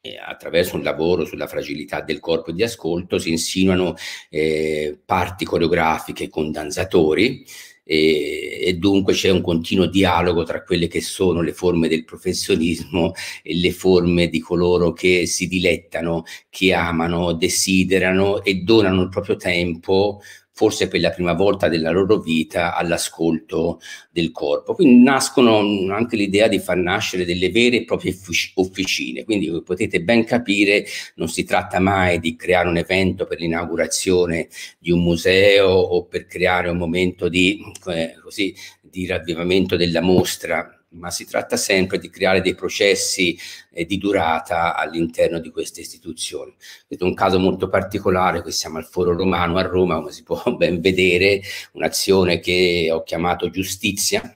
attraverso un lavoro sulla fragilità del corpo di ascolto si insinuano eh, parti coreografiche con danzatori, e, e dunque c'è un continuo dialogo tra quelle che sono le forme del professionismo e le forme di coloro che si dilettano, che amano, desiderano e donano il proprio tempo, forse per la prima volta della loro vita, all'ascolto del corpo. Quindi nascono anche l'idea di far nascere delle vere e proprie officine. Quindi, come potete ben capire, non si tratta mai di creare un evento per l'inaugurazione di un museo o per creare un momento di, eh, così, di ravvivamento della mostra, ma si tratta sempre di creare dei processi eh, di durata all'interno di queste istituzioni. Questo è un caso molto particolare, qui siamo al Foro Romano a Roma, come si può ben vedere, un'azione che ho chiamato Giustizia,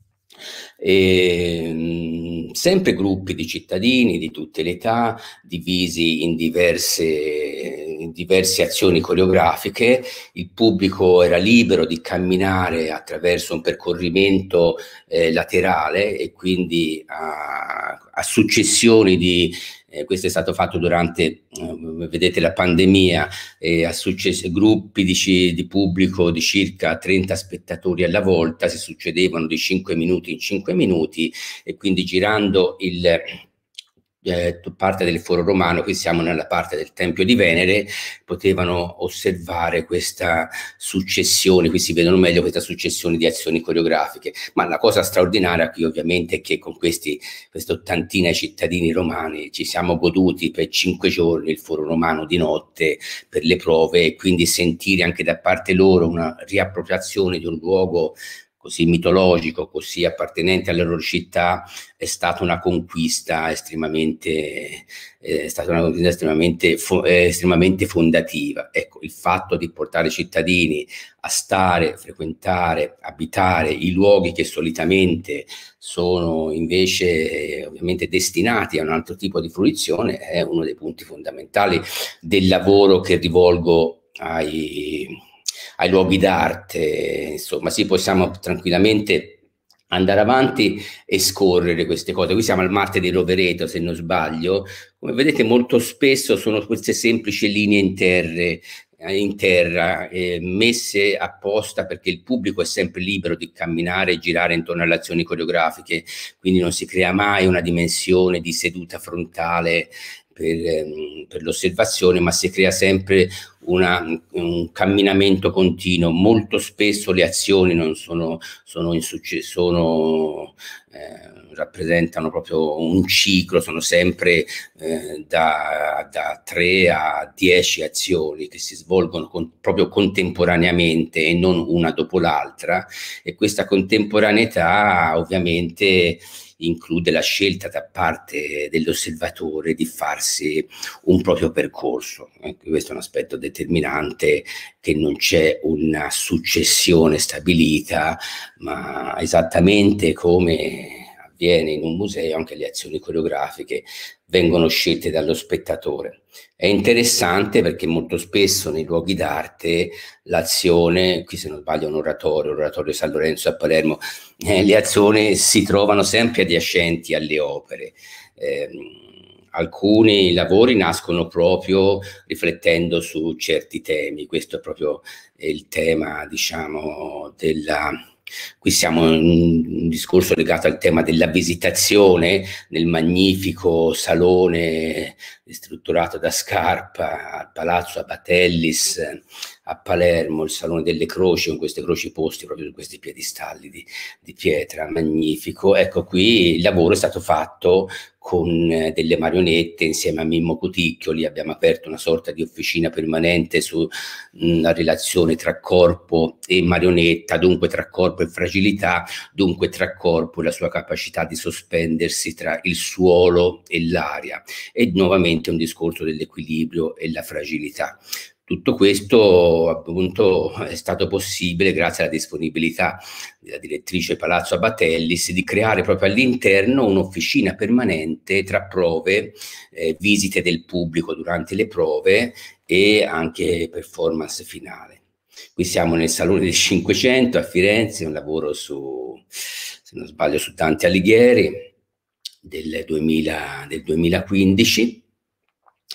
e, mh, sempre gruppi di cittadini di tutte le età, divisi in diverse, in diverse azioni coreografiche. Il pubblico era libero di camminare attraverso un percorrimento eh, laterale e quindi a, a successioni di Eh, questo è stato fatto durante, eh, vedete, la pandemia, e a successo, gruppi di, di pubblico di circa trenta spettatori alla volta si succedevano di cinque minuti in cinque minuti, e quindi girando il Eh, parte del Foro Romano, qui siamo nella parte del Tempio di Venere, potevano osservare questa successione, qui si vedono meglio questa successione di azioni coreografiche. Ma la cosa straordinaria qui ovviamente è che con questi questa ottantina di cittadini romani ci siamo goduti per cinque giorni il Foro Romano di notte per le prove, e quindi sentire anche da parte loro una riappropriazione di un luogo così mitologico, così appartenente alla loro città, è stata una conquista estremamente, eh, è stata una conquista estremamente, fo eh, estremamente fondativa. Ecco, il fatto di portare i cittadini a stare, frequentare, abitare i luoghi che solitamente sono invece eh, ovviamente destinati a un altro tipo di fruizione è uno dei punti fondamentali del lavoro che rivolgo ai ai luoghi d'arte. Insomma, sì, possiamo tranquillamente andare avanti e scorrere queste cose. Qui siamo al Marte di Rovereto, se non sbaglio. Come vedete, molto spesso sono queste semplici linee in terra, in terra eh, messe apposta perché il pubblico è sempre libero di camminare e girare intorno alle azioni coreografiche, quindi non si crea mai una dimensione di seduta frontale per, ehm, per l'osservazione, ma si crea sempre una, un camminamento continuo. Molto spesso le azioni non sono, sono in successo, sono, eh, rappresentano proprio un ciclo, sono sempre eh, da, da tre a dieci azioni che si svolgono con, proprio contemporaneamente e non una dopo l'altra, e questa contemporaneità ovviamente include la scelta da parte dell'osservatore di farsi un proprio percorso. Eh, questo è un aspetto determinante, che non c'è una successione stabilita, ma esattamente come avviene in un museo, anche le azioni coreografiche vengono scelte dallo spettatore. È interessante perché molto spesso nei luoghi d'arte l'azione, qui se non sbaglio è un oratorio, l'oratorio San Lorenzo a Palermo, eh, le azioni si trovano sempre adiacenti alle opere. Eh, alcuni lavori nascono proprio riflettendo su certi temi, questo è proprio il tema, diciamo, della... Qui siamo in un discorso legato al tema della visitazione nel magnifico salone strutturato da Scarpa al Palazzo Abatellis a Palermo, il Salone delle Croci, con queste croci poste proprio su questi piedistalli di, di pietra, magnifico. Ecco, qui il lavoro è stato fatto con eh, delle marionette insieme a Mimmo Cuticchioli. Abbiamo aperto una sorta di officina permanente sulla relazione tra corpo e marionetta, dunque tra corpo e fragilità, dunque tra corpo e la sua capacità di sospendersi tra il suolo e l'aria, e nuovamente un discorso dell'equilibrio e la fragilità. Tutto questo appunto è stato possibile grazie alla disponibilità della direttrice Palazzo Abatellis di creare proprio all'interno un'officina permanente tra prove, eh, visite del pubblico durante le prove e anche performance finale. Qui siamo nel Salone del Cinquecento a Firenze, un lavoro su, se non sbaglio, su Dante Alighieri del, duemila, del duemilaquindici.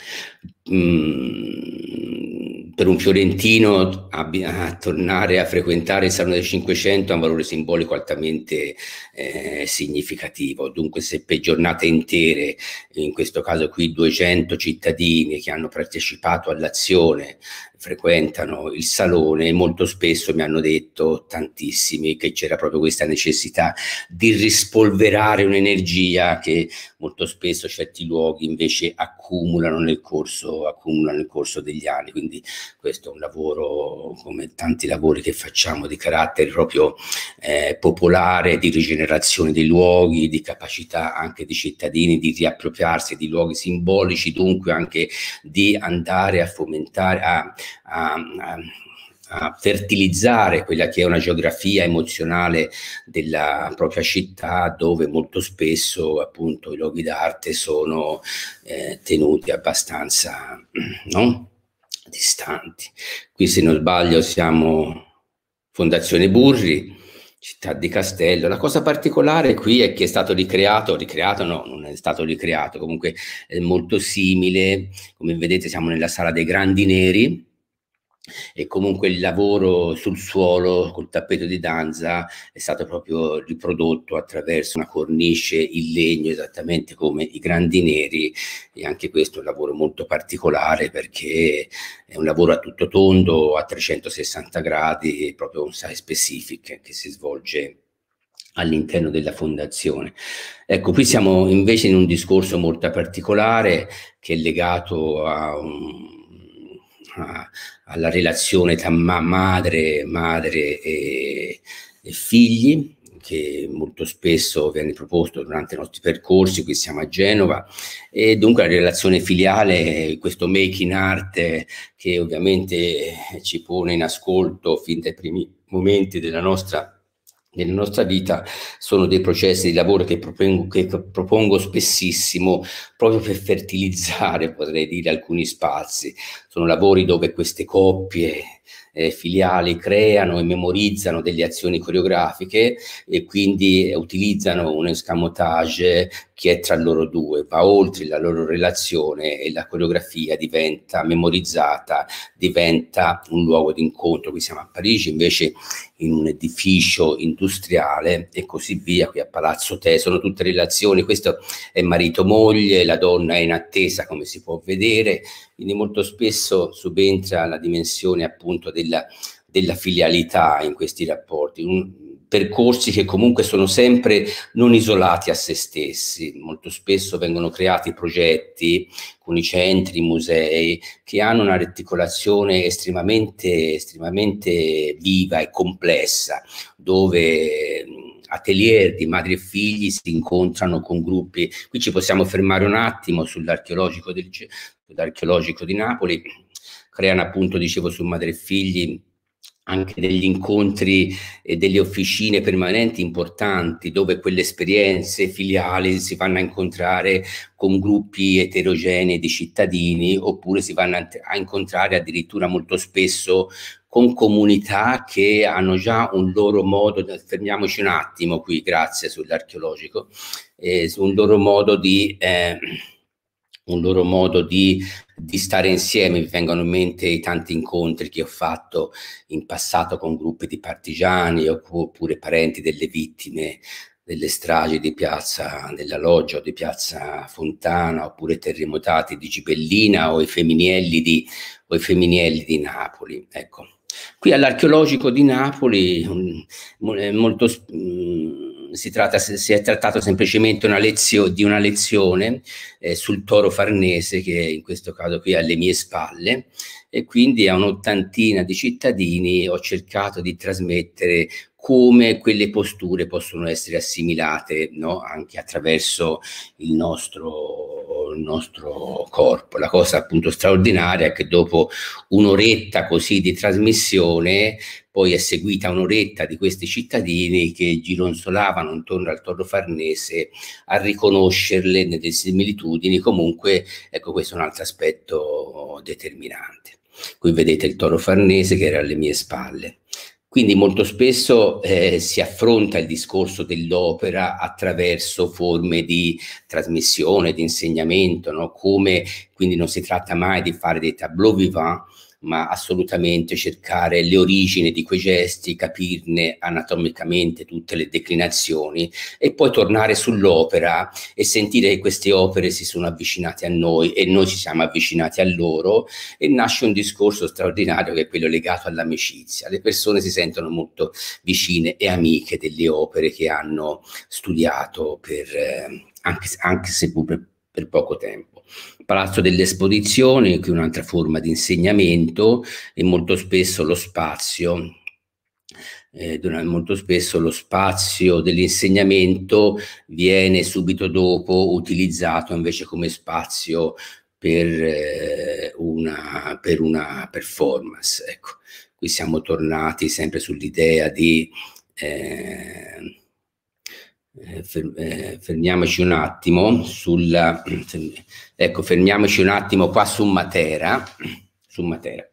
Mm, per un fiorentino a, a tornare a frequentare il Salone del Cinquecento ha un valore simbolico altamente eh, significativo. Dunque, se per giornate intere, in questo caso qui duecento cittadini che hanno partecipato all'azione frequentano il salone, molto spesso mi hanno detto tantissimi che c'era proprio questa necessità di rispolverare un'energia che molto spesso certi luoghi invece accumulano nel corso, accumulano nel corso degli anni. Quindi questo è un lavoro, come tanti lavori che facciamo, di carattere proprio eh, popolare, di rigenerazione dei luoghi, di capacità anche di cittadini di riappropriarsi di luoghi simbolici, dunque anche di andare a fomentare, a A, a, a fertilizzare quella che è una geografia emozionale della propria città, dove molto spesso appunto i luoghi d'arte sono eh, tenuti abbastanza no? distanti. Qui, se non sbaglio, siamo Fondazione Burri, città di Castello. La cosa particolare qui è che è stato ricreato, ricreato no, non è stato ricreato, comunque è molto simile, come vedete siamo nella Sala dei Grandi Neri, e comunque il lavoro sul suolo col tappeto di danza è stato proprio riprodotto attraverso una cornice in legno, esattamente come i Grandi Neri, e anche questo è un lavoro molto particolare perché è un lavoro a tutto tondo, a trecentosessanta gradi, proprio un site specific che si svolge all'interno della fondazione. Ecco, qui siamo invece in un discorso molto particolare che è legato a un alla relazione tra ma madre, madre e, e figli, che molto spesso viene proposto durante i nostri percorsi. Qui siamo a Genova, e dunque la relazione filiale, questo making art che ovviamente ci pone in ascolto fin dai primi momenti della nostra nella nostra vita, sono dei processi di lavoro che propongo, che propongo spessissimo proprio per fertilizzare, potrei dire, alcuni spazi. Sono lavori dove queste coppie eh, filiali creano e memorizzano delle azioni coreografiche e quindi eh, utilizzano un escamotage che è tra loro due, va oltre la loro relazione e la coreografia diventa memorizzata, diventa un luogo di incontro. Qui siamo a Parigi, invece in un edificio industriale e così via. Qui a Palazzo Te sono tutte relazioni, questo è marito-moglie, la donna è in attesa, come si può vedere, quindi molto spesso subentra la dimensione appunto della, della filialità in questi rapporti, un, percorsi che comunque sono sempre non isolati a se stessi. Molto spesso vengono creati progetti con i centri, i musei, che hanno una reticolazione estremamente, estremamente viva e complessa, dove atelier di madri e figli si incontrano con gruppi. Qui ci possiamo fermare un attimo sull'archeologico del, sull'archeologico di Napoli. Creano appunto, dicevo, su madri e figli anche degli incontri e delle officine permanenti importanti, dove quelle esperienze filiali si vanno a incontrare con gruppi eterogenei di cittadini, oppure si vanno a incontrare addirittura molto spesso con comunità che hanno già un loro modo, fermiamoci un attimo qui, grazie, sull'archeologico, eh, su un loro modo di... Eh, un loro modo di, di stare insieme. Mi vengono in mente i tanti incontri che ho fatto in passato con gruppi di partigiani oppure parenti delle vittime delle stragi di piazza della Loggia o di piazza Fontana, oppure terremotati di Gibellina o i Feminielli di, o i Feminielli di Napoli. Ecco. Qui all'archeologico di Napoli um, molto, um, si, tratta, si è trattato semplicemente una lezio, di una lezione eh, sul toro farnese, che in questo caso qui è alle mie spalle, e quindi a un'ottantina di cittadini ho cercato di trasmettere come quelle posture possono essere assimilate, no? Anche attraverso il nostro, il nostro corpo. La cosa appunto straordinaria è che dopo un'oretta così di trasmissione poi è seguita un'oretta di questi cittadini che gironzolavano intorno al toro farnese a riconoscerle nelle similitudini. Comunque, ecco, questo è un altro aspetto determinante. Qui vedete il toro farnese che era alle mie spalle. Quindi molto spesso eh, si affronta il discorso dell'opera attraverso forme di trasmissione, di insegnamento, no? Come, quindi non si tratta mai di fare dei tableau vivant, ma assolutamente cercare le origini di quei gesti, capirne anatomicamente tutte le declinazioni e poi tornare sull'opera e sentire che queste opere si sono avvicinate a noi e noi ci siamo avvicinati a loro, e nasce un discorso straordinario che è quello legato all'amicizia. Le persone si sentono molto vicine e amiche delle opere che hanno studiato per, eh, anche, anche se pure per, per poco tempo. Palazzo delle Esposizioni, che è un'altra forma di insegnamento, e molto spesso lo spazio, eh, molto spesso lo spazio dell'insegnamento viene subito dopo utilizzato invece come spazio per, eh, una, per una performance. Ecco, qui siamo tornati sempre sull'idea di... Eh, Eh, fermiamoci un attimo sulla ecco fermiamoci un attimo qua su Matera su Matera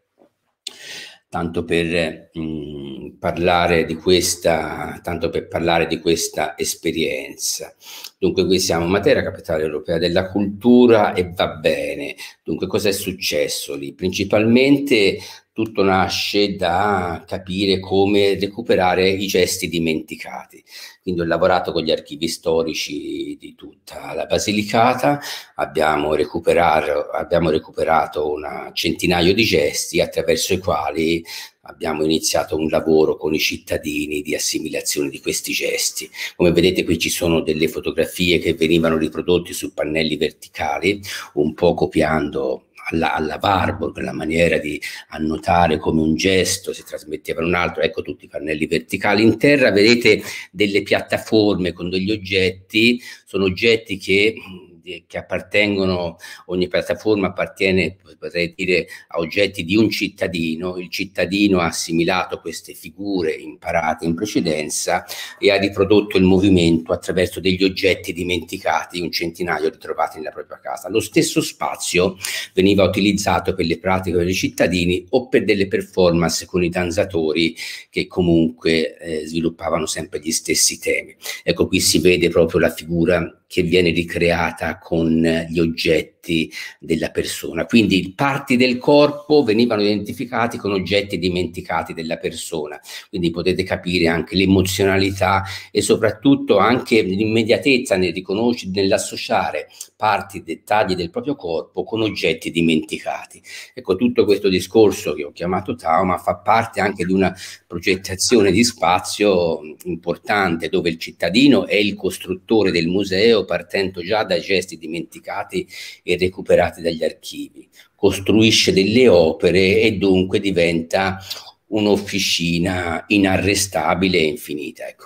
tanto per mh, parlare di questa tanto per parlare di questa esperienza. Dunque qui siamo a Matera, capitale europea della cultura, e va bene. Dunque cosa è successo lì? Principalmente tutto nasce da capire come recuperare i gesti dimenticati. Quindi ho lavorato con gli archivi storici di tutta la Basilicata, abbiamo recuperato, abbiamo recuperato un centinaio di gesti attraverso i quali abbiamo iniziato un lavoro con i cittadini di assimilazione di questi gesti. Come vedete qui ci sono delle fotografie che venivano riprodotte su pannelli verticali, un po' copiando alla, alla Warburg, la maniera di annotare come un gesto si trasmetteva in un altro. Ecco tutti i pannelli verticali. In terra vedete delle piattaforme con degli oggetti, sono oggetti che che appartengono, ogni piattaforma appartiene, potrei dire, a oggetti di un cittadino. Il cittadino ha assimilato queste figure imparate in precedenza e ha riprodotto il movimento attraverso degli oggetti dimenticati, un centinaio ritrovati nella propria casa. Lo stesso spazio veniva utilizzato per le pratiche dei cittadini o per delle performance con i danzatori che comunque eh, sviluppavano sempre gli stessi temi. Ecco, qui si vede proprio la figura che viene ricreata con gli oggetti della persona. Quindi parti del corpo venivano identificati con oggetti dimenticati della persona. Quindi potete capire anche l'emozionalità e soprattutto anche l'immediatezza nel riconoscere, nell'associare parti, dettagli del proprio corpo con oggetti dimenticati. Ecco, tutto questo discorso che ho chiamato trauma fa parte anche di una progettazione di spazio importante, dove il cittadino è il costruttore del museo, partendo già dai gesti dimenticati e recuperati dagli archivi. Costruisce delle opere e dunque diventa un'officina inarrestabile e infinita. Ecco.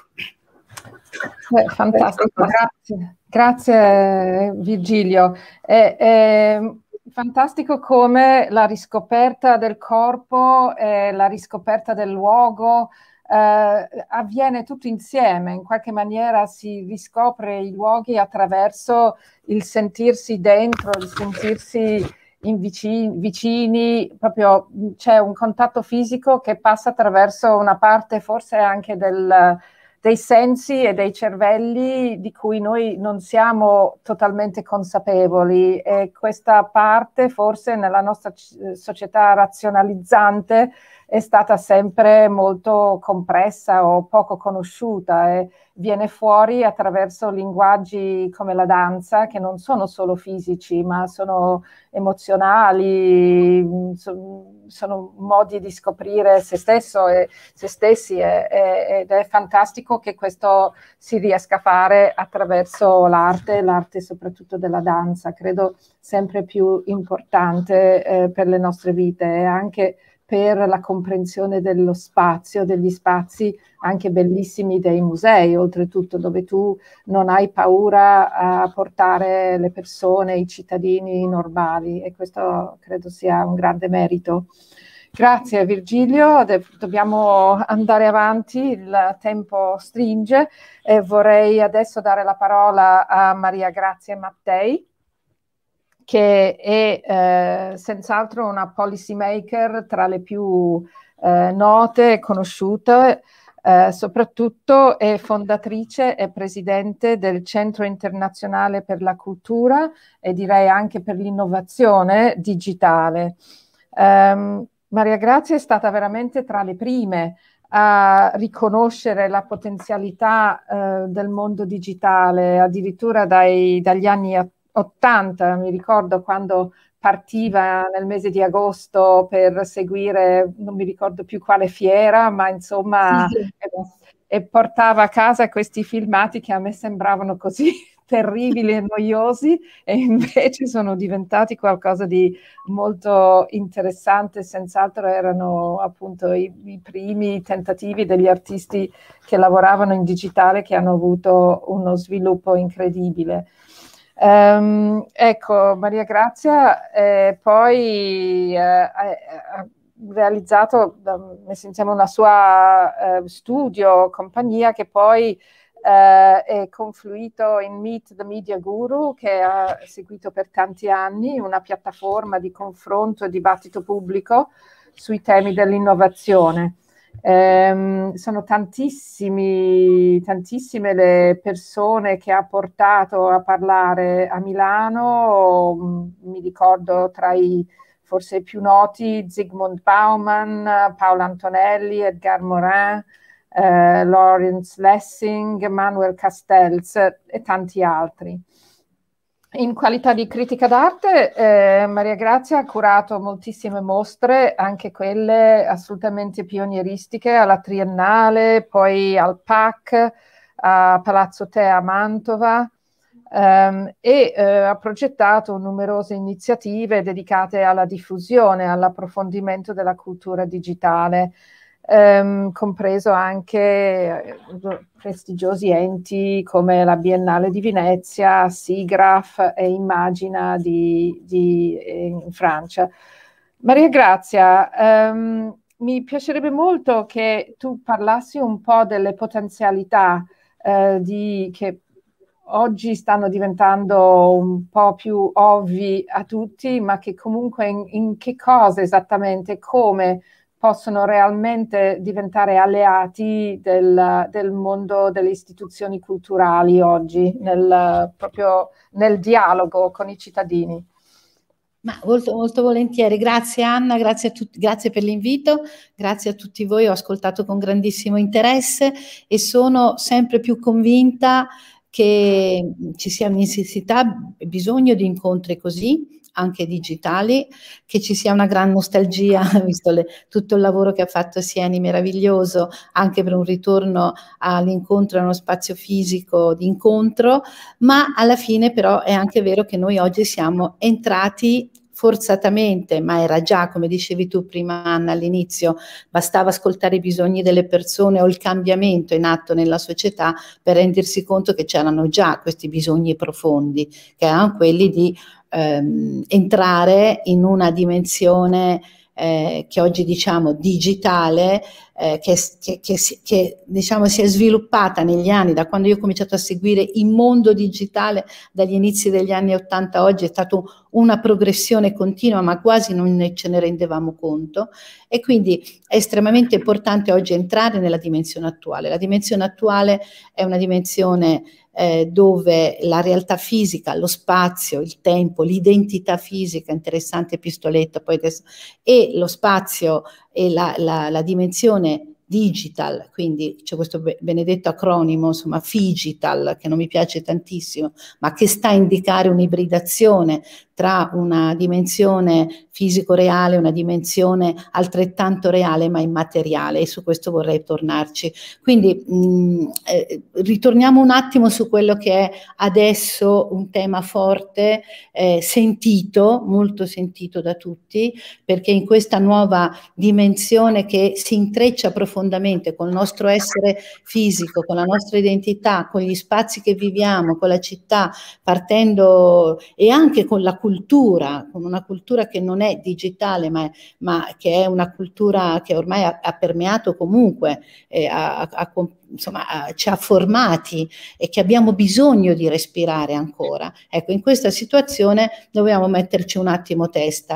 Eh, fantastico, grazie. Grazie Virgilio. È, è fantastico come la riscoperta del corpo e la riscoperta del luogo eh, avviene tutto insieme. In qualche maniera si riscopre i luoghi attraverso il sentirsi dentro, il sentirsi in vicini, vicini, proprio c'è un contatto fisico che passa attraverso una parte forse anche del... dei sensi e dei cervelli di cui noi non siamo totalmente consapevoli, e questa parte forse nella nostra società razionalizzante è stata sempre molto compressa o poco conosciuta, e viene fuori attraverso linguaggi come la danza, che non sono solo fisici ma sono emozionali, sono modi di scoprire se stesso e se stessi, e, e, ed è fantastico che questo si riesca a fare attraverso l'arte, l'arte soprattutto della danza, credo sempre più importante eh, per le nostre vite e anche per la comprensione dello spazio, degli spazi anche bellissimi dei musei, oltretutto, dove tu non hai paura a portare le persone, i cittadini normali, e questo credo sia un grande merito. Grazie Virgilio, De- dobbiamo andare avanti, il tempo stringe, e vorrei adesso dare la parola a Maria Grazia Mattei, che è eh, senz'altro una policy maker tra le più eh, note e conosciute. Eh, soprattutto è fondatrice e presidente del Centro Internazionale per la Cultura e direi anche per l'innovazione digitale. Um, Maria Grazia è stata veramente tra le prime a riconoscere la potenzialità eh, del mondo digitale, addirittura dai, dagli anni ottanta, mi ricordo quando partiva nel mese di agosto per seguire, non mi ricordo più quale fiera, ma insomma, sì. e, e portava a casa questi filmati che a me sembravano così terribili e noiosi, e invece sono diventati qualcosa di molto interessante. Senz'altro erano appunto i, i primi tentativi degli artisti che lavoravano in digitale che hanno avuto uno sviluppo incredibile. Um, ecco, Maria Grazia eh, poi eh, ha realizzato, messo insieme una sua eh, studio, compagnia, che poi eh, è confluito in Meet the Media Guru, che ha seguito per tanti anni, una piattaforma di confronto e dibattito pubblico sui temi dell'innovazione. Um, sono tantissimi, tantissime le persone che ha portato a parlare a Milano. Um, mi ricordo tra i forse più noti Zygmunt Bauman, Paolo Antonelli, Edgar Morin, eh, Lawrence Lessing, Manuel Castells e tanti altri. In qualità di critica d'arte, eh, Maria Grazia ha curato moltissime mostre, anche quelle assolutamente pionieristiche, alla Triennale, poi al P A C, a Palazzo Te a Mantova, ehm, e eh, ha progettato numerose iniziative dedicate alla diffusione, all'approfondimento della cultura digitale, ehm, compreso anche eh, prestigiosi enti come la Biennale di Venezia, SIGGRAPH e Immagina di, di, in Francia. Maria Grazia, ehm, mi piacerebbe molto che tu parlassi un po' delle potenzialità eh, di, che oggi stanno diventando un po' più ovvi a tutti, ma che comunque in, in che cosa esattamente, come possono realmente diventare alleati del, del mondo delle istituzioni culturali oggi, nel, proprio nel dialogo con i cittadini. Ma molto, molto volentieri. Grazie Anna, grazie a tutti, grazie per l'invito, grazie a tutti voi, ho ascoltato con grandissimo interesse e sono sempre più convinta che ci sia necessità, bisogno di incontri così, anche digitali, che ci sia una gran nostalgia, visto le, tutto il lavoro che ha fatto Sieni, meraviglioso, anche per un ritorno all'incontro, a uno spazio fisico di incontro, ma alla fine però è anche vero che noi oggi siamo entrati forzatamente, ma era già, come dicevi tu prima Anna all'inizio, bastava ascoltare i bisogni delle persone o il cambiamento in atto nella società per rendersi conto che c'erano già questi bisogni profondi, che erano quelli di ehm, entrare in una dimensione eh, che oggi diciamo digitale, eh, che, che, che, che diciamo si è sviluppata negli anni, da quando io ho cominciato a seguire il mondo digitale dagli inizi degli anni ottanta a oggi, è stata una progressione continua, ma quasi non ne ce ne rendevamo conto, e quindi è estremamente importante oggi entrare nella dimensione attuale. La dimensione attuale è una dimensione Eh, dove la realtà fisica, lo spazio, il tempo, l'identità fisica, interessante epistoletta, poi adesso, e lo spazio e la, la, la dimensione digital, quindi c'è questo benedetto acronimo, insomma, Figital, che non mi piace tantissimo, ma che sta a indicare un'ibridazione tra una dimensione fisico-reale e una dimensione altrettanto reale ma immateriale, e su questo vorrei tornarci. Quindi mh, eh, ritorniamo un attimo su quello che è adesso un tema forte, eh, sentito, molto sentito da tutti, perché in questa nuova dimensione che si intreccia profondamente col nostro essere fisico, con la nostra identità, con gli spazi che viviamo, con la città, partendo e anche con la cultura, con una cultura che non è digitale, ma, ma che è una cultura che ormai ha, ha permeato comunque, eh, ha, ha, insomma, ha, ci ha formati e che abbiamo bisogno di respirare ancora. Ecco, in questa situazione dobbiamo metterci un attimo testa.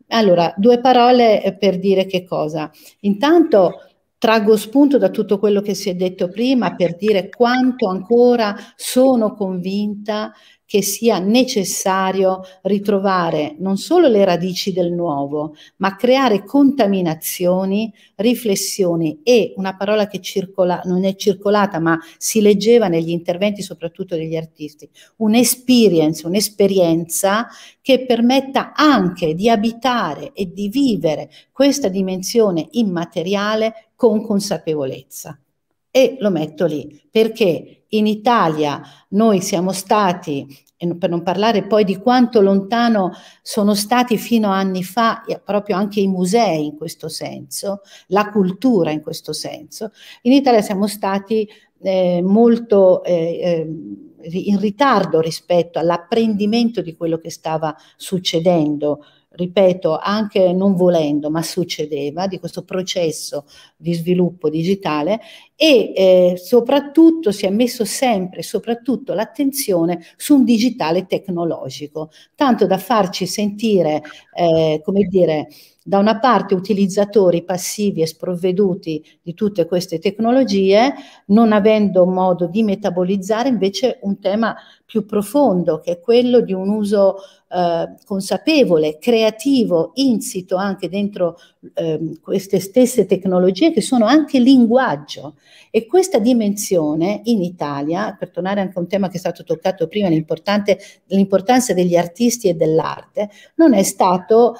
Allora, due parole per dire che cosa. Intanto traggo spunto da tutto quello che si è detto prima per dire quanto ancora sono convinta che sia necessario ritrovare non solo le radici del nuovo, ma creare contaminazioni, riflessioni e una parola che circola, non è circolata, ma si leggeva negli interventi soprattutto degli artisti, un'esperience, un'esperienza che permetta anche di abitare e di vivere questa dimensione immateriale con consapevolezza. E lo metto lì, perché in Italia noi siamo stati, per non parlare poi di quanto lontano sono stati fino a anni fa proprio anche i musei in questo senso, la cultura in questo senso, in Italia siamo stati eh, molto eh, in ritardo rispetto all'apprendimento di quello che stava succedendo, ripeto, anche non volendo, ma succedeva, di questo processo di sviluppo digitale e eh, soprattutto si è messo sempre, soprattutto l'attenzione su un digitale tecnologico, tanto da farci sentire, eh, come dire, da una parte utilizzatori passivi e sprovveduti di tutte queste tecnologie, non avendo modo di metabolizzare invece un tema più profondo, che è quello di un uso eh, consapevole, creativo, insito anche dentro eh, queste stesse tecnologie che sono anche linguaggio. E questa dimensione in Italia, per tornare anche a un tema che è stato toccato prima, l'importanza degli artisti e dell'arte, non è stato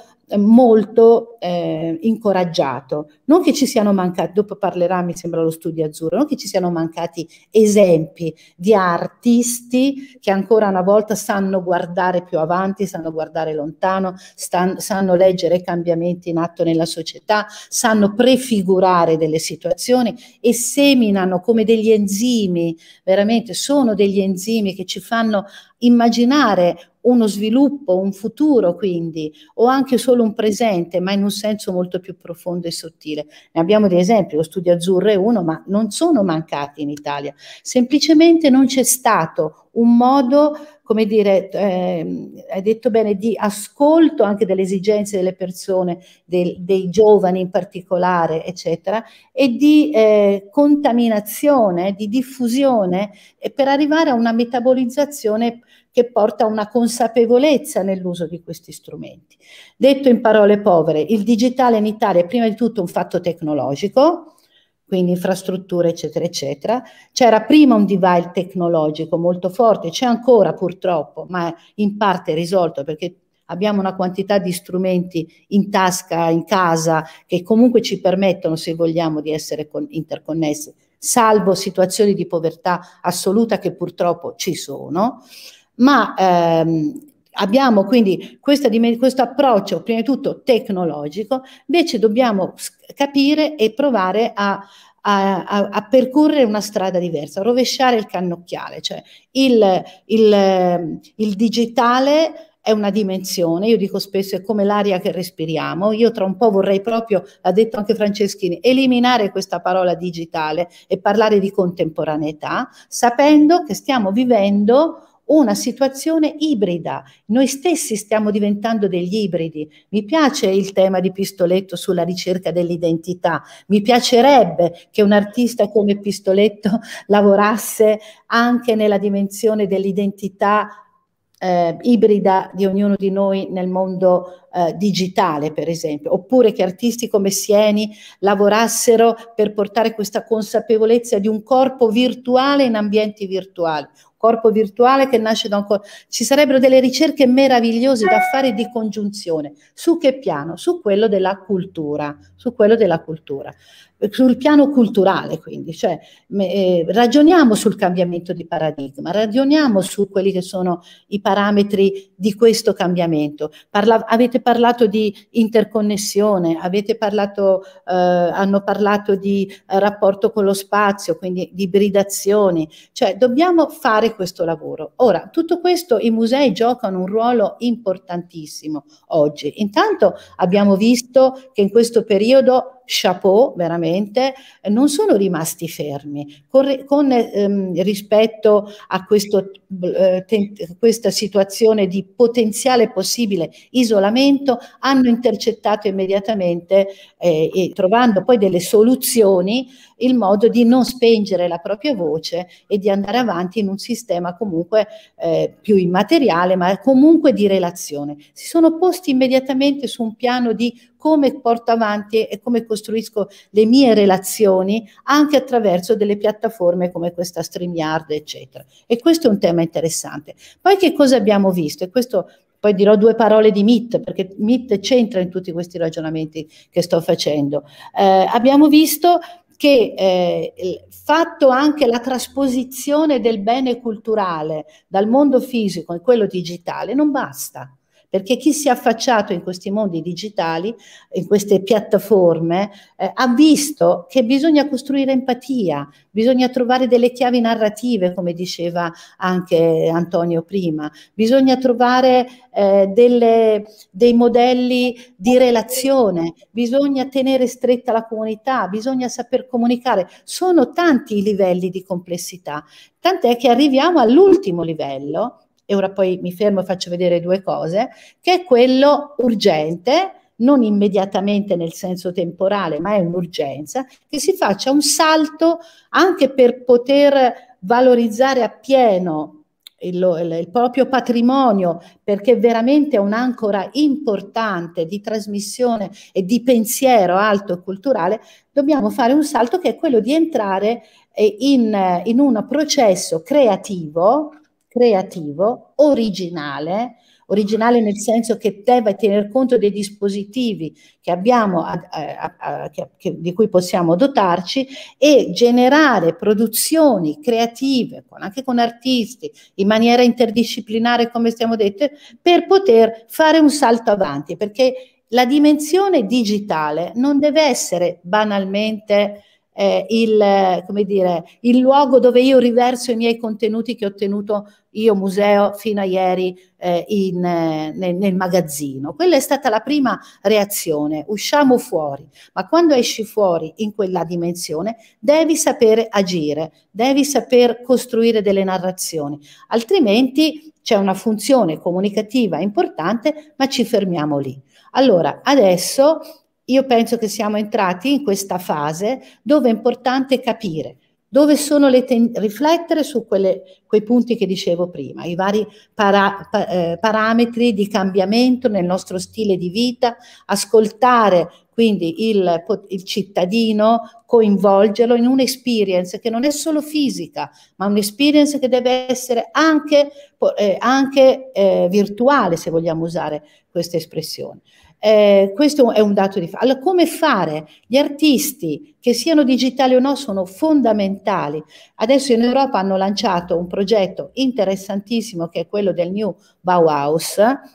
molto eh, incoraggiato. Non che ci siano mancati, dopo parlerà mi sembra lo Studio Azzurro, non che ci siano mancati esempi di artisti che ancora una volta sanno guardare più avanti, sanno guardare lontano, stan, sanno leggere i cambiamenti in atto nella società, sanno prefigurare delle situazioni e seminano come degli enzimi, veramente sono degli enzimi che ci fanno immaginare uno sviluppo, un futuro quindi, o anche solo un presente, ma in un senso molto più profondo e sottile. Ne abbiamo degli esempi, lo Studio Azzurro è uno, ma non sono mancati in Italia. Semplicemente non c'è stato un modo, come dire, eh, hai detto bene, di ascolto anche delle esigenze delle persone, del, dei giovani in particolare, eccetera, e di eh, contaminazione, di diffusione, eh, per arrivare a una metabolizzazione che porta a una consapevolezza nell'uso di questi strumenti. Detto in parole povere, il digitale in Italia è prima di tutto un fatto tecnologico, quindi infrastrutture eccetera eccetera. C'era prima un divide tecnologico molto forte, c'è ancora purtroppo, ma in parte risolto perché abbiamo una quantità di strumenti in tasca, in casa, che comunque ci permettono, se vogliamo, di essere interconnessi, salvo situazioni di povertà assoluta che purtroppo ci sono. Ma ehm, abbiamo quindi questa, questo approccio prima di tutto tecnologico, invece dobbiamo capire e provare a, a, a, a percorrere una strada diversa, a rovesciare il cannocchiale, cioè il, il, il digitale è una dimensione, io dico spesso è come l'aria che respiriamo, io tra un po' vorrei proprio, l'ha detto anche Franceschini, eliminare questa parola digitale e parlare di contemporaneità, sapendo che stiamo vivendo una situazione ibrida, noi stessi stiamo diventando degli ibridi. Mi piace il tema di Pistoletto sulla ricerca dell'identità, mi piacerebbe che un artista come Pistoletto lavorasse anche nella dimensione dell'identità eh, ibrida di ognuno di noi nel mondo eh, digitale, per esempio, oppure che artisti come Sieni lavorassero per portare questa consapevolezza di un corpo virtuale in ambienti virtuali, corpo virtuale che nasce da un corpo. Ci sarebbero delle ricerche meravigliose da fare di congiunzione. Su che piano? Su quello della cultura, su quello della cultura. Sul piano culturale, quindi, cioè eh, ragioniamo sul cambiamento di paradigma, ragioniamo su quelli che sono i parametri di questo cambiamento. Parla, avete parlato di interconnessione, avete parlato, eh, hanno parlato di eh, rapporto con lo spazio, quindi di ibridazioni, cioè dobbiamo fare questo lavoro. Ora, tutto questo i musei giocano un ruolo importantissimo oggi. Intanto abbiamo visto che in questo periodo chapeau, veramente, non sono rimasti fermi, con, con ehm, rispetto a questo, eh, questa situazione di potenziale possibile isolamento, hanno intercettato immediatamente eh, e trovando poi delle soluzioni, il modo di non spengere la propria voce e di andare avanti in un sistema comunque eh, più immateriale, ma comunque di relazione. Si sono posti immediatamente su un piano di come porto avanti e come costruisco le mie relazioni anche attraverso delle piattaforme come questa StreamYard, eccetera. E questo è un tema interessante. Poi che cosa abbiamo visto? E questo poi dirò due parole di Meet, perché Meet c'entra in tutti questi ragionamenti che sto facendo. Eh, abbiamo visto che eh, fatto anche la trasposizione del bene culturale dal mondo fisico in quello digitale non basta, perché chi si è affacciato in questi mondi digitali, in queste piattaforme, eh, ha visto che bisogna costruire empatia, bisogna trovare delle chiavi narrative, come diceva anche Antonio prima, bisogna trovare eh, delle, dei modelli di relazione, bisogna tenere stretta la comunità, bisogna saper comunicare. Sono tanti i livelli di complessità, tant'è che arriviamo all'ultimo livello, e ora poi mi fermo e faccio vedere due cose, che è quello urgente, non immediatamente nel senso temporale, ma è un'urgenza, che si faccia un salto anche per poter valorizzare appieno il, il, il proprio patrimonio, perché veramente è un'ancora importante di trasmissione e di pensiero alto e culturale. Dobbiamo fare un salto che è quello di entrare in, in un processo creativo, creativo, originale, originale nel senso che deve tener conto dei dispositivi che abbiamo, a, a, a, che, che, di cui possiamo dotarci, e generare produzioni creative, con, anche con artisti, in maniera interdisciplinare, come stiamo detto, per poter fare un salto avanti, perché la dimensione digitale non deve essere banalmente Eh, il, come dire, il luogo dove io riverso i miei contenuti che ho ottenuto io museo fino a ieri eh, in, eh, nel, nel magazzino. Quella è stata la prima reazione, usciamo fuori, ma quando esci fuori in quella dimensione devi sapere agire, devi saper costruire delle narrazioni, altrimenti c'è una funzione comunicativa importante, ma ci fermiamo lì. Allora, adesso io penso che siamo entrati in questa fase dove è importante capire dove sono le ten- riflettere su quelle, quei punti che dicevo prima, i vari para- pa- eh, parametri di cambiamento nel nostro stile di vita, ascoltare quindi il, il cittadino, coinvolgerlo in un'esperienza che non è solo fisica, ma un'esperienza che deve essere anche, eh, anche eh, virtuale, se vogliamo usare questa espressione. Eh, questo è un dato di fatto. Allora, come fare? Gli artisti, che siano digitali o no, sono fondamentali. Adesso in Europa hanno lanciato un progetto interessantissimo che è quello del New Bauhaus,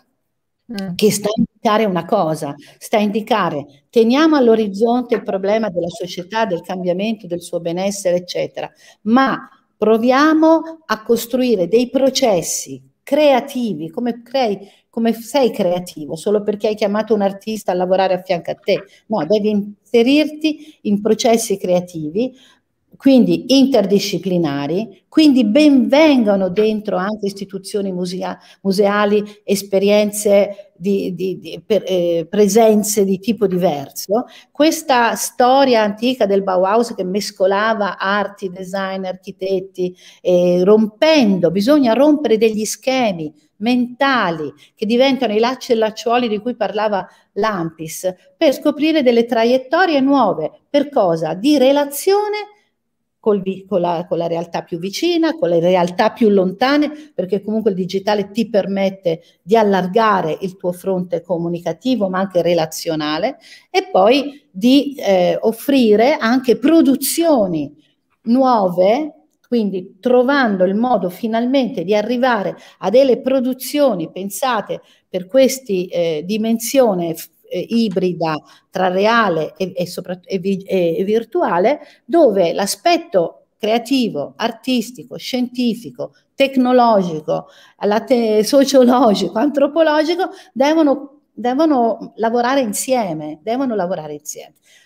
mm. che sta a indicare una cosa, sta a indicare, teniamo all'orizzonte il problema della società, del cambiamento, del suo benessere, eccetera, ma proviamo a costruire dei processi creativi, come crei come sei creativo, solo perché hai chiamato un artista a lavorare a fianco a te. No, devi inserirti in processi creativi, quindi interdisciplinari, quindi ben vengano dentro anche istituzioni musea, museali, esperienze, di, di, di, per, eh, presenze di tipo diverso. Questa storia antica del Bauhaus che mescolava arti, design, architetti, eh, rompendo, bisogna rompere degli schemi mentali che diventano i lacci e lacciuoli di cui parlava Lampis, per scoprire delle traiettorie nuove. Per cosa? Di relazione col, con, la, con la realtà più vicina, con le realtà più lontane, perché comunque il digitale ti permette di allargare il tuo fronte comunicativo ma anche relazionale, e poi di eh, offrire anche produzioni nuove, quindi trovando il modo finalmente di arrivare a delle produzioni pensate per questa eh, dimensione eh, ibrida tra reale e, e, e, e, e virtuale, dove l'aspetto creativo, artistico, scientifico, tecnologico, te- sociologico, antropologico devono, devono lavorare insieme, devono lavorare insieme.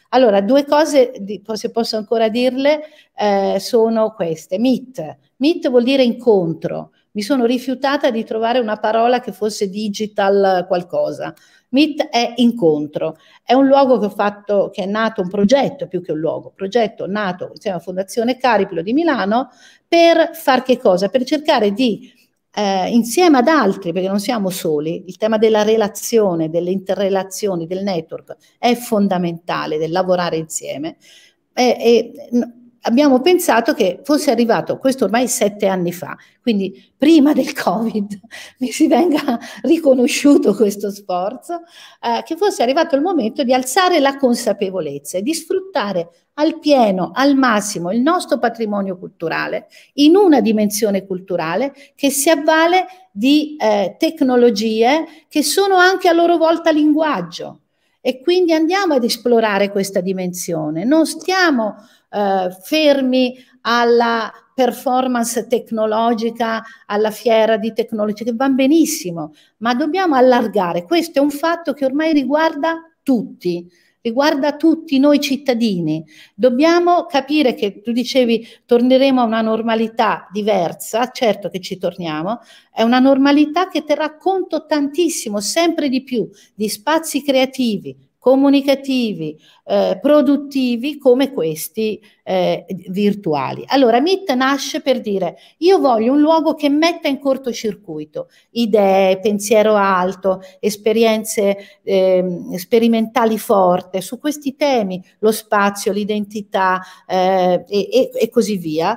Allora, due cose, se posso ancora dirle, eh, sono queste. Meet. Meet vuol dire incontro. Mi sono rifiutata di trovare una parola che fosse digital qualcosa. Meet è incontro. È un luogo che ho fatto, che è nato, un progetto più che un luogo, progetto nato insieme alla Fondazione Cariplo di Milano per far che cosa? Per cercare di Eh, insieme ad altri, perché non siamo soli, il tema della relazione, delle interrelazioni, del network è fondamentale, del lavorare insieme. E, e abbiamo pensato che fosse arrivato, questo ormai sette anni fa, quindi prima del Covid, mi si venga riconosciuto questo sforzo, eh, che fosse arrivato il momento di alzare la consapevolezza e di sfruttare al pieno, al massimo, il nostro patrimonio culturale in una dimensione culturale che si avvale di eh, tecnologie che sono anche a loro volta linguaggio. E quindi andiamo ad esplorare questa dimensione, non stiamo eh, fermi alla performance tecnologica, alla fiera di tecnologia, che va benissimo, ma dobbiamo allargare. Questo è un fatto che ormai riguarda tutti, riguarda tutti noi cittadini. Dobbiamo capire che, tu dicevi, torneremo a una normalità diversa, certo che ci torniamo, è una normalità che terrà conto tantissimo, sempre di più, di spazi creativi, comunicativi, eh, produttivi come questi eh, virtuali. Allora Meet nasce per dire: io voglio un luogo che metta in cortocircuito idee, pensiero alto, esperienze eh, sperimentali forti su questi temi, lo spazio, l'identità eh, e, e, e così via.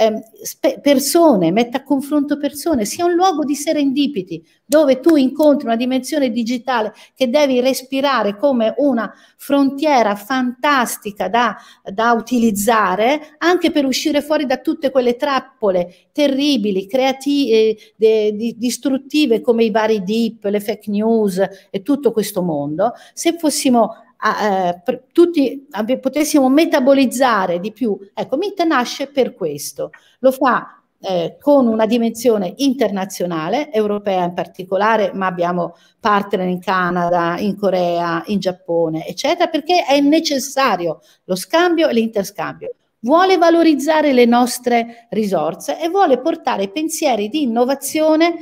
Eh, persone, metta a confronto persone, sia un luogo di serendipity dove tu incontri una dimensione digitale che devi respirare come una frontiera fantastica da, da utilizzare anche per uscire fuori da tutte quelle trappole terribili, creative, eh, distruttive come i vari deep, le fake news e tutto questo mondo. Se fossimo Eh, tutti potessimo metabolizzare di più, ecco, Meet nasce per questo, lo fa eh, con una dimensione internazionale, europea in particolare, ma abbiamo partner in Canada, in Corea, in Giappone, eccetera, perché è necessario lo scambio e l'interscambio. Vuole valorizzare le nostre risorse e vuole portare pensieri di innovazione,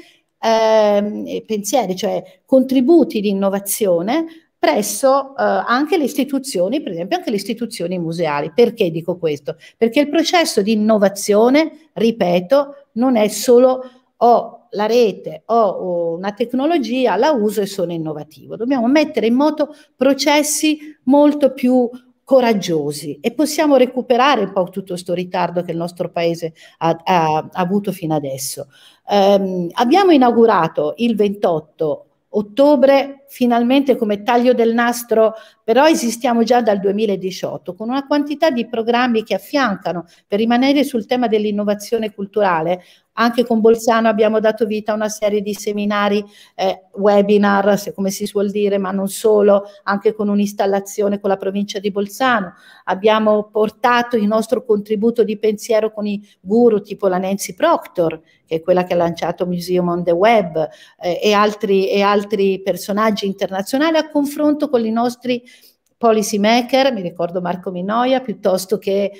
eh, pensieri, cioè contributi di innovazione presso eh, anche le istituzioni, per esempio anche le istituzioni museali. Perché dico questo? Perché il processo di innovazione, ripeto, non è solo ho la rete, ho una tecnologia, la uso e sono innovativo. Dobbiamo mettere in moto processi molto più coraggiosi e possiamo recuperare un po' tutto questo ritardo che il nostro paese ha, ha, ha avuto fino adesso. Um, abbiamo inaugurato il ventotto ottobre finalmente come taglio del nastro, però esistiamo già dal duemiladiciotto con una quantità di programmi che affiancano, per rimanere sul tema dell'innovazione culturale. Anche con Bolzano abbiamo dato vita a una serie di seminari, eh, webinar, se, come si suol dire, ma non solo, anche con un'installazione con la provincia di Bolzano. Abbiamo portato il nostro contributo di pensiero con i guru tipo la Nancy Proctor, che è quella che ha lanciato Museum on the Web, eh, e, altri, e altri personaggi internazionali a confronto con i nostri policy maker, mi ricordo Marco Minoia, piuttosto che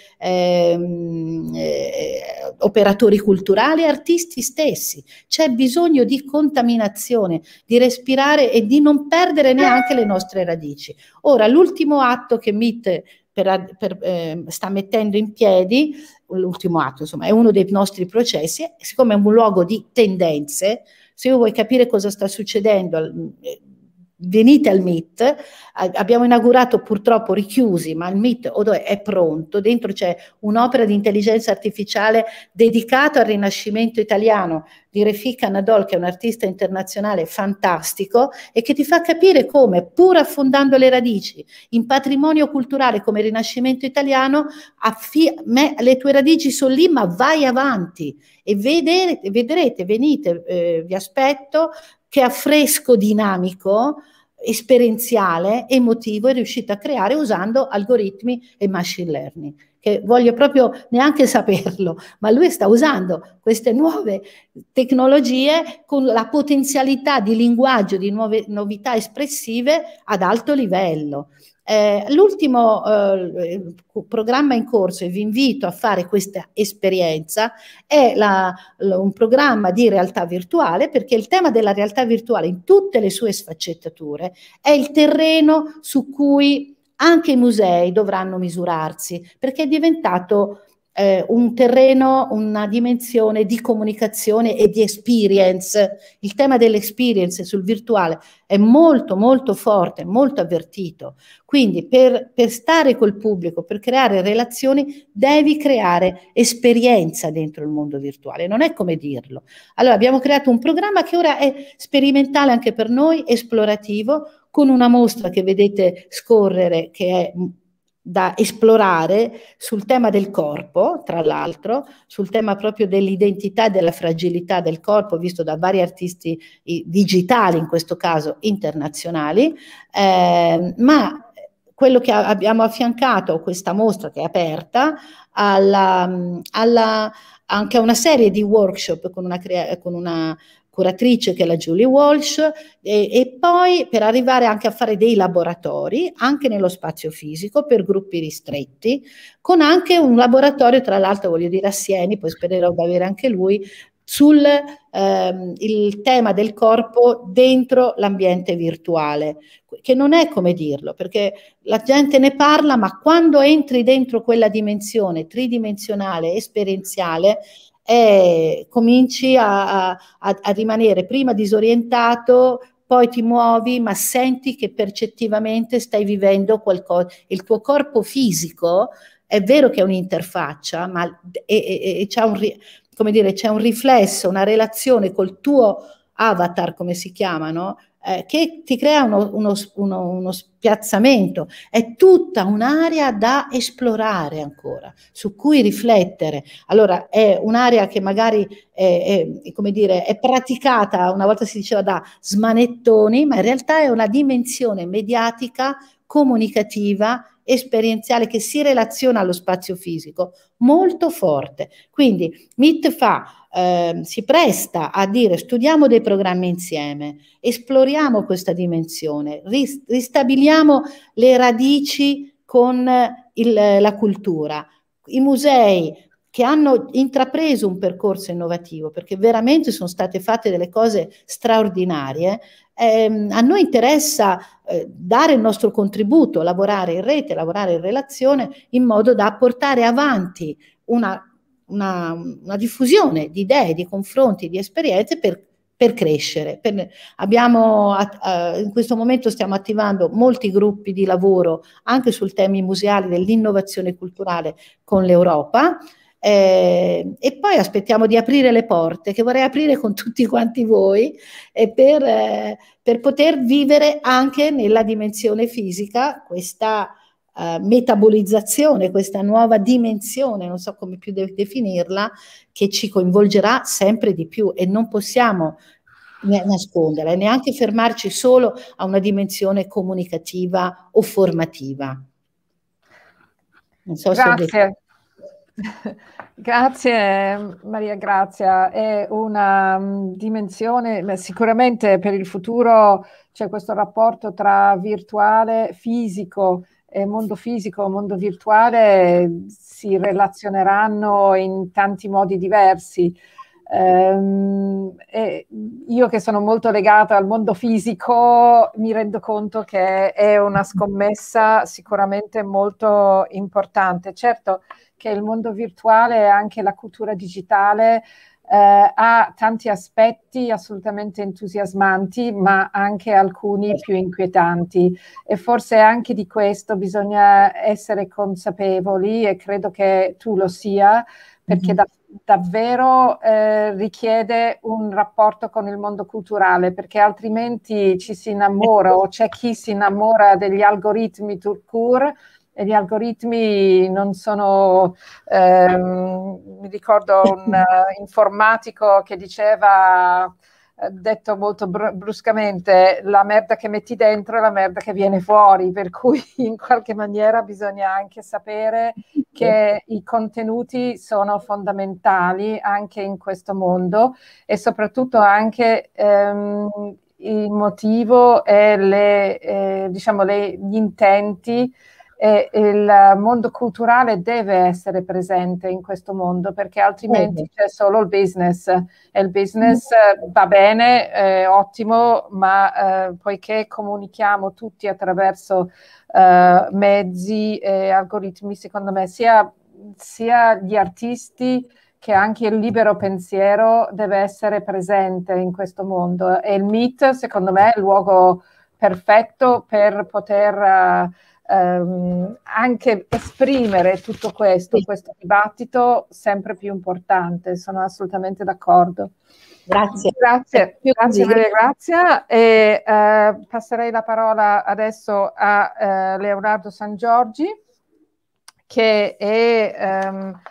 ehm, eh, operatori culturali, artisti stessi. C'è bisogno di contaminazione, di respirare e di non perdere neanche le nostre radici. Ora, l'ultimo atto che Meet per, per, eh, sta mettendo in piedi, l'ultimo atto insomma è uno dei nostri processi, siccome è un luogo di tendenze, se vuoi capire cosa sta succedendo, venite al Meet. Abbiamo inaugurato purtroppo richiusi, ma il Meet è pronto, dentro c'è un'opera di intelligenza artificiale dedicata al Rinascimento italiano di Refik Anadol, che è un artista internazionale fantastico e che ti fa capire come, pur affondando le radici in patrimonio culturale come il Rinascimento italiano, me, le tue radici sono lì, ma vai avanti e vedrete, vedrete venite, eh, vi aspetto, che affresco dinamico, esperienziale, emotivo è riuscito a creare usando algoritmi e machine learning. che voglio proprio neanche saperlo, ma lui sta usando queste nuove tecnologie con la potenzialità di linguaggio, di nuove novità espressive ad alto livello. Eh, l'ultimo eh, programma in corso, e vi invito a fare questa esperienza, è la, la, un programma di realtà virtuale, perché il tema della realtà virtuale in tutte le sue sfaccettature è il terreno su cui anche i musei dovranno misurarsi, perché è diventato eh, un terreno, una dimensione di comunicazione e di experience. Il tema dell'experience sul virtuale è molto molto forte, molto avvertito. Quindi per, per stare col pubblico, per creare relazioni, devi creare esperienza dentro il mondo virtuale, non è come dirlo. Allora abbiamo creato un programma che ora è sperimentale anche per noi, esplorativo, con una mostra che vedete scorrere, che è da esplorare sul tema del corpo, tra l'altro, sul tema proprio dell'identità e della fragilità del corpo, visto da vari artisti digitali, in questo caso internazionali, eh, ma quello che abbiamo affiancato a questa mostra, che è aperta, alla, alla, anche a una serie di workshop con una, con una curatrice che è la Julie Walsh, e, e poi per arrivare anche a fare dei laboratori anche nello spazio fisico per gruppi ristretti, con anche un laboratorio, tra l'altro voglio dire a Sieni, poi spererò di avere anche lui, sul ehm, il tema del corpo dentro l'ambiente virtuale, che non è come dirlo, perché la gente ne parla, ma quando entri dentro quella dimensione tridimensionale, esperienziale, eh, cominci a, a, a rimanere prima disorientato, poi ti muovi, ma senti che percettivamente stai vivendo qualcosa. Il tuo corpo fisico è vero che è un'interfaccia, ma e, e, e c'è un, come dire, c'è un riflesso, una relazione col tuo avatar, come si chiamano, eh, che ti crea uno, uno, uno, uno spiazzamento. È tutta un'area da esplorare ancora, su cui riflettere. Allora è un'area che magari è, è, come dire, è praticata, una volta si diceva da smanettoni, ma in realtà è una dimensione mediatica, comunicativa, esperienziale, che si relaziona allo spazio fisico molto forte. Quindi M I T fa, eh, si presta a dire: studiamo dei programmi insieme, esploriamo questa dimensione, ristabiliamo le radici con il, la cultura. I musei che hanno intrapreso un percorso innovativo, perché veramente sono state fatte delle cose straordinarie, eh, a noi interessa eh, dare il nostro contributo, lavorare in rete, lavorare in relazione, in modo da portare avanti una, una, una diffusione di idee, di confronti, di esperienze per, per crescere. Per, abbiamo, uh, in questo momento stiamo attivando molti gruppi di lavoro anche sul temi museali dell'innovazione culturale con l'Europa. Eh, e poi aspettiamo di aprire le porte, che vorrei aprire con tutti quanti voi, e per, eh, per poter vivere anche nella dimensione fisica questa eh, metabolizzazione, questa nuova dimensione, non so come più de- definirla, che ci coinvolgerà sempre di più, e non possiamo nascondere, neanche fermarci solo a una dimensione comunicativa o formativa. Non so Grazie. Se Grazie Maria Grazia, è una um, dimensione, sicuramente per il futuro c'è questo rapporto tra virtuale, fisico e mondo fisico, mondo virtuale si relazioneranno in tanti modi diversi. Um, e io che sono molto legata al mondo fisico mi rendo conto che è una scommessa sicuramente molto importante. Certo che il mondo virtuale e anche la cultura digitale eh, ha tanti aspetti assolutamente entusiasmanti, ma anche alcuni più inquietanti, e forse anche di questo bisogna essere consapevoli, e credo che tu lo sia, perché da, davvero eh, richiede un rapporto con il mondo culturale, perché altrimenti ci si innamora, o c'è chi si innamora degli algoritmi tout court, e gli algoritmi non sono, ehm, mi ricordo un uh, informatico che diceva, detto molto br- bruscamente, la merda che metti dentro è la merda che viene fuori, per cui in qualche maniera bisogna anche sapere che i contenuti sono fondamentali anche in questo mondo e soprattutto anche ehm, il motivo e le, eh, diciamo le, gli intenti. E il mondo culturale deve essere presente in questo mondo, perché altrimenti c'è solo il business e il business va bene, eh, ottimo, ma eh, poiché comunichiamo tutti attraverso eh, mezzi e algoritmi, secondo me sia, sia gli artisti che anche il libero pensiero deve essere presente in questo mondo, e il Meet secondo me è il luogo perfetto per poter uh, Um, anche esprimere tutto questo, sì. questo dibattito sempre più importante. Sono assolutamente d'accordo. Grazie. Grazie, grazie Maria Grazia. E uh, passerei la parola adesso a uh, Leonardo Sangiorgi, che è um,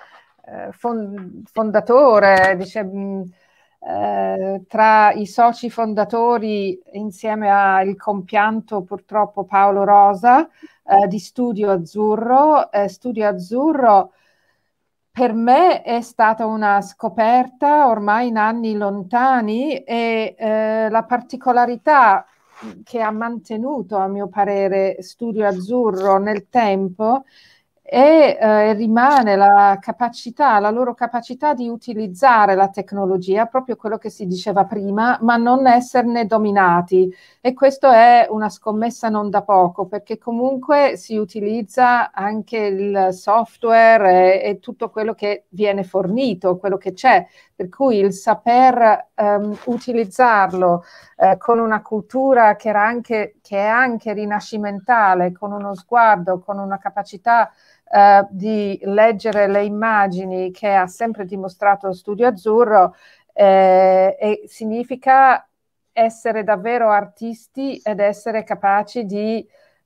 fondatore, dice, mh, Eh, tra i soci fondatori, insieme al compianto purtroppo Paolo Rosa, eh, di Studio Azzurro. Eh, Studio Azzurro per me è stata una scoperta ormai in anni lontani, e eh, la particolarità che ha mantenuto, a mio parere, Studio Azzurro nel tempo e eh, rimane la capacità, la loro capacità di utilizzare la tecnologia, proprio quello che si diceva prima, ma non esserne dominati. E questo è una scommessa non da poco, perché comunque si utilizza anche il software e, e tutto quello che viene fornito, quello che c'è, per cui il saper um, utilizzarlo eh, con una cultura che, era anche, che è anche rinascimentale, con uno sguardo, con una capacità Uh, di leggere le immagini che ha sempre dimostrato Studio Azzurro, eh, e significa essere davvero artisti ed essere capaci di,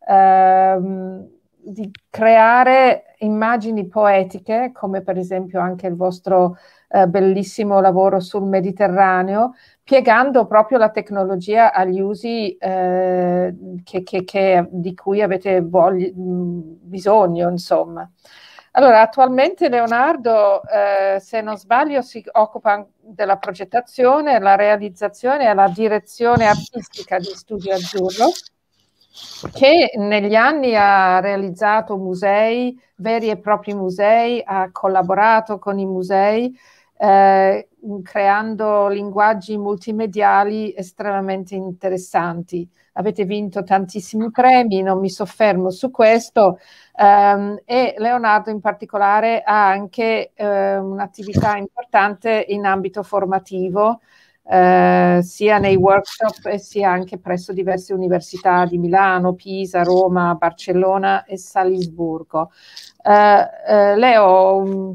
uh, di creare immagini poetiche, come per esempio anche il vostro uh, bellissimo lavoro sul Mediterraneo, piegando proprio la tecnologia agli usi eh, che, che, che, di cui avete voglia, bisogno, insomma. Allora, attualmente Leonardo, eh, se non sbaglio, si occupa della progettazione, la realizzazione e la direzione artistica di Studio Azzurro, che negli anni ha realizzato musei, veri e propri musei, ha collaborato con i musei, Eh, creando linguaggi multimediali estremamente interessanti. Avete vinto tantissimi premi, non mi soffermo su questo, ehm, e Leonardo in particolare ha anche eh, un'attività importante in ambito formativo, eh, sia nei workshop e sia anche presso diverse università di Milano, Pisa, Roma, Barcellona e Salisburgo. Eh, eh, Leo,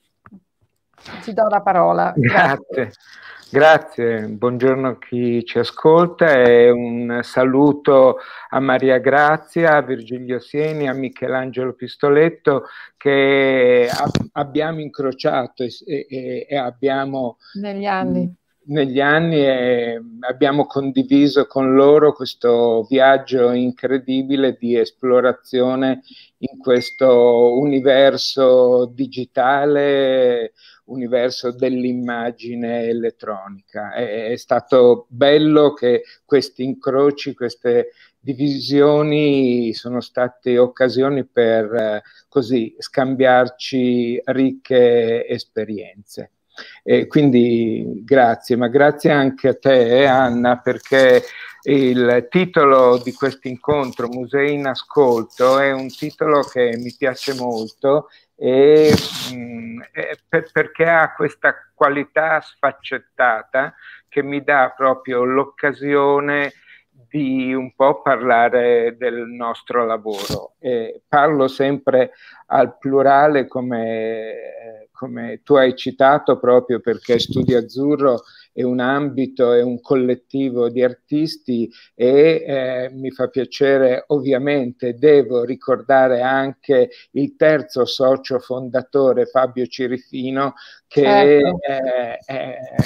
ti do la parola. Grazie. Grazie. Grazie, buongiorno a chi ci ascolta e un saluto a Maria Grazia, a Virgilio Sieni, a Michelangelo Pistoletto, che abbiamo incrociato e, e, e abbiamo negli anni. negli anni e abbiamo condiviso con loro questo viaggio incredibile di esplorazione in questo universo digitale, universo dell'immagine elettronica. È, è stato bello che questi incroci, queste divisioni sono state occasioni per eh, così scambiarci ricche esperienze. E quindi grazie, ma grazie anche a te, Anna, perché il titolo di questo incontro, Musei in Ascolto, è un titolo che mi piace molto e, mh, per, perché ha questa qualità sfaccettata che mi dà proprio l'occasione di un po' parlare del nostro lavoro. E parlo sempre al plurale, come, come tu hai citato, proprio perché Studio Azzurro è un ambito, è un collettivo di artisti e eh, mi fa piacere, ovviamente devo ricordare anche il terzo socio fondatore, Fabio Cirifino, che certo. è, è,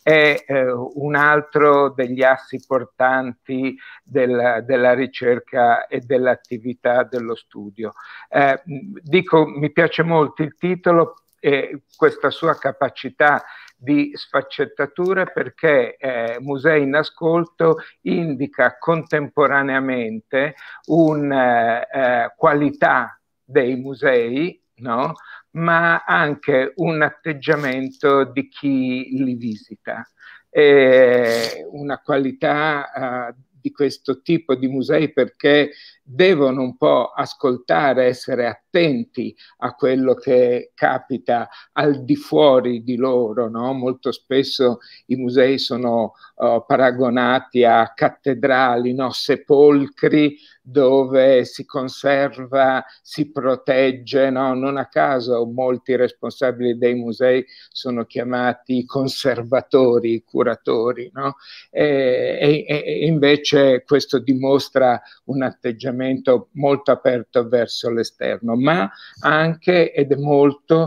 è eh, un altro degli assi portanti del, della ricerca e dell'attività dello studio. Eh, dico, mi piace molto il titolo e questa sua capacità di sfaccettature, perché eh, Musei in Ascolto indica contemporaneamente una eh, qualità dei musei, no? Ma anche un atteggiamento di chi li visita. E una qualità uh, di questo tipo di musei, perché devono un po' ascoltare, essere attenti a quello che capita al di fuori di loro, no? Molto spesso i musei sono uh, paragonati a cattedrali, no? Sepolcri dove si conserva, si protegge, no? Non a caso molti responsabili dei musei sono chiamati conservatori, curatori, no? E, e, e invece questo dimostra un atteggiamento molto aperto verso l'esterno, ma anche, ed è molto,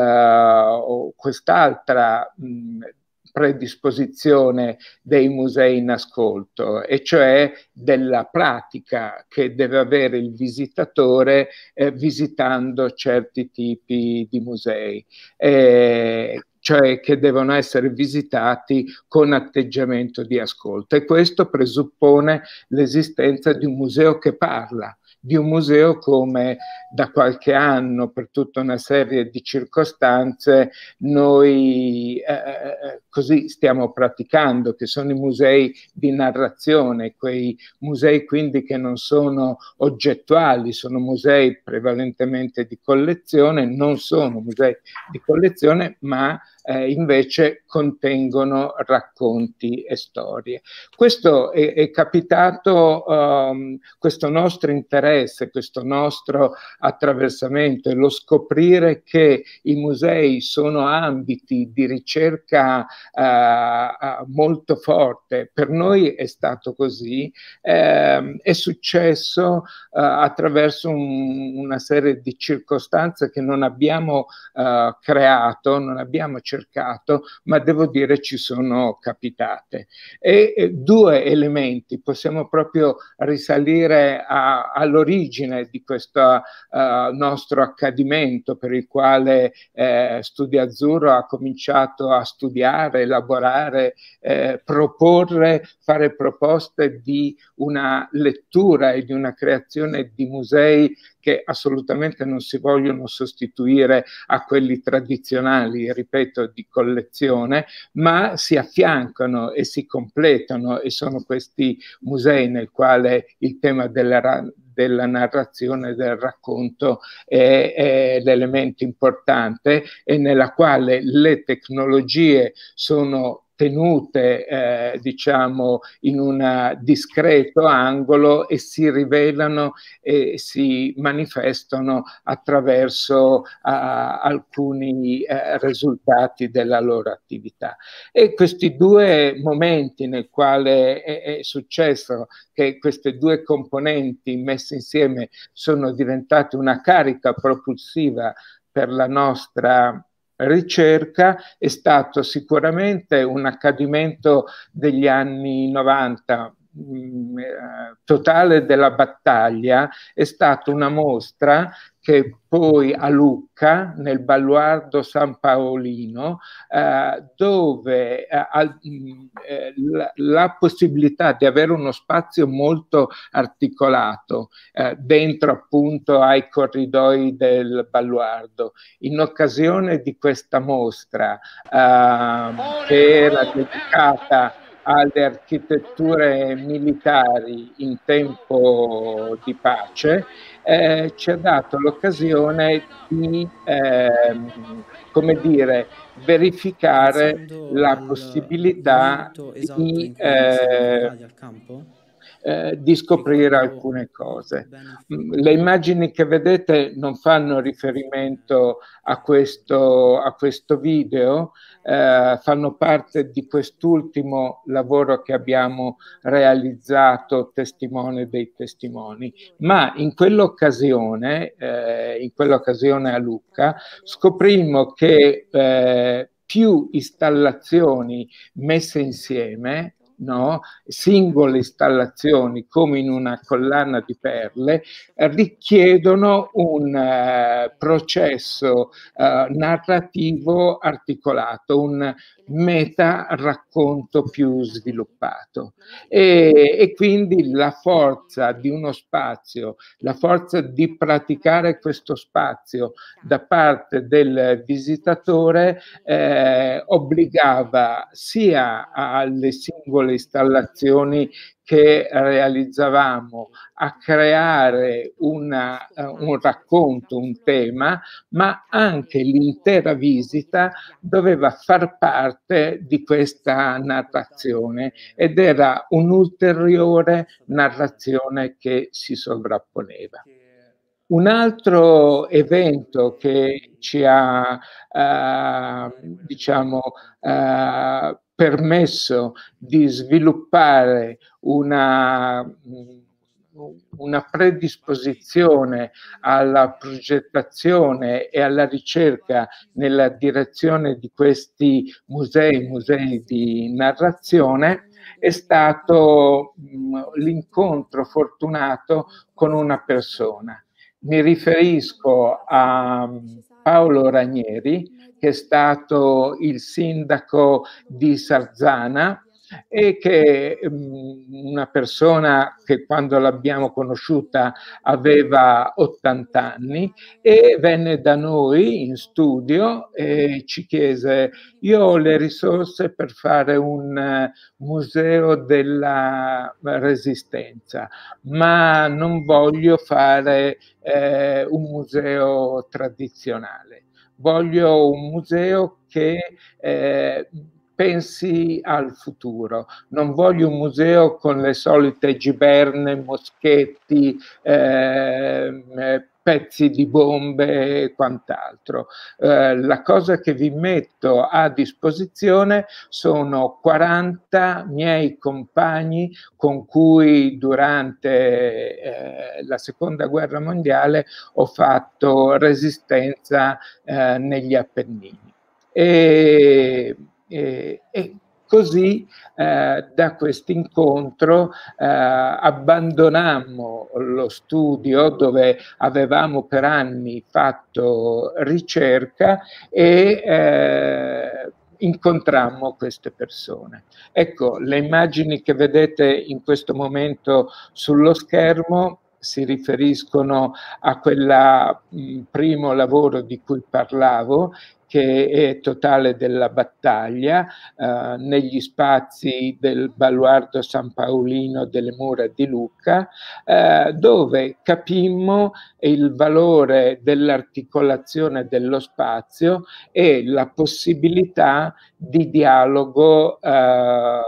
uh, quest'altra mh, predisposizione dei musei in ascolto, e cioè della pratica che deve avere il visitatore eh, visitando certi tipi di musei, eh, cioè che devono essere visitati con atteggiamento di ascolto, e questo presuppone l'esistenza di un museo che parla, di un museo come da qualche anno, per tutta una serie di circostanze, noi eh, così stiamo praticando, che sono i musei di narrazione, quei musei quindi che non sono oggettuali, sono musei prevalentemente di collezione, non sono musei di collezione, ma eh, invece contengono racconti e storie. Questo è, è capitato, um, questo nostro interesse, questo nostro attraversamento e lo scoprire che i musei sono ambiti di ricerca uh, molto forte. Per noi è stato così, eh, è successo uh, attraverso un, una serie di circostanze che non abbiamo uh, creato, non abbiamo cercato, ma devo dire ci sono capitate. E, e due elementi, possiamo proprio risalire all'origine di questo uh, nostro accadimento, per il quale eh, Studio Azzurro ha cominciato a studiare, elaborare, eh, proporre, fare proposte di una lettura e di una creazione di musei che assolutamente non si vogliono sostituire a quelli tradizionali, ripeto, di collezione, ma si affiancano e si completano, e sono questi musei nel quale il tema della, della narrazione, del racconto è, è l'elemento importante, e nella quale le tecnologie sono tenute eh, diciamo in un discreto angolo e si rivelano e si manifestano attraverso uh, alcuni uh, risultati della loro attività. E questi due momenti nel quale è, è successo che queste due componenti messe insieme sono diventate una carica propulsiva per la nostra ricerca, è stato sicuramente un accadimento degli anni novanta, mh, totale della battaglia. È stata una mostra che poi a Lucca, nel Baluardo San Paolino, eh, dove eh, eh, la, la possibilità di avere uno spazio molto articolato eh, dentro appunto ai corridoi del Baluardo, in occasione di questa mostra eh, che era dedicata alle architetture militari in tempo di pace, eh, ci ha dato l'occasione di, eh, come dire, verificare la possibilità di, eh, eh, di scoprire alcune cose. Le immagini che vedete non fanno riferimento a questo, a questo video, eh, fanno parte di quest'ultimo lavoro che abbiamo realizzato, Testimone dei testimoni, ma in quell'occasione, eh, in quell'occasione a Lucca, scoprimmo che eh, più installazioni messe insieme, no? Singole installazioni come in una collana di perle, eh, richiedono un eh, processo eh, narrativo articolato, un meta racconto più sviluppato, e, e quindi la forza di uno spazio, la forza di praticare questo spazio da parte del visitatore eh, obbligava sia alle singole installazioni che realizzavamo a creare una, uh, un racconto, un tema, ma anche l'intera visita doveva far parte di questa narrazione ed era un'ulteriore narrazione che si sovrapponeva. Un altro evento che ci ha, eh, diciamo, eh, permesso di sviluppare una, una predisposizione alla progettazione e alla ricerca nella direzione di questi musei, musei di narrazione, è stato l'incontro fortunato con una persona. Mi riferisco a Paolo Ranieri, che è stato il sindaco di Sarzana e che è una persona che quando l'abbiamo conosciuta aveva ottanta anni e venne da noi in studio e ci chiese: io ho le risorse per fare un museo della Resistenza, ma non voglio fare eh, un museo tradizionale, voglio un museo che eh, pensi al futuro, non voglio un museo con le solite giberne, moschetti, eh, pezzi di bombe e quant'altro. Eh, la cosa che vi metto a disposizione sono quaranta miei compagni con cui durante eh, la seconda guerra mondiale ho fatto resistenza eh, negli Appennini. E, e, e così eh, da questo incontro eh, abbandonammo lo studio dove avevamo per anni fatto ricerca e eh, incontrammo queste persone. Ecco, le immagini che vedete in questo momento sullo schermo si riferiscono a quel primo lavoro di cui parlavo, che è Totale della Battaglia, eh, negli spazi del Baluardo San Paolino delle Mura di Lucca, eh, dove capimmo il valore dell'articolazione dello spazio e la possibilità di dialogo eh,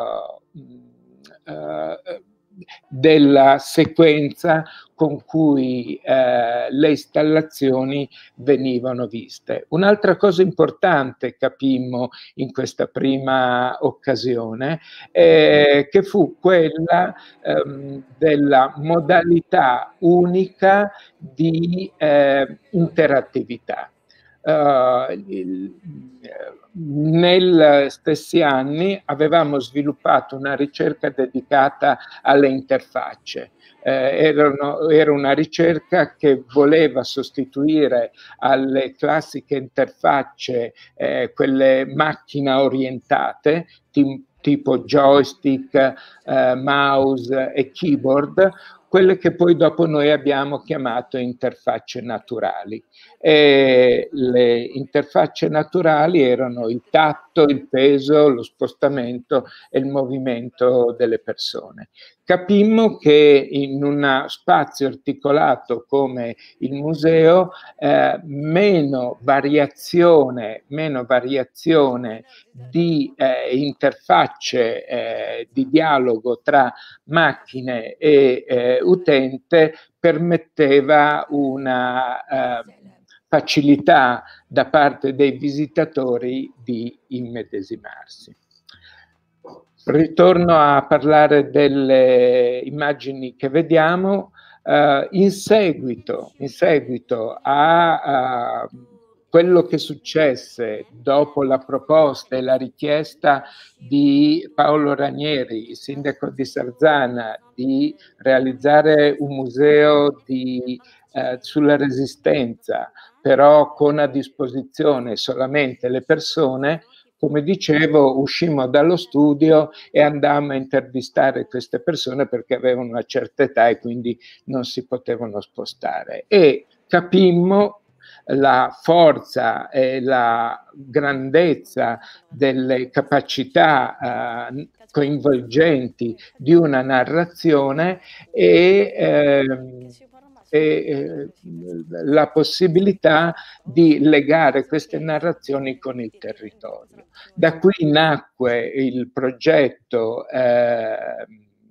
eh, della sequenza con cui eh, le installazioni venivano viste. Un'altra cosa importante capimmo in questa prima occasione eh, che fu quella ehm, della modalità unica di eh, interattività. Uh, il, Negli stessi anni avevamo sviluppato una ricerca dedicata alle interfacce. Eh, erano, era una ricerca che voleva sostituire alle classiche interfacce eh, quelle macchina orientate, tipo joystick, eh, mouse e keyboard, quelle che poi dopo noi abbiamo chiamato interfacce naturali. E le interfacce naturali erano il tatto, il peso, lo spostamento e il movimento delle persone. Capimmo che in uno spazio articolato come il museo eh, meno variazione, meno variazione di eh, interfacce eh, di dialogo tra macchine e eh, utente permetteva una eh, facilità da parte dei visitatori di immedesimarsi. Ritorno a parlare delle immagini che vediamo. Uh, in seguito, in seguito a, a quello che successe dopo la proposta e la richiesta di Paolo Ranieri, il sindaco di Sarzana, di realizzare un museo di, eh, sulla Resistenza, però con a disposizione solamente le persone, come dicevo, uscimmo dallo studio e andammo a intervistare queste persone perché avevano una certa età e quindi non si potevano spostare. E capimmo la forza e la grandezza delle capacità eh, coinvolgenti di una narrazione e, eh, e eh, la possibilità di legare queste narrazioni con il territorio. Da qui nacque il progetto eh,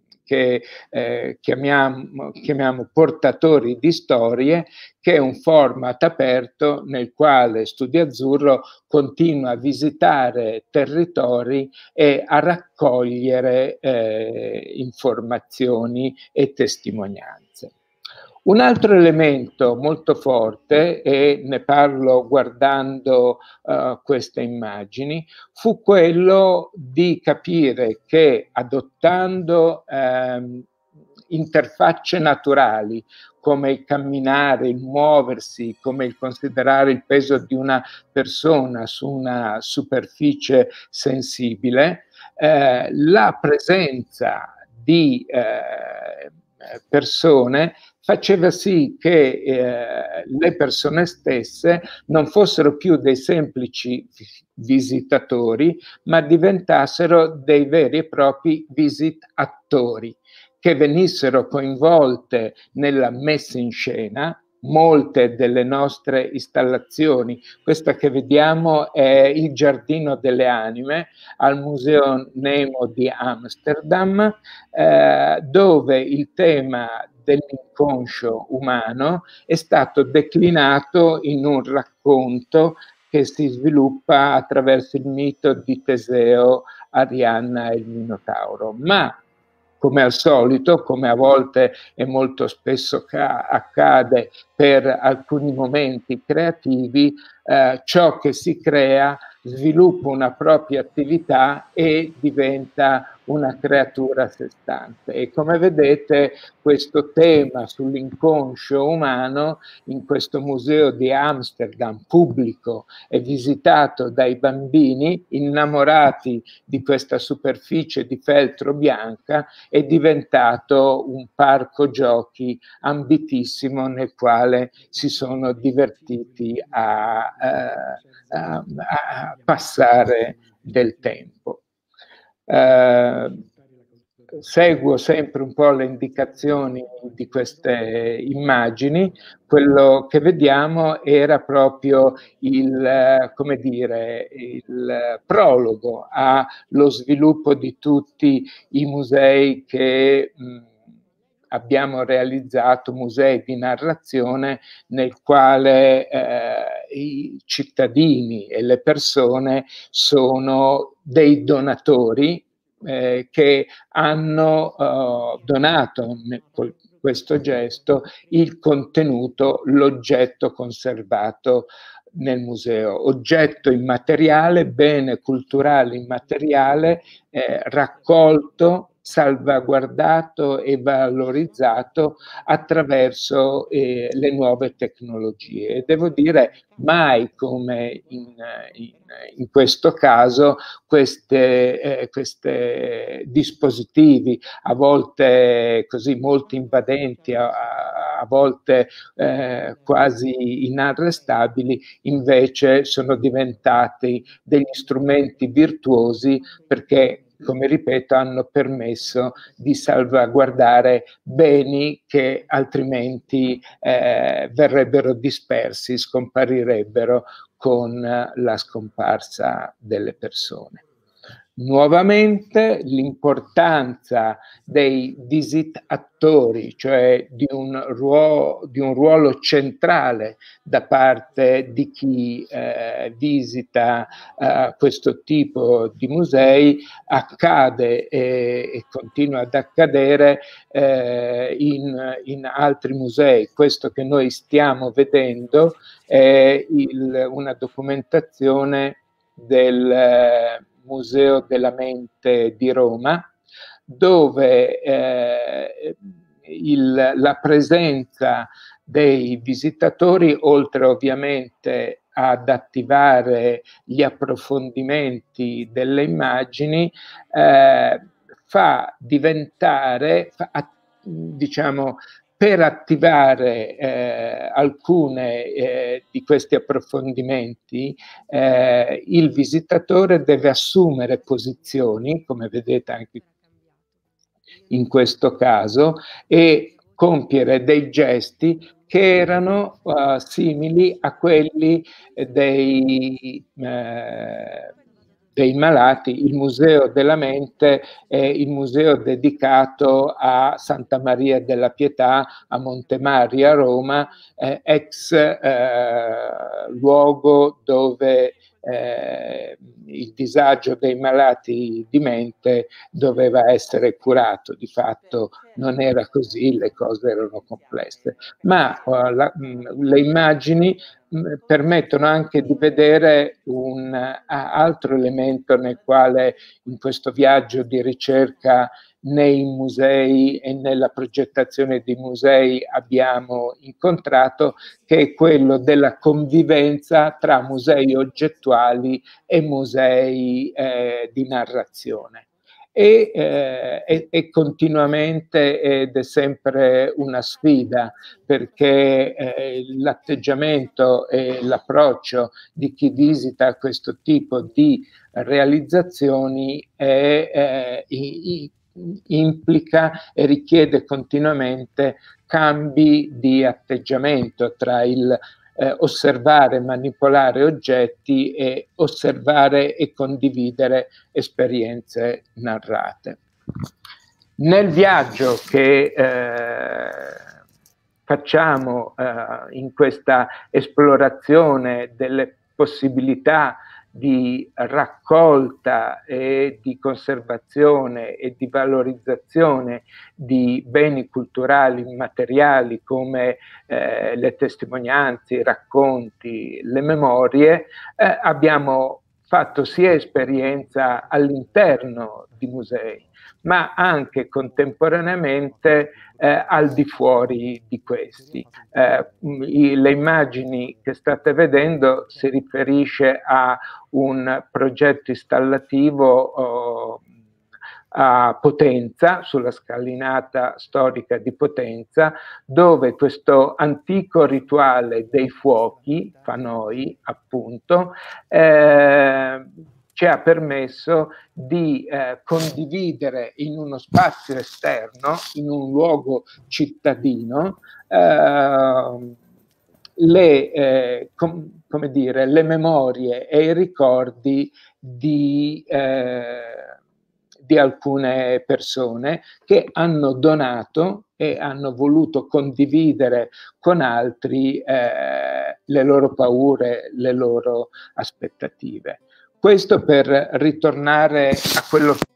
che eh, chiamiamo, chiamiamo Portatori di Storie, che è un format aperto nel quale Studio Azzurro continua a visitare territori e a raccogliere eh, informazioni e testimonianze. Un altro elemento molto forte, e ne parlo guardando uh, queste immagini, fu quello di capire che adottando ehm, interfacce naturali come il camminare, il muoversi, come il considerare il peso di una persona su una superficie sensibile, eh, la presenza di eh, persone faceva sì che eh, le persone stesse non fossero più dei semplici visitatori, ma diventassero dei veri e propri visitatori, che venissero coinvolte nella messa in scena. Molte delle nostre installazioni, questa che vediamo è il Giardino delle Anime al Museo Nemo di Amsterdam, eh, dove il tema dell'inconscio umano è stato declinato in un racconto che si sviluppa attraverso il mito di Teseo, Arianna e il Minotauro. Ma come al solito, come a volte e molto spesso accade per alcuni momenti creativi, eh, ciò che si crea sviluppa una propria attività e diventa una creatura a sé stante. E come vedete, questo tema sull'inconscio umano in questo museo di Amsterdam, pubblico e visitato dai bambini innamorati di questa superficie di feltro bianca, è diventato un parco giochi ambitissimo nel quale si sono divertiti a, a, a, a passare del tempo. Uh, seguo sempre un po' le indicazioni di queste immagini. Quello che vediamo era proprio il, come dire, il prologo allo sviluppo di tutti i musei che mh, abbiamo realizzato, musei di narrazione nel quale eh, i cittadini e le persone sono dei donatori eh, che hanno eh, donato con questo gesto il contenuto, l'oggetto conservato nel museo, oggetto immateriale, bene culturale immateriale, eh, raccolto, salvaguardato e valorizzato attraverso eh, le nuove tecnologie. E devo dire, mai come in, in, in questo caso queste, eh, queste dispositivi, a volte così molto invadenti, a, a volte eh, quasi inarrestabili, invece sono diventati degli strumenti virtuosi perché, come ripeto, hanno permesso di salvaguardare beni che altrimenti eh, verrebbero dispersi, scomparirebbero con la scomparsa delle persone. Nuovamente l'importanza dei visitatori, cioè di un, ruolo, di un ruolo centrale da parte di chi eh, visita eh, questo tipo di musei, accade e, e continua ad accadere eh, in, in altri musei. Questo che noi stiamo vedendo è il, una documentazione del Museo della Mente di Roma, dove eh, il, la presenza dei visitatori, oltre ovviamente ad attivare gli approfondimenti delle immagini, eh, fa diventare, fa, diciamo, per attivare eh, alcune eh, di questi approfondimenti, eh, il visitatore deve assumere posizioni, come vedete anche in questo caso, e compiere dei gesti che erano uh, simili a quelli dei eh, dei malati. Il Museo della Mente è il museo dedicato a Santa Maria della Pietà, a Montemario a Roma, eh, ex eh, luogo dove eh, il disagio dei malati di mente doveva essere curato. Di fatto non era così, le cose erano complesse. Ma uh, la, mh, le immagini permettono anche di vedere un uh, altro elemento nel quale in questo viaggio di ricerca nei musei e nella progettazione di musei abbiamo incontrato, che è quello della convivenza tra musei oggettuali e musei eh, di narrazione. E, eh, è, è continuamente ed è sempre una sfida, perché eh, l'atteggiamento e l'approccio di chi visita questo tipo di realizzazioni è, eh, i, i, implica e richiede continuamente cambi di atteggiamento tra il Eh, osservare, manipolare oggetti e osservare e condividere esperienze narrate. Nel viaggio che eh, facciamo eh, in questa esplorazione delle possibilità di raccolta e di conservazione e di valorizzazione di beni culturali immateriali come eh, le testimonianze, i racconti, le memorie, eh, abbiamo fatto sia esperienza all'interno di musei, ma anche contemporaneamente eh, al di fuori di questi. Eh, i, le immagini che state vedendo si riferisce a un progetto installativo oh, a Potenza, sulla scalinata storica di Potenza, dove questo antico rituale dei fuochi, Fanoi appunto, eh, ci ha permesso di eh, condividere in uno spazio esterno, in un luogo cittadino, eh, le, eh, com, come dire, le memorie e i ricordi di, eh, di alcune persone che hanno donato e hanno voluto condividere con altri eh, le loro paure, le loro aspettative. Questo per ritornare a quello che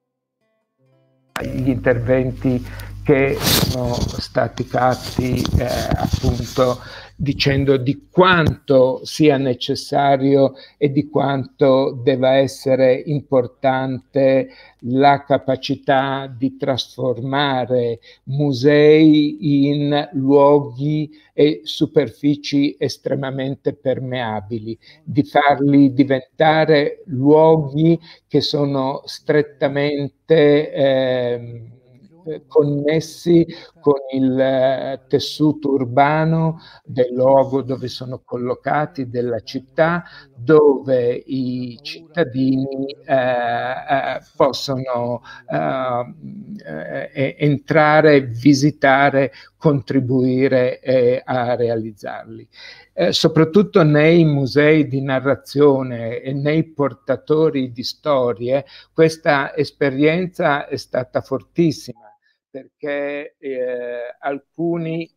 gli interventi che sono stati fatti eh, appunto dicendo di quanto sia necessario e di quanto debba essere importante la capacità di trasformare musei in luoghi e superfici estremamente permeabili, di farli diventare luoghi che sono strettamente eh, connessi con il eh, tessuto urbano del luogo dove sono collocati, della città, dove i cittadini eh, eh, possono eh, eh, entrare, visitare, contribuire eh, a realizzarli. eh, soprattutto nei musei di narrazione e nei portatori di storie, questa esperienza è stata fortissima, perché eh, alcuni,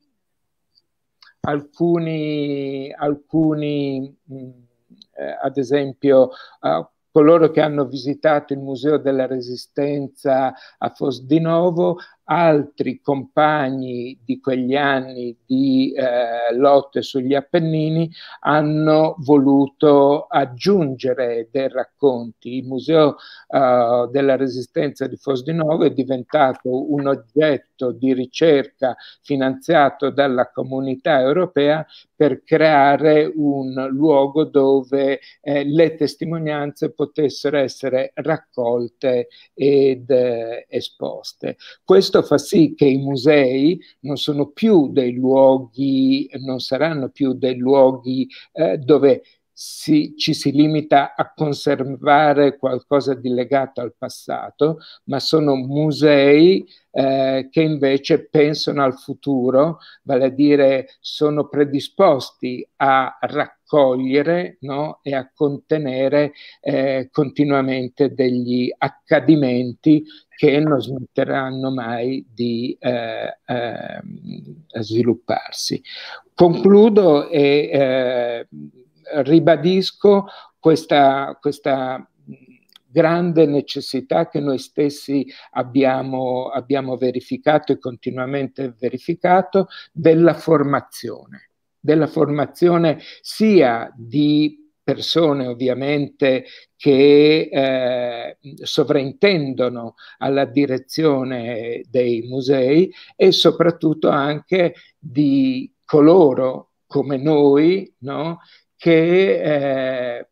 alcuni, alcuni mh, eh, ad esempio, uh, coloro che hanno visitato il Museo della Resistenza a Fos di Novo, altri compagni di quegli anni di eh, lotte sugli Appennini hanno voluto aggiungere dei racconti. Il Museo uh, della Resistenza di Fos di Novo è diventato un oggetto di ricerca finanziato dalla Comunità Europea per creare un luogo dove eh, le testimonianze potessero essere raccolte ed eh, esposte. Questo fa sì che i musei non sono più dei luoghi, non saranno più dei luoghi eh, dove si, ci si limita a conservare qualcosa di legato al passato, ma sono musei eh, che invece pensano al futuro, vale a dire sono predisposti a raccogliere, no, e a contenere eh, continuamente degli accadimenti che non smetteranno mai di eh, eh, svilupparsi. Concludo e eh, ribadisco questa, questa grande necessità che noi stessi abbiamo, abbiamo verificato e continuamente verificato della formazione, della formazione sia di persone ovviamente che eh, sovrintendono alla direzione dei musei e soprattutto anche di coloro come noi, no? Che eh,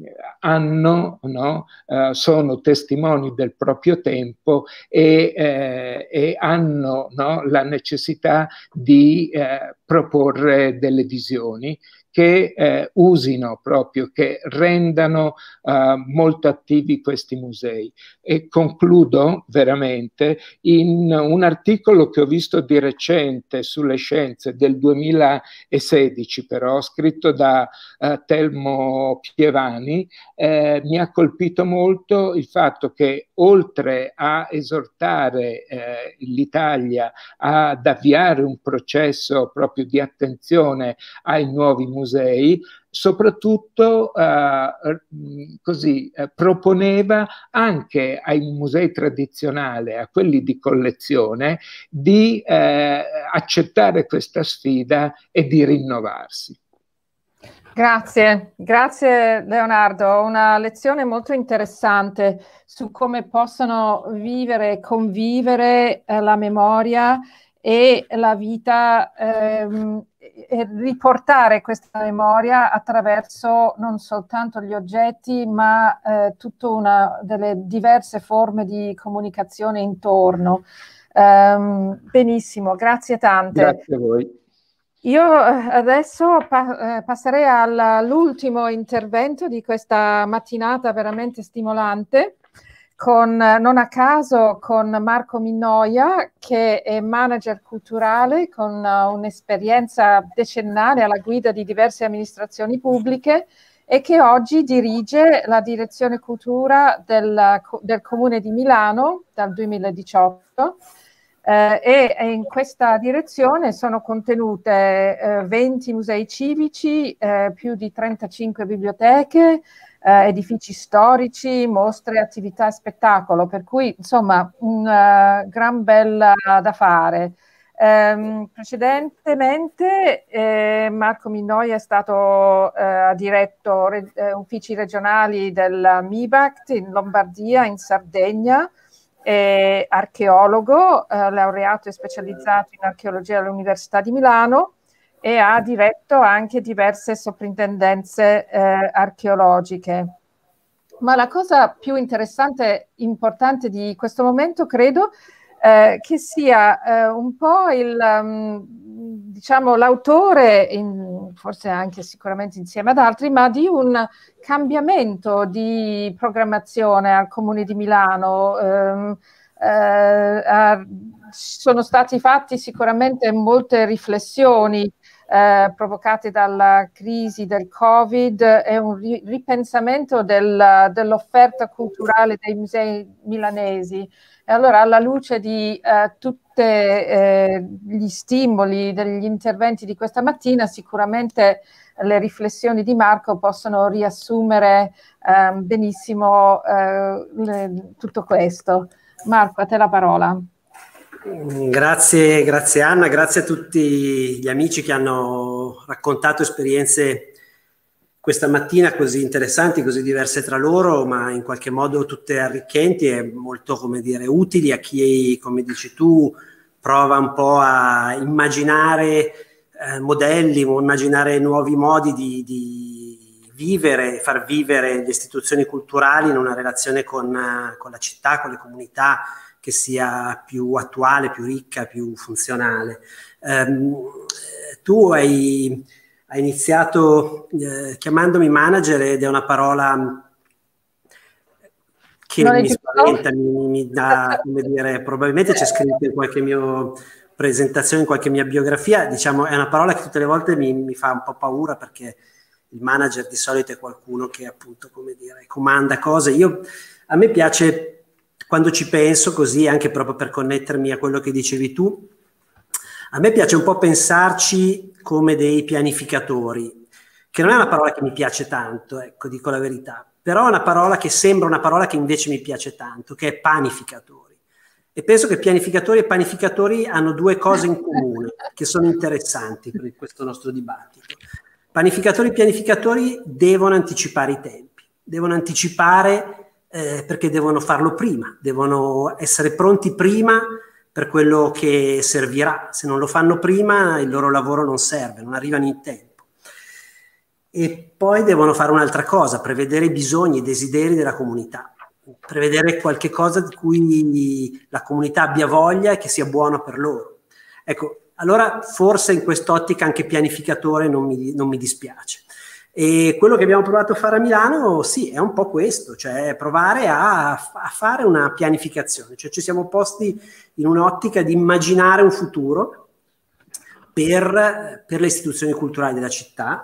hanno, no? uh, sono testimoni del proprio tempo e, eh, e hanno, no? La necessità di eh, proporre delle visioni che eh, usino proprio, che rendano uh, molto attivi questi musei. E concludo veramente in un articolo che ho visto di recente sulle scienze del duemilasedici, però scritto da uh, Telmo Pievani. Eh, mi ha colpito molto il fatto che oltre a esortare eh, l'Italia ad avviare un processo proprio di attenzione ai nuovi musei, musei, soprattutto eh, così eh, proponeva anche ai musei tradizionali, a quelli di collezione, di eh, accettare questa sfida e di rinnovarsi. Grazie, grazie Leonardo, una lezione molto interessante su come possono vivere e convivere eh, la memoria e la vita, ehm, e riportare questa memoria attraverso non soltanto gli oggetti, ma eh, tutta una delle diverse forme di comunicazione intorno. Um, benissimo, grazie tante. Grazie a voi. Io adesso pa- eh, passerei all'ultimo intervento di questa mattinata veramente stimolante, con, non a caso, con Marco Minnoia, che è manager culturale con uh, un'esperienza decennale alla guida di diverse amministrazioni pubbliche e che oggi dirige la direzione cultura del, del Comune di Milano dal duemiladiciotto. Eh, e, e in questa direzione sono contenute eh, venti musei civici, eh, più di trentacinque biblioteche, eh, edifici storici, mostre, attività e spettacolo, per cui insomma un uh, gran bel da fare. Eh, precedentemente eh, Marco Minnoia è stato eh, diretto re, eh, uffici regionali del MIBACT in Lombardia, in Sardegna. È archeologo, eh, laureato e specializzato in archeologia all'Università di Milano e ha diretto anche diverse soprintendenze eh, archeologiche. Ma la cosa più interessante e importante di questo momento credo eh, che sia eh, un po' il, um, diciamo, l'autore, in, forse anche sicuramente insieme ad altri, ma di un cambiamento di programmazione al Comune di Milano. Eh, eh, sono stati fatti sicuramente molte riflessioni eh, provocate dalla crisi del Covid e un ri- ripensamento del, dell'offerta culturale dei musei milanesi. E allora, alla luce di eh, tutti eh, gli stimoli, degli interventi di questa mattina, sicuramente le riflessioni di Marco possono riassumere eh, benissimo eh, le, tutto questo. Marco, a te la parola. Grazie, grazie Anna, grazie a tutti gli amici che hanno raccontato esperienze questa mattina così interessanti, così diverse tra loro, ma in qualche modo tutte arricchenti e molto, come dire, utili a chi, come dici tu, prova un po' a immaginare eh, modelli, immaginare nuovi modi di, di vivere, far vivere le istituzioni culturali in una relazione con, con la città, con le comunità, che sia più attuale, più ricca, più funzionale. Um, tu hai, hai iniziato eh, chiamandomi manager ed è una parola che non mi spaventa, mi, mi dà, come dire, probabilmente c'è scritto in qualche mia presentazione, in qualche mia biografia, diciamo, è una parola che tutte le volte mi, mi fa un po' paura, perché il manager di solito è qualcuno che appunto, come dire, comanda cose. Io, a me piace, quando ci penso così, anche proprio per connettermi a quello che dicevi tu, a me piace un po' pensarci come dei pianificatori, che non è una parola che mi piace tanto, ecco, dico la verità, però è una parola che sembra una parola che invece mi piace tanto, che è panificatori. E penso che pianificatori e panificatori hanno due cose in comune, che sono interessanti per questo nostro dibattito. Panificatori e pianificatori devono anticipare i tempi, devono anticipare Eh, perché devono farlo prima, devono essere pronti prima per quello che servirà. Se non lo fanno prima, il loro lavoro non serve, non arrivano in tempo. E poi devono fare un'altra cosa, prevedere i bisogni, i desideri della comunità, prevedere qualche cosa di cui la comunità abbia voglia e che sia buono per loro. Ecco, allora forse in quest'ottica anche pianificatore non mi, non mi dispiace. E quello che abbiamo provato a fare a Milano, sì, è un po' questo, cioè provare a, a fare una pianificazione, cioè ci siamo posti in un'ottica di immaginare un futuro per, per le istituzioni culturali della città,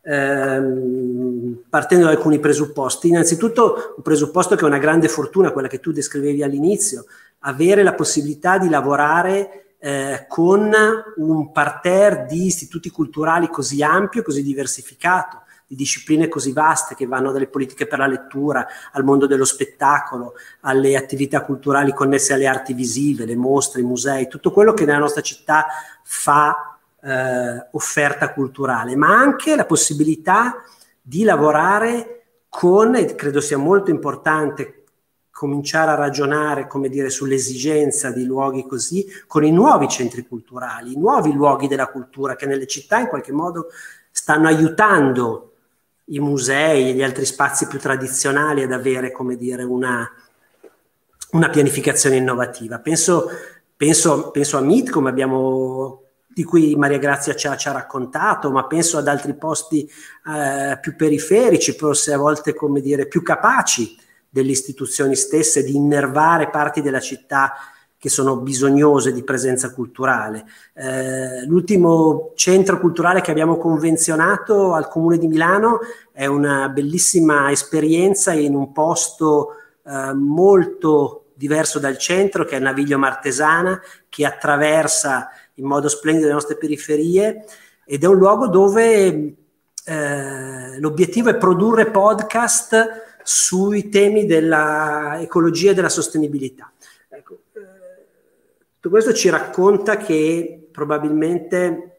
ehm, partendo da alcuni presupposti. Innanzitutto un presupposto che è una grande fortuna, quella che tu descrivevi all'inizio, avere la possibilità di lavorare eh, con un parterre di istituti culturali così ampio, così diversificato, di discipline così vaste, che vanno dalle politiche per la lettura al mondo dello spettacolo, alle attività culturali connesse alle arti visive, le mostre, i musei, tutto quello che nella nostra città fa eh, offerta culturale, ma anche la possibilità di lavorare con, e credo sia molto importante cominciare a ragionare, come dire, sull'esigenza di luoghi così, con i nuovi centri culturali, i nuovi luoghi della cultura che nelle città in qualche modo stanno aiutando i musei e gli altri spazi più tradizionali ad avere, come dire, una, una pianificazione innovativa. Penso, penso, penso a M I T, come abbiamo, di cui Maria Grazia ci ha, ci ha raccontato, ma penso ad altri posti eh, più periferici, forse a volte, come dire, più capaci delle istituzioni stesse di innervare parti della città che sono bisognose di presenza culturale. Eh, l'ultimo centro culturale che abbiamo convenzionato al Comune di Milano è una bellissima esperienza in un posto eh, molto diverso dal centro, che è il Naviglio Martesana, che attraversa in modo splendido le nostre periferie, ed è un luogo dove eh, l'obiettivo è produrre podcast sui temi dell'ecologia e della sostenibilità. Ecco, tutto questo ci racconta che probabilmente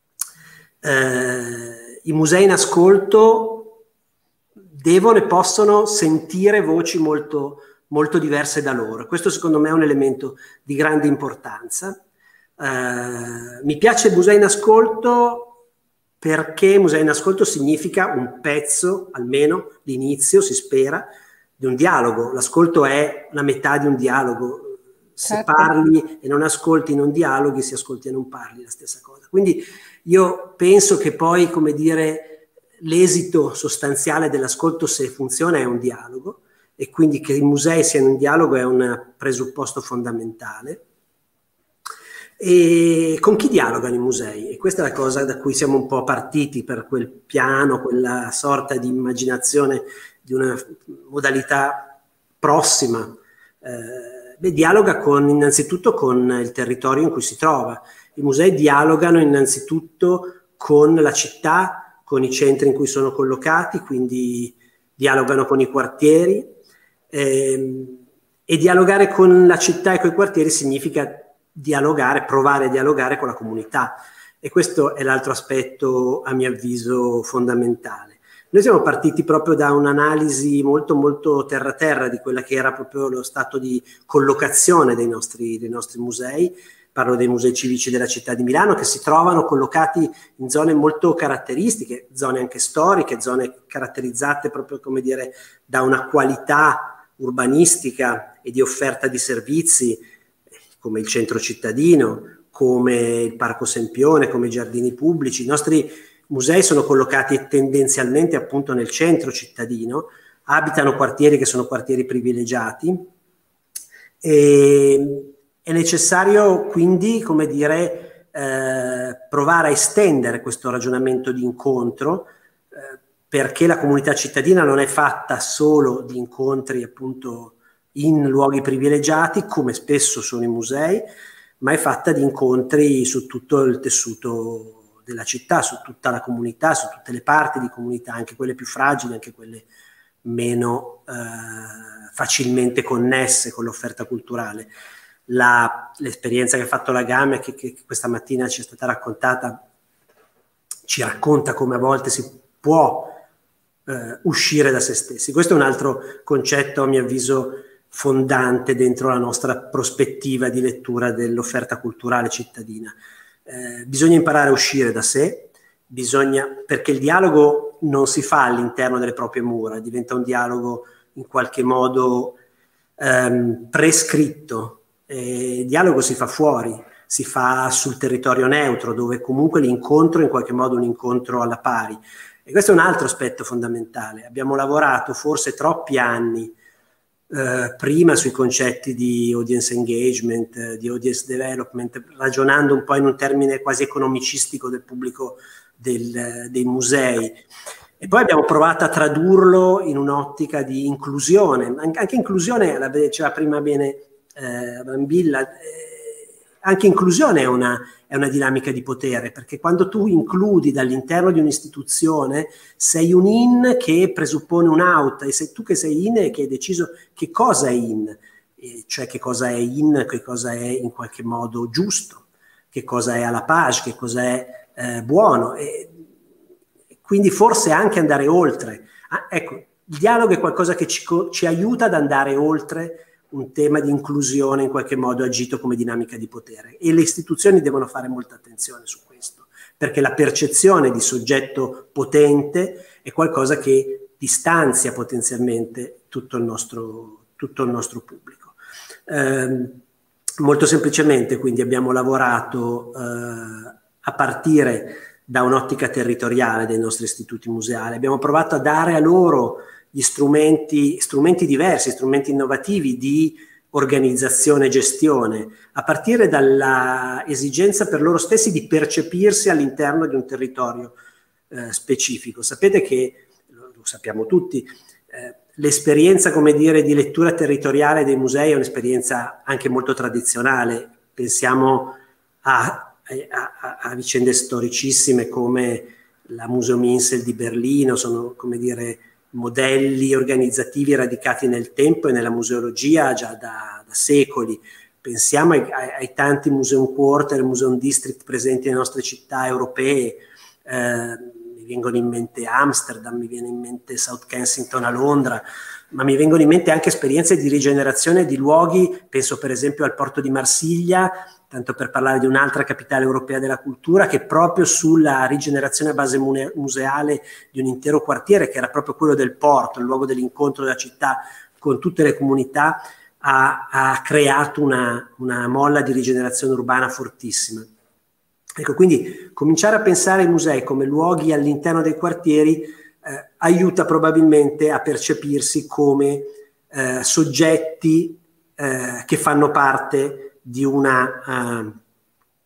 eh, i musei in ascolto devono e possono sentire voci molto, molto diverse da loro. Questo secondo me è un elemento di grande importanza. Eh, mi piace il museo in ascolto perché museo in ascolto significa un pezzo, almeno l'inizio, si spera, di un dialogo. L'ascolto è la metà di un dialogo. Se certo. Parli e non ascolti, non dialoghi, se ascolti e non parli, la stessa cosa. Quindi io penso che poi, come dire, l'esito sostanziale dell'ascolto, se funziona, è un dialogo, e quindi che i musei siano un dialogo è un presupposto fondamentale. E con chi dialogano i musei? E questa è la cosa da cui siamo un po' partiti, per quel piano, quella sorta di immaginazione di una modalità prossima. Eh, beh, dialoga con, innanzitutto con il territorio in cui si trova. I musei dialogano innanzitutto con la città, con i centri in cui sono collocati, quindi dialogano con i quartieri, eh, e dialogare con la città e con i quartieri significa dialogare, provare a dialogare con la comunità, e questo è l'altro aspetto, a mio avviso, fondamentale. Noi siamo partiti proprio da un'analisi molto molto terra terra di quella che era proprio lo stato di collocazione dei nostri, dei nostri musei. Parlo dei musei civici della città di Milano, che si trovano collocati in zone molto caratteristiche, zone anche storiche, zone caratterizzate proprio, come dire, da una qualità urbanistica e di offerta di servizi, come il centro cittadino, come il Parco Sempione, come i giardini pubblici. I nostri musei sono collocati tendenzialmente appunto nel centro cittadino, abitano quartieri che sono quartieri privilegiati, e è necessario quindi, come dire, eh, provare a estendere questo ragionamento di incontro, eh, perché la comunità cittadina non è fatta solo di incontri appunto in luoghi privilegiati, come spesso sono i musei, ma è fatta di incontri su tutto il tessuto della città, su tutta la comunità, su tutte le parti di comunità, anche quelle più fragili, anche quelle meno eh, facilmente connesse con l'offerta culturale. La, l'esperienza che ha fatto la Gamma, che, che questa mattina ci è stata raccontata, ci racconta come a volte si può eh, uscire da se stessi. Questo è un altro concetto, a mio avviso, fondante dentro la nostra prospettiva di lettura dell'offerta culturale cittadina. Eh, bisogna imparare a uscire da sé, bisogna, perché il dialogo non si fa all'interno delle proprie mura, diventa un dialogo in qualche modo ehm, prescritto. Eh, il dialogo si fa fuori, si fa sul territorio neutro, dove comunque l'incontro è in qualche modo un incontro alla pari. E questo è un altro aspetto fondamentale. Abbiamo lavorato forse troppi anni Uh, prima sui concetti di audience engagement, uh, di audience development, ragionando un po' in un termine quasi economicistico del pubblico del, uh, dei musei, e poi abbiamo provato a tradurlo in un'ottica di inclusione, anche, anche inclusione, la diceva prima bene eh, Brambilla, eh, anche inclusione è una, è una dinamica di potere, perché quando tu includi dall'interno di un'istituzione sei un in che presuppone un out, e sei tu che sei in e che hai deciso che cosa è in, e cioè che cosa è in, che cosa è in qualche modo giusto, che cosa è alla page, che cosa è eh, buono, e quindi forse anche andare oltre. Ah, ecco, il dialogo è qualcosa che ci, ci aiuta ad andare oltre un tema di inclusione in qualche modo agito come dinamica di potere, e le istituzioni devono fare molta attenzione su questo, perché la percezione di soggetto potente è qualcosa che distanzia potenzialmente tutto il nostro, tutto il nostro pubblico. Eh, molto semplicemente quindi abbiamo lavorato eh, a partire da un'ottica territoriale dei nostri istituti museali, abbiamo provato a dare a loro gli strumenti, strumenti diversi, strumenti innovativi di organizzazione e gestione, a partire dalla esigenza per loro stessi di percepirsi all'interno di un territorio eh, specifico. Sapete che, lo, lo sappiamo tutti, eh, l'esperienza, come dire, di lettura territoriale dei musei è un'esperienza anche molto tradizionale. Pensiamo a, a, a vicende storicissime come la Museumsinsel di Berlino, sono, come dire, modelli organizzativi radicati nel tempo e nella museologia già da, da secoli. Pensiamo ai, ai, ai tanti museum quarter, museum district presenti nelle nostre città europee, eh, mi vengono in mente Amsterdam, mi viene in mente South Kensington a Londra, ma mi vengono in mente anche esperienze di rigenerazione di luoghi, penso per esempio al Porto di Marsiglia, tanto per parlare di un'altra capitale europea della cultura, che proprio sulla rigenerazione a base museale di un intero quartiere, che era proprio quello del porto, il luogo dell'incontro della città con tutte le comunità, ha, ha creato una, una molla di rigenerazione urbana fortissima. Ecco, quindi cominciare a pensare ai musei come luoghi all'interno dei quartieri eh, aiuta probabilmente a percepirsi come eh, soggetti eh, che fanno parte di una, uh,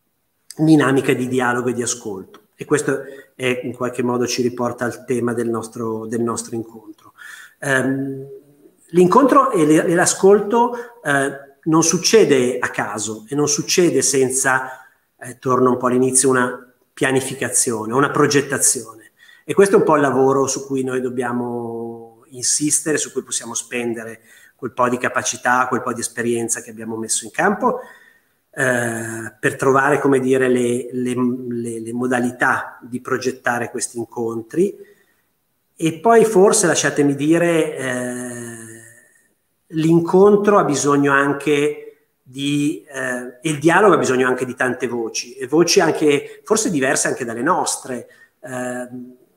dinamica di dialogo e di ascolto. E questo è, in qualche modo ci riporta al tema del nostro, del nostro incontro. Um, l'incontro e l'ascolto uh, non succede a caso e non succede senza, eh, torno un po' all'inizio, una pianificazione, una progettazione. E questo è un po' il lavoro su cui noi dobbiamo insistere, su cui possiamo spendere quel po' di capacità, quel po' di esperienza che abbiamo messo in campo, eh, per trovare, come dire, le, le, le, le modalità di progettare questi incontri. E poi forse, lasciatemi dire, eh, l'incontro ha bisogno anche di, eh, e il dialogo ha bisogno anche di tante voci, e voci anche, forse diverse anche dalle nostre, eh,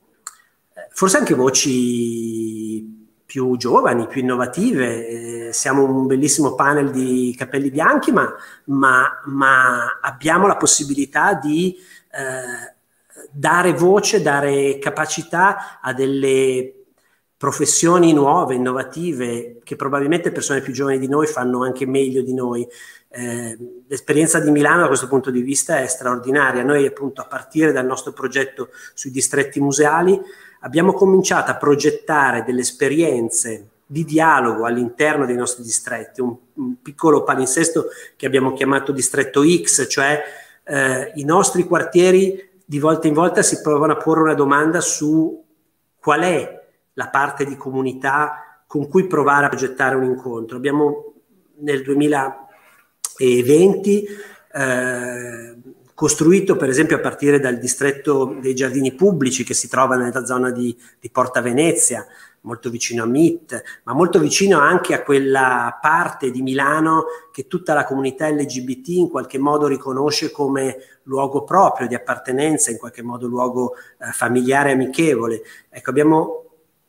forse anche voci più giovani, più innovative. Eh, siamo un bellissimo panel di capelli bianchi, ma, ma, ma abbiamo la possibilità di eh, dare voce, dare capacità a delle professioni nuove, innovative, che probabilmente persone più giovani di noi fanno anche meglio di noi. Eh, l'esperienza di Milano da questo punto di vista è straordinaria. Noi, appunto, a partire dal nostro progetto sui distretti museali, abbiamo cominciato a progettare delle esperienze di dialogo all'interno dei nostri distretti, un, un piccolo palinsesto che abbiamo chiamato Distretto X, cioè eh, i nostri quartieri di volta in volta si provano a porre una domanda su qual è la parte di comunità con cui provare a progettare un incontro. Abbiamo nel duemilaventi eh, costruito, per esempio, a partire dal distretto dei giardini pubblici, che si trova nella zona di, di Porta Venezia, molto vicino a M I T, ma molto vicino anche a quella parte di Milano che tutta la comunità L G B T in qualche modo riconosce come luogo proprio di appartenenza, in qualche modo luogo eh, familiare e amichevole. Ecco, abbiamo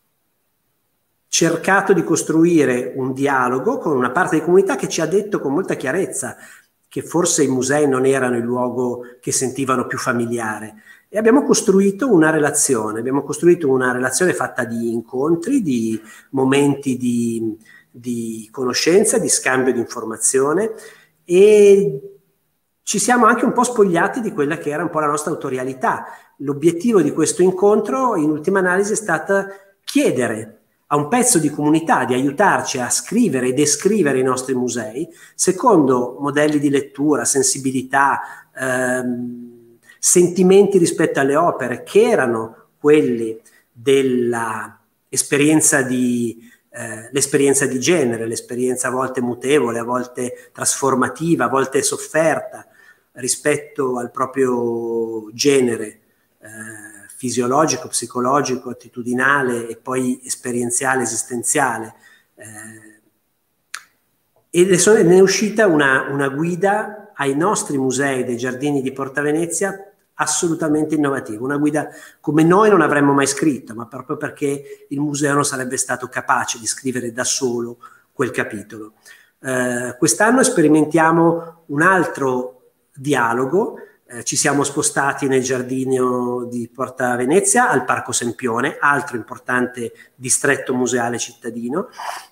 cercato di costruire un dialogo con una parte di comunità che ci ha detto con molta chiarezza che forse i musei non erano il luogo che sentivano più familiare, e abbiamo costruito una relazione, abbiamo costruito una relazione fatta di incontri, di momenti di, di conoscenza, di scambio di informazione, e ci siamo anche un po' spogliati di quella che era un po' la nostra autorialità. L'obiettivo di questo incontro, in ultima analisi, è stato chiedere a un pezzo di comunità di aiutarci a scrivere e descrivere i nostri musei secondo modelli di lettura, sensibilità, ehm, sentimenti rispetto alle opere che erano quelli dell'esperienza di, eh, l'esperienza di genere, l'esperienza a volte mutevole, a volte trasformativa, a volte sofferta rispetto al proprio genere, eh, fisiologico, psicologico, attitudinale e poi esperienziale, esistenziale. Eh, e ne è uscita una, una guida ai nostri musei dei giardini di Porta Venezia assolutamente innovativa, una guida come noi non avremmo mai scritto, ma proprio perché il museo non sarebbe stato capace di scrivere da solo quel capitolo. Eh, quest'anno sperimentiamo un altro dialogo. Eh, ci siamo spostati nel giardino di Porta Venezia al Parco Sempione, altro importante distretto museale cittadino.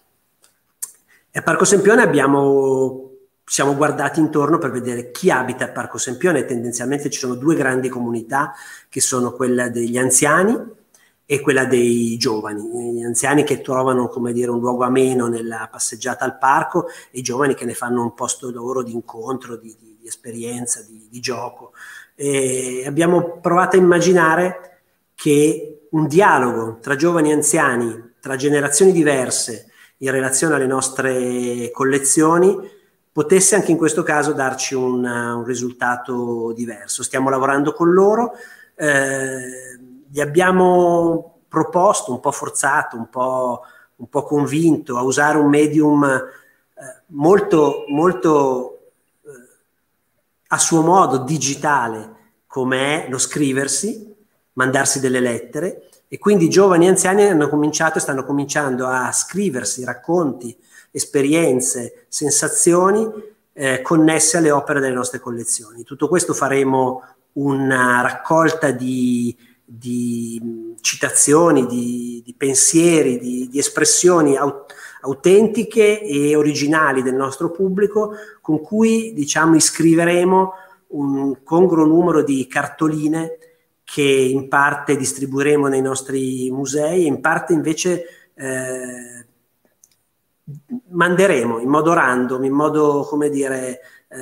E a Parco Sempione abbiamo, siamo guardati intorno per vedere chi abita al Parco Sempione. Tendenzialmente ci sono due grandi comunità, che sono quella degli anziani e quella dei giovani. Gli anziani che trovano, come dire, un luogo ameno nella passeggiata al parco, e i giovani che ne fanno un posto loro di incontro, di, di esperienza, di, di gioco. E abbiamo provato a immaginare che un dialogo tra giovani e anziani, tra generazioni diverse in relazione alle nostre collezioni, potesse anche in questo caso darci un, un risultato diverso. Stiamo lavorando con loro, eh, gli abbiamo proposto, un po' forzato, un po', un po' convinto, a usare un medium eh, molto, molto a suo modo digitale, come è lo scriversi, mandarsi delle lettere, e quindi i giovani e anziani hanno cominciato e stanno cominciando a scriversi racconti, esperienze, sensazioni eh, connesse alle opere delle nostre collezioni. Tutto questo faremo una raccolta di, di citazioni, di, di pensieri, di, di espressioni aut- autentiche e originali del nostro pubblico, con cui, diciamo, iscriveremo un congruo numero di cartoline che in parte distribuiremo nei nostri musei e in parte invece eh, manderemo in modo random, in modo, come dire,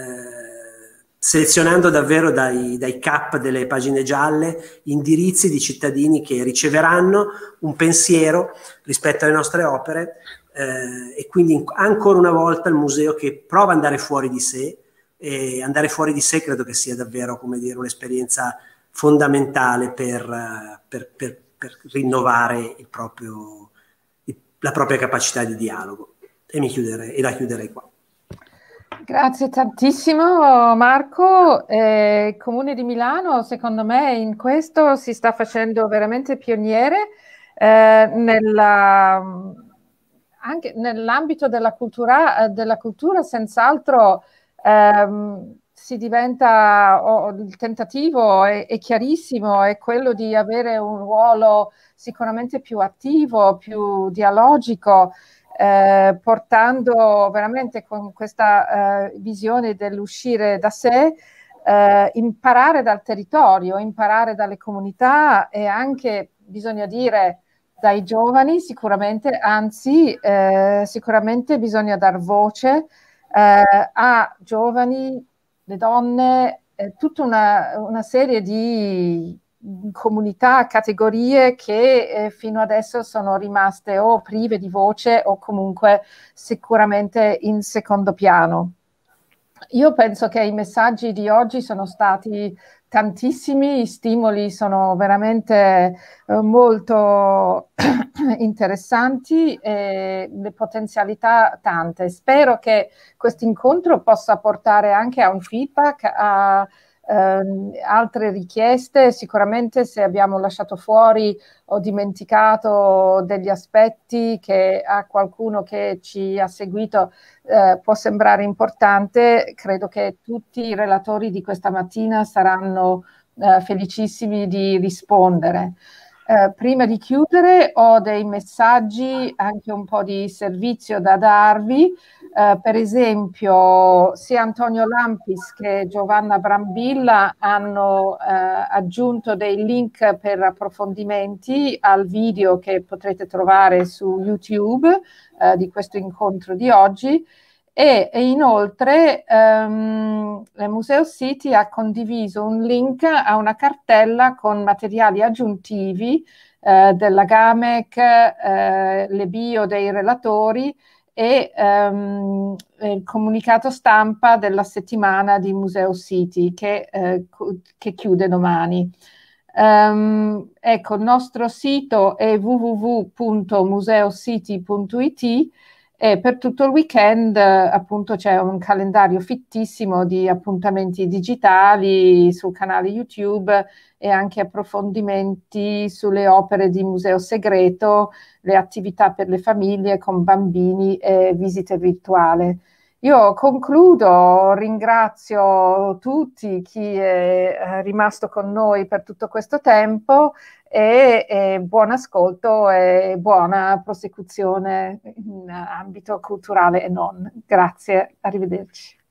eh, selezionando davvero dai, dai cap delle pagine gialle indirizzi di cittadini che riceveranno un pensiero rispetto alle nostre opere, eh, e quindi ancora una volta il museo che prova ad andare fuori di sé, e andare fuori di sé credo che sia davvero, come dire, un'esperienza fondamentale per, per, per, per rinnovare il proprio, la propria capacità di dialogo. E mi chiuderei, e la chiuderei qua. Grazie tantissimo Marco. Eh, il Comune di Milano secondo me in questo si sta facendo veramente pioniere, eh, nella, anche nell'ambito della cultura, della cultura senz'altro. ehm, si diventa, oh, il tentativo è, è chiarissimo, è quello di avere un ruolo sicuramente più attivo, più dialogico, eh, portando veramente con questa eh, visione dell'uscire da sé, eh, imparare dal territorio, imparare dalle comunità e anche, bisogna dire, dai giovani sicuramente, anzi eh, sicuramente bisogna dar voce eh, a giovani, le donne, eh, tutta una, una serie di comunità, categorie che eh, fino adesso sono rimaste o prive di voce o comunque sicuramente in secondo piano. Io penso che i messaggi di oggi sono stati tantissimi, i stimoli sono veramente eh, molto interessanti e le potenzialità tante. Spero che questo incontro possa portare anche a un feedback, a Uh, altre richieste. Sicuramente se abbiamo lasciato fuori o dimenticato degli aspetti che a qualcuno che ci ha seguito uh, può sembrare importante, credo che tutti i relatori di questa mattina saranno uh, felicissimi di rispondere. Uh, prima di chiudere ho dei messaggi, anche un po' di servizio da darvi. Uh, per esempio sia Antonio Lampis che Giovanna Brambilla hanno uh, aggiunto dei link per approfondimenti al video che potrete trovare su YouTube uh, di questo incontro di oggi. E, e inoltre um, Museo City ha condiviso un link a una cartella con materiali aggiuntivi uh, della Gamec, uh, le bio dei relatori e um, il comunicato stampa della settimana di Museo City che, eh, che chiude domani. Um, ecco, il nostro sito è w w w punto museocity punto i t e per tutto il weekend appunto c'è un calendario fittissimo di appuntamenti digitali sul canale YouTube e anche approfondimenti sulle opere di Museo Segreto, le attività per le famiglie con bambini e visite virtuali. Io concludo, ringrazio tutti chi è rimasto con noi per tutto questo tempo e, e buon ascolto e buona prosecuzione in ambito culturale e non. Grazie, arrivederci.